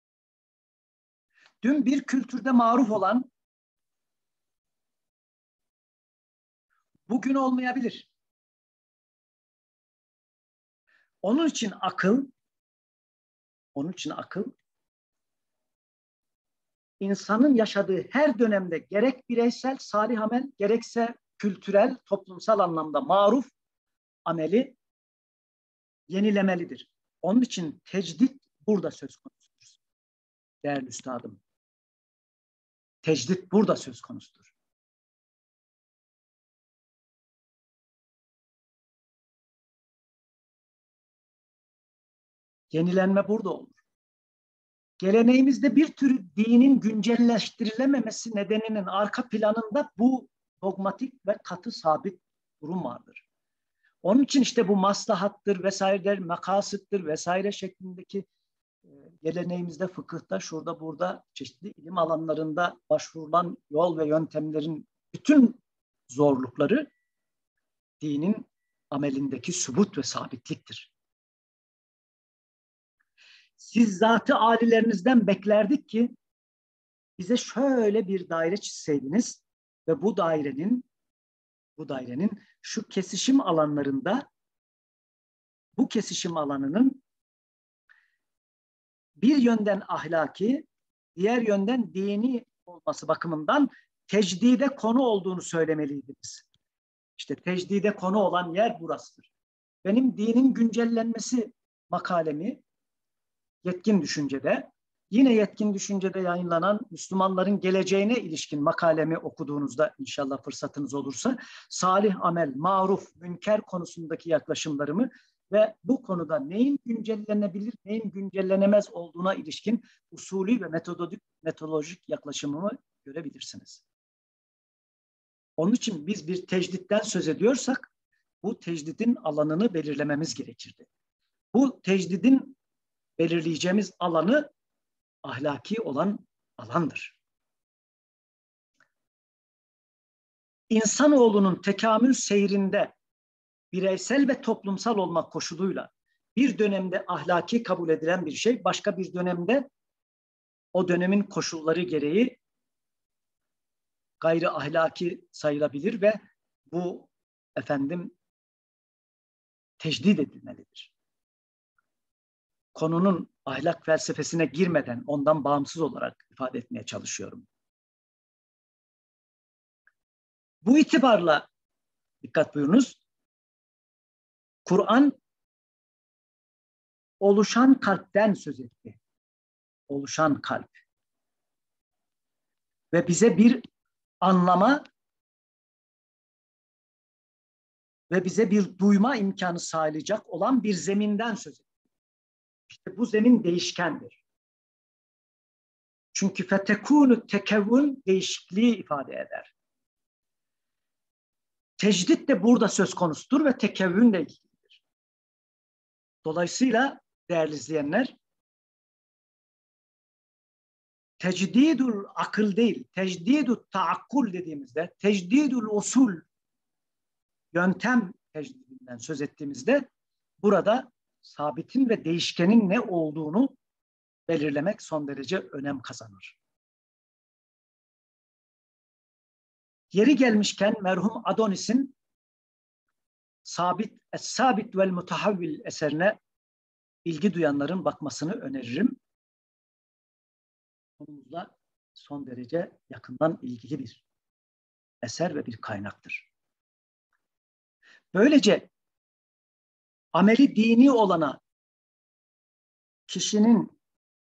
Dün bir kültürde maruf olan bugün olmayabilir. Onun için akıl, onun için akıl, insanın yaşadığı her dönemde gerek bireysel salih amel, gerekse kültürel, toplumsal anlamda maruf ameli yenilemelidir. Onun için tecdit burada söz konusudur. Değerli üstadım. Tecdit burada söz konusudur. Yenilenme burada olur. Geleneğimizde bir tür dinin güncelleştirilememesi nedeninin arka planında bu dogmatik ve katı sabit durum vardır. Onun için işte bu maslahattır vesaireler, makasıttır vesaire şeklindeki e, geleneğimizde, fıkıhta, şurada burada çeşitli ilim alanlarında başvurulan yol ve yöntemlerin bütün zorlukları dinin amelindeki sübut ve sabitliktir. Siz zat-ı âlilerinizden beklerdik ki bize şöyle bir daire çizseydiniz ve bu dairenin bu dairenin şu kesişim alanlarında bu kesişim alanının bir yönden ahlaki, diğer yönden dini olması bakımından tecdide konu olduğunu söylemeliydiniz. İşte tecdide konu olan yer burasıdır. Benim dinin güncellenmesi makalemi Yetkin Düşünce'de, yine Yetkin Düşünce'de yayınlanan Müslümanların geleceğine ilişkin makalemi okuduğunuzda inşallah fırsatınız olursa salih amel, maruf, münker konusundaki yaklaşımlarımı ve bu konuda neyin güncellenebilir, neyin güncellenemez olduğuna ilişkin usulü ve metodolojik, metodolojik yaklaşımımı görebilirsiniz. Onun için biz bir tecditten söz ediyorsak bu tecdidin alanını belirlememiz gerekirdi. Bu tecdidin belirleyeceğimiz alanı ahlaki olan alandır. İnsanoğlunun tekamül seyrinde bireysel ve toplumsal olmak koşuluyla bir dönemde ahlaki kabul edilen bir şey, başka bir dönemde o dönemin koşulları gereği gayri ahlaki sayılabilir ve bu efendim tecdid edilmelidir. Konunun ahlak felsefesine girmeden ondan bağımsız olarak ifade etmeye çalışıyorum. Bu itibarla dikkat buyurunuz. Kur'an oluşan kalpten söz etti. Oluşan kalp. Ve bize bir anlama ve bize bir duyma imkanı sağlayacak olan bir zeminden söz etti. İşte bu zemin değişkendir. Çünkü fetekûnü tekevvün değişikliği ifade eder. Tecdit de burada söz konusudur ve tekevvünle ilgilidir. Dolayısıyla değerli izleyenler, tecdidül akıl değil, tecdidül taakkul dediğimizde, tecdidül usul, yöntem tecdidinden söz ettiğimizde burada sabitin ve değişkenin ne olduğunu belirlemek son derece önem kazanır. Yeri gelmişken merhum Adonis'in Sabit, Es-Sabit vel Mutahavvil eserine ilgi duyanların bakmasını öneririm. Konumuzla son derece yakından ilgili bir eser ve bir kaynaktır. Böylece ameli dini olana kişinin,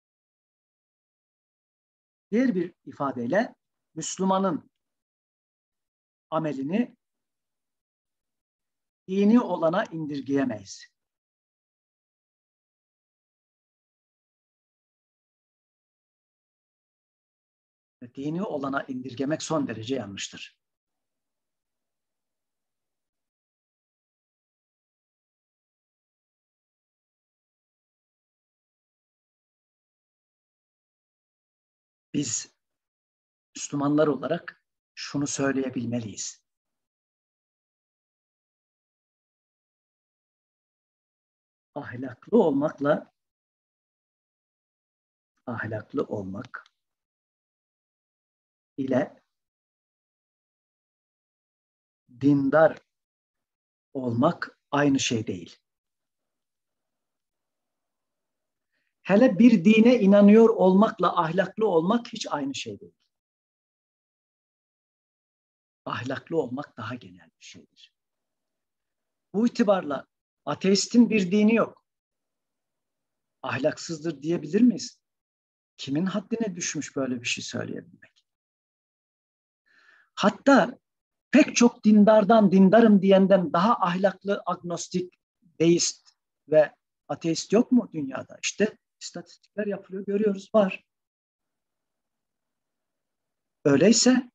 diğer bir ifadeyle Müslümanın amelini dini olana indirgeyemeyiz. Dini olana indirgemek son derece yanlıştır. Biz Müslümanlar olarak şunu söyleyebilmeliyiz. Ahlaklı olmakla ahlaklı olmak ile dindar olmak aynı şey değil. Hele bir dine inanıyor olmakla ahlaklı olmak hiç aynı şey değil. Ahlaklı olmak daha genel bir şeydir. Bu itibarla ateistin bir dini yok. Ahlaksızdır diyebilir miyiz? Kimin haddine düşmüş böyle bir şey söyleyebilmek? Hatta pek çok dindardan, dindarım diyenden daha ahlaklı agnostik, deist ve ateist yok mu dünyada? İşte istatistikler yapılıyor, görüyoruz, var. Öyleyse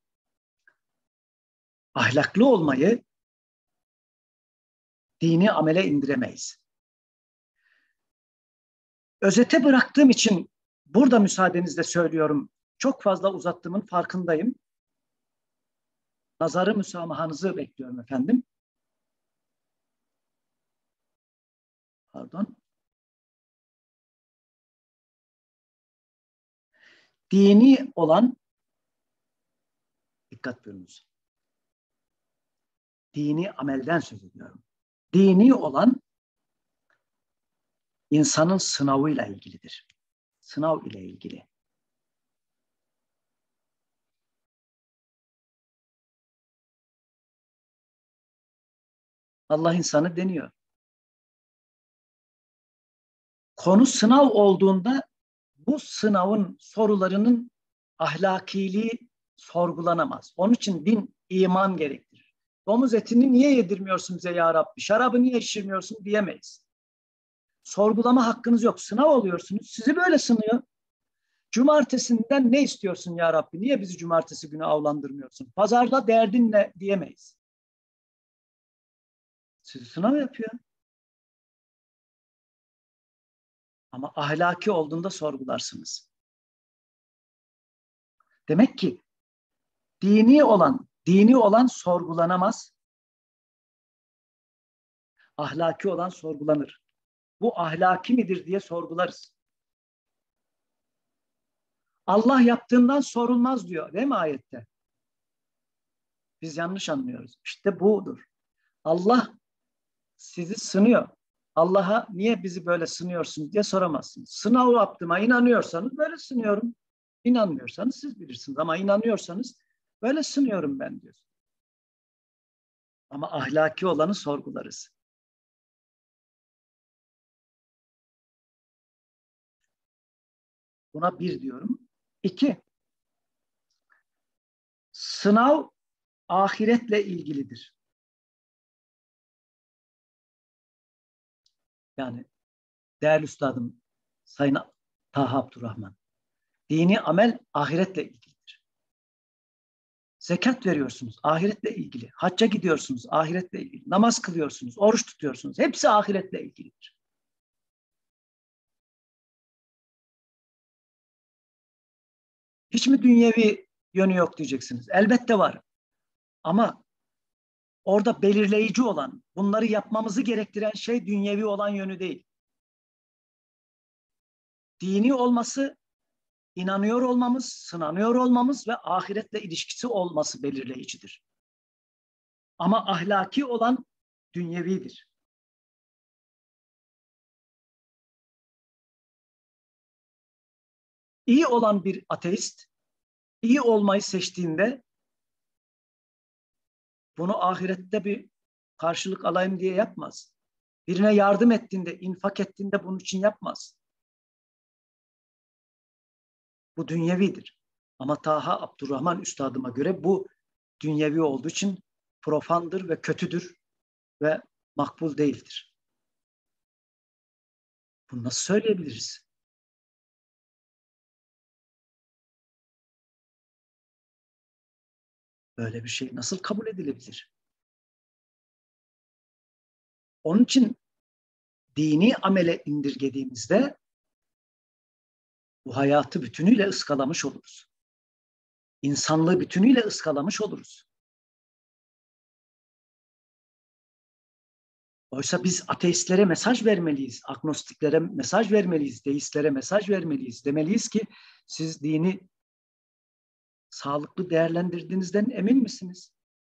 ahlaklı olmayı dini amele indiremeyiz. Özete bıraktığım için burada müsaadenizle söylüyorum. Çok fazla uzattığımın farkındayım. Nazarı müsamahanızı bekliyorum efendim. Pardon. Dini olan, dikkat buyurunuz. Dini amelden söz ediyorum. Dini olan insanın sınavıyla ilgilidir. Sınav ile ilgili. Allah insanı deniyor. Konu sınav olduğunda bu sınavın sorularının ahlakiliği sorgulanamaz. Onun için din, iman gerektirir. Domuz etini niye yedirmiyorsun bize ya Rabbi? Şarabı niye içirmiyorsun diyemeyiz. Sorgulama hakkınız yok. Sınav oluyorsunuz. Sizi böyle sınıyor. Cumartesinden ne istiyorsun ya Rabbi? Niye bizi cumartesi günü avlandırmıyorsun? Pazarda derdin ne diyemeyiz. Sizi sınav yapıyor. Ama ahlaki olduğunda sorgularsınız. Demek ki dini olan, dini olan sorgulanamaz. Ahlaki olan sorgulanır. Bu ahlaki midir diye sorgularız. Allah yaptığından sorulmaz diyor değil mi ayette? Biz yanlış anlıyoruz. İşte budur. Allah sizi sınıyor. Allah'a niye bizi böyle sınıyorsunuz diye soramazsınız. Sınav yaptığıma inanıyorsanız böyle sınıyorum. İnanmıyorsanız siz bilirsiniz. Ama inanıyorsanız böyle sınıyorum ben diyor. Ama ahlaki olanı sorgularız. Buna bir diyorum. İki, sınav ahiretle ilgilidir. Yani değerli üstadım Sayın Taha Abdurrahman, dini amel ahiretle ilgilidir. Zekat veriyorsunuz, ahiretle ilgili. Hacca gidiyorsunuz, ahiretle ilgili. Namaz kılıyorsunuz, oruç tutuyorsunuz. Hepsi ahiretle ilgilidir. Hiç mi dünyevi yönü yok diyeceksiniz? Elbette var. Ama orada belirleyici olan, bunları yapmamızı gerektiren şey dünyevi olan yönü değil. Dini olması, inanıyor olmamız, sınanıyor olmamız ve ahiretle ilişkisi olması belirleyicidir. Ama ahlaki olan dünyevidir. İyi olan bir ateist, iyi olmayı seçtiğinde bunu ahirette bir karşılık alayım diye yapmaz. Birine yardım ettiğinde, infak ettiğinde bunun için yapmaz. Bu dünyevidir. Ama Taha Abdurrahman Üstadıma göre bu dünyevi olduğu için profandır ve kötüdür ve makbul değildir. Bunu nasıl söyleyebiliriz? Böyle bir şey nasıl kabul edilebilir? Onun için dini amele indirgediğimizde bu hayatı bütünüyle ıskalamış oluruz. İnsanlığı bütünüyle ıskalamış oluruz. Oysa biz ateistlere mesaj vermeliyiz, agnostiklere mesaj vermeliyiz, deistlere mesaj vermeliyiz. Demeliyiz ki siz dini sağlıklı değerlendirdiğinizden emin misiniz?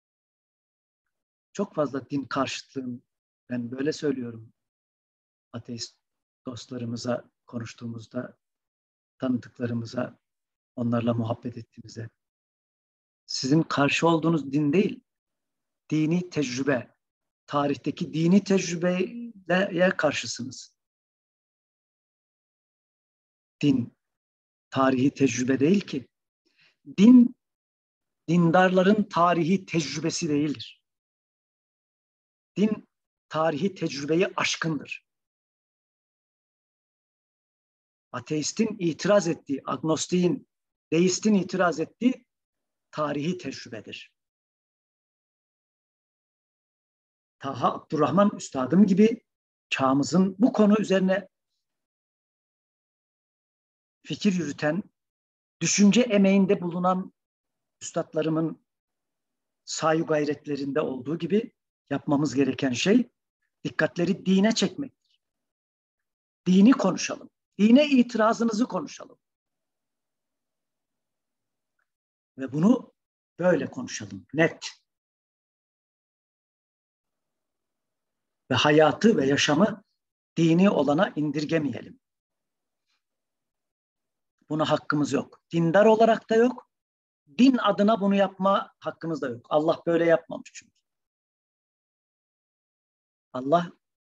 Çok fazla din karşıtlığım, ben böyle söylüyorum ateist dostlarımıza konuştuğumuzda, tanıdıklarımıza, onlarla muhabbet ettiğimizde. Sizin karşı olduğunuz din değil, dini tecrübe, tarihteki dini tecrübeye karşısınız. Din, tarihi tecrübe değil ki. Din, dindarların tarihi tecrübesi değildir. Din, tarihi tecrübeyi aşkındır. Ateistin itiraz ettiği, agnostiğin, deistin itiraz ettiği tarihi tecrübedir. Taha Abdurrahman Üstadım gibi çağımızın bu konu üzerine fikir yürüten, düşünce emeğinde bulunan üstadlarımın saygı gayretlerinde olduğu gibi yapmamız gereken şey dikkatleri dine çekmektir. Dini konuşalım. Dine itirazınızı konuşalım. Ve bunu böyle konuşalım. Net. Ve hayatı ve yaşamı dini olana indirgemeyelim. Buna hakkımız yok. Dindar olarak da yok. Din adına bunu yapma hakkımız da yok. Allah böyle yapmamış çünkü. Allah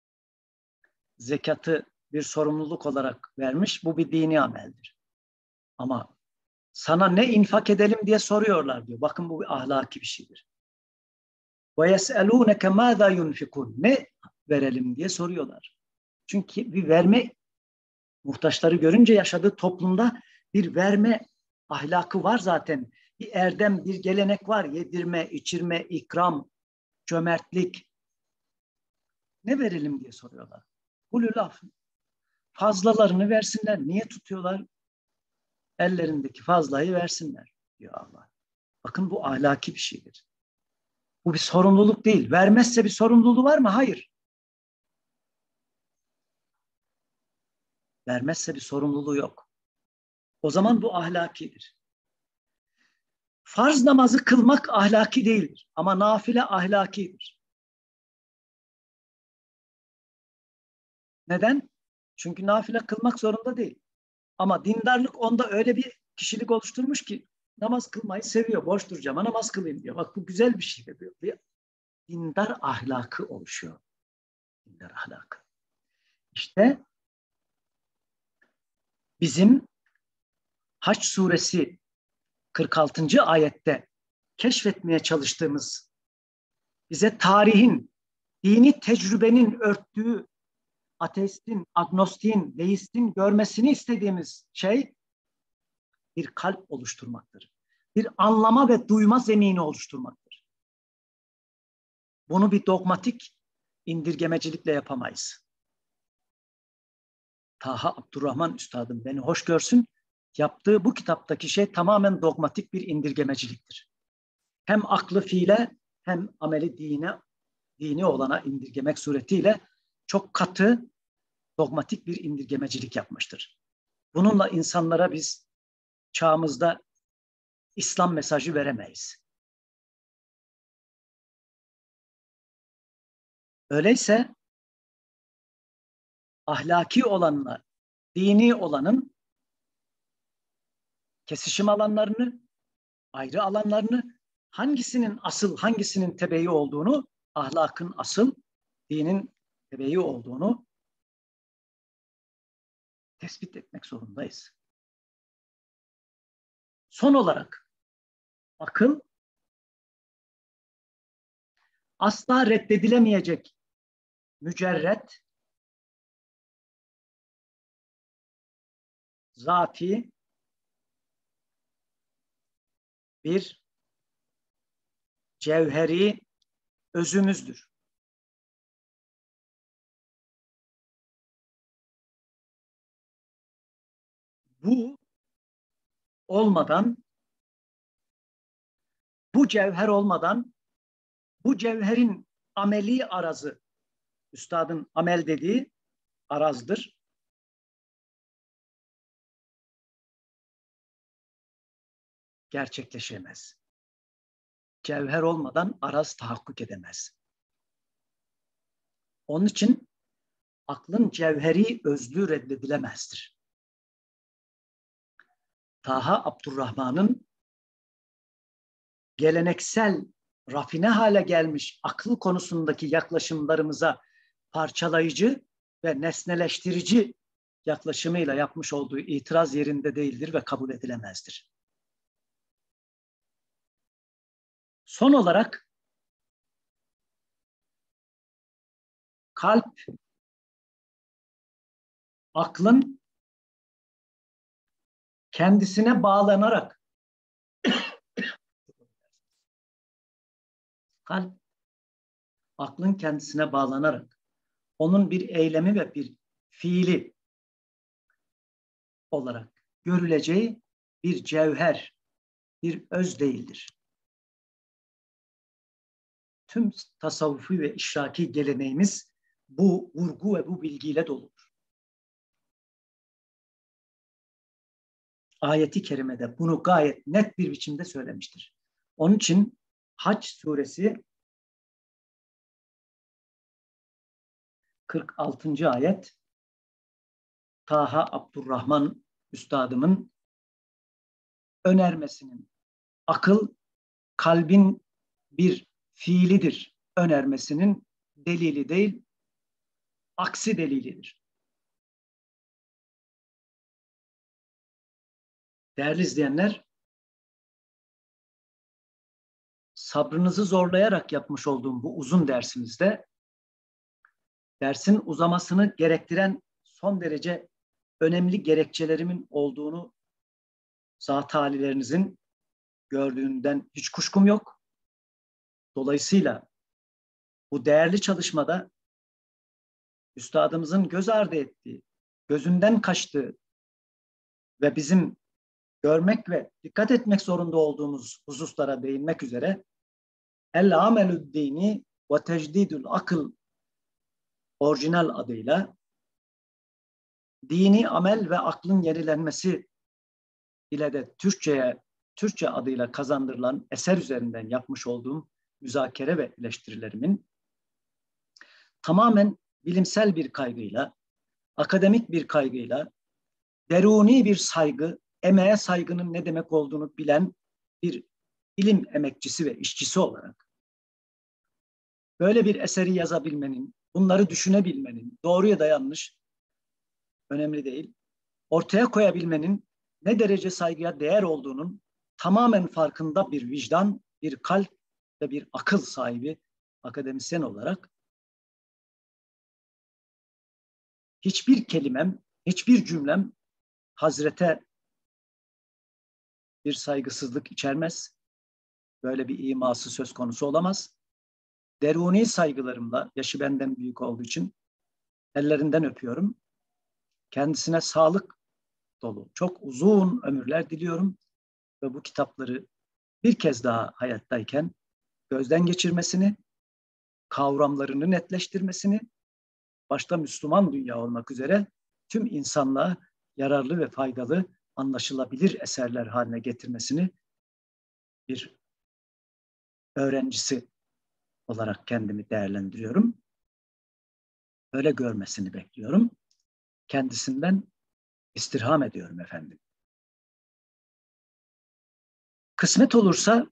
zekatı bir sorumluluk olarak vermiş. Bu bir dini ameldir. Ama sana ne infak edelim diye soruyorlar diyor. Bakın bu bir ahlaki bir şeydir. وَيَسْأَلُونَكَ مَاذَا يُنْفِقُونَ Ne verelim diye soruyorlar. Çünkü bir verme, muhtaçları görünce yaşadığı toplumda bir verme ahlakı var zaten. Bir erdem, bir gelenek var. Yedirme, içirme, ikram, cömertlik. Ne verelim diye soruyorlar. Ulul af. Fazlalarını versinler. Niye tutuyorlar? Ellerindeki fazlayı versinler diyor Allah. Bakın bu ahlaki bir şeydir. Bu bir sorumluluk değil. Vermezse bir sorumluluğu var mı? Hayır. Vermezse bir sorumluluğu yok. O zaman bu ahlakidir. Farz namazı kılmak ahlaki değildir. Ama nafile ahlakidir. Neden? Çünkü nafile kılmak zorunda değil. Ama dindarlık onda öyle bir kişilik oluşturmuş ki namaz kılmayı seviyor. Boş duracağım, namaz kılayım diyor. Bak bu güzel bir şey. Bir dindar ahlakı oluşuyor. Dindar ahlakı. İşte bizim Haç suresi kırk altıncı ayette keşfetmeye çalıştığımız, bize tarihin, dini tecrübenin örttüğü ateistin, agnostiğin, deistin görmesini istediğimiz şey bir kalp oluşturmaktır. bir anlama ve duyma zemini oluşturmaktır. Bunu bir dogmatik indirgemecilikle yapamayız. Taha Abdurrahman Üstadım beni hoş görsün. Yaptığı bu kitaptaki şey tamamen dogmatik bir indirgemeciliktir. Hem aklı fiile hem ameli dine, dini olana indirgemek suretiyle çok katı dogmatik bir indirgemecilik yapmıştır. Bununla insanlara biz çağımızda İslam mesajı veremeyiz. Öyleyse ahlaki olanla dini olanın kesişim alanlarını, ayrı alanlarını, hangisinin asıl, hangisinin tebeyi olduğunu, ahlakın asıl, dinin tebeyi olduğunu tespit etmek zorundayız. Son olarak akıl asla reddedilemeyecek mücerret, zati bir cevheri özümüzdür. Bu olmadan, bu cevher olmadan, bu cevherin ameli arazı, üstadın amel dediği arazdır. Gerçekleşemez. Cevher olmadan araz tahakkuk edemez. Onun için aklın cevheri özlüğü reddedilemezdir. Taha Abdurrahman'ın geleneksel, rafine hale gelmiş akıl konusundaki yaklaşımlarımıza parçalayıcı ve nesneleştirici yaklaşımıyla yapmış olduğu itiraz yerinde değildir ve kabul edilemezdir. Son olarak kalp, aklın kendisine bağlanarak kalp, aklın kendisine bağlanarak onun bir eylemi ve bir fiili olarak görüleceği bir cevher, bir öz değildir. Tüm tasavvufi ve işraki geleneğimiz bu vurgu ve bu bilgiyle doludur. Ayeti kerimede bunu gayet net bir biçimde söylemiştir. Onun için Hac suresi kırk altıncı ayet Taha Abdurrahman Üstadımın önermesinin akıl kalbin bir fiilidir önermesinin delili değil, aksi delilidir. Değerli izleyenler, sabrınızı zorlayarak yapmış olduğum bu uzun dersimizde dersin uzamasını gerektiren son derece önemli gerekçelerimin olduğunu zat halilerinizin gördüğünden hiç kuşkum yok. Dolayısıyla bu değerli çalışmada üstadımızın göz ardı ettiği, gözünden kaçtığı ve bizim görmek ve dikkat etmek zorunda olduğumuz hususlara değinmek üzere El Amelü Dini ve Tecdidül Akıl orijinal adıyla dini amel ve aklın yenilenmesi ile de Türkçe'ye Türkçe adıyla kazandırılan eser üzerinden yapmış olduğum müzakere ve eleştirilerimin tamamen bilimsel bir kaygıyla, akademik bir kaygıyla, deruni bir saygı, emeğe saygının ne demek olduğunu bilen bir ilim emekçisi ve işçisi olarak böyle bir eseri yazabilmenin, bunları düşünebilmenin, doğru ya da yanlış önemli değil, ortaya koyabilmenin ne derece saygıya değer olduğunun tamamen farkında bir vicdan, bir kalp ve bir akıl sahibi akademisyen olarak hiçbir kelimem, hiçbir cümlem Hazrete bir saygısızlık içermez. Böyle bir iması söz konusu olamaz. Deruni saygılarımla, yaşı benden büyük olduğu için ellerinden öpüyorum. Kendisine sağlık dolu, çok uzun ömürler diliyorum ve bu kitapları bir kez daha hayattayken gözden geçirmesini, kavramlarını netleştirmesini, başta Müslüman dünya olmak üzere tüm insanlığa yararlı ve faydalı, anlaşılabilir eserler haline getirmesini bir öğrencisi olarak kendimi değerlendiriyorum. Öyle görmesini bekliyorum. Kendisinden istirham ediyorum efendim. Kısmet olursa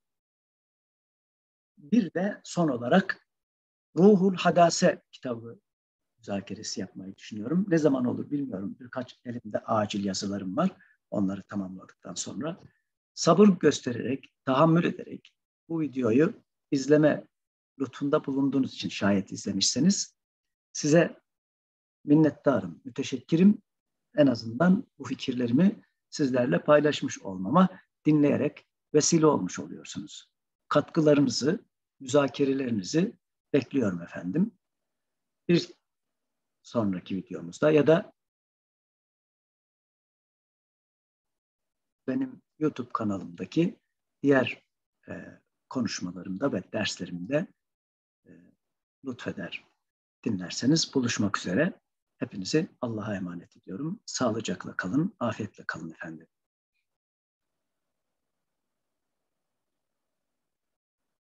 bir de son olarak Ruhul Hadase kitabı müzakeresi yapmayı düşünüyorum. Ne zaman olur bilmiyorum. Birkaç elimde acil yazılarım var. Onları tamamladıktan sonra sabır göstererek, tahammül ederek bu videoyu izleme lütfunda bulunduğunuz için şayet izlemişseniz size minnettarım, müteşekkirim. En azından bu fikirlerimi sizlerle paylaşmış olmama dinleyerek vesile olmuş oluyorsunuz. Katkılarınızı, müzakerelerinizi bekliyorum efendim. Bir sonraki videomuzda ya da benim YouTube kanalımdaki diğer e, konuşmalarımda ve derslerimde e, lütfeder dinlerseniz buluşmak üzere. Hepinizi Allah'a emanet ediyorum. Sağlıcakla kalın, afiyetle kalın efendim.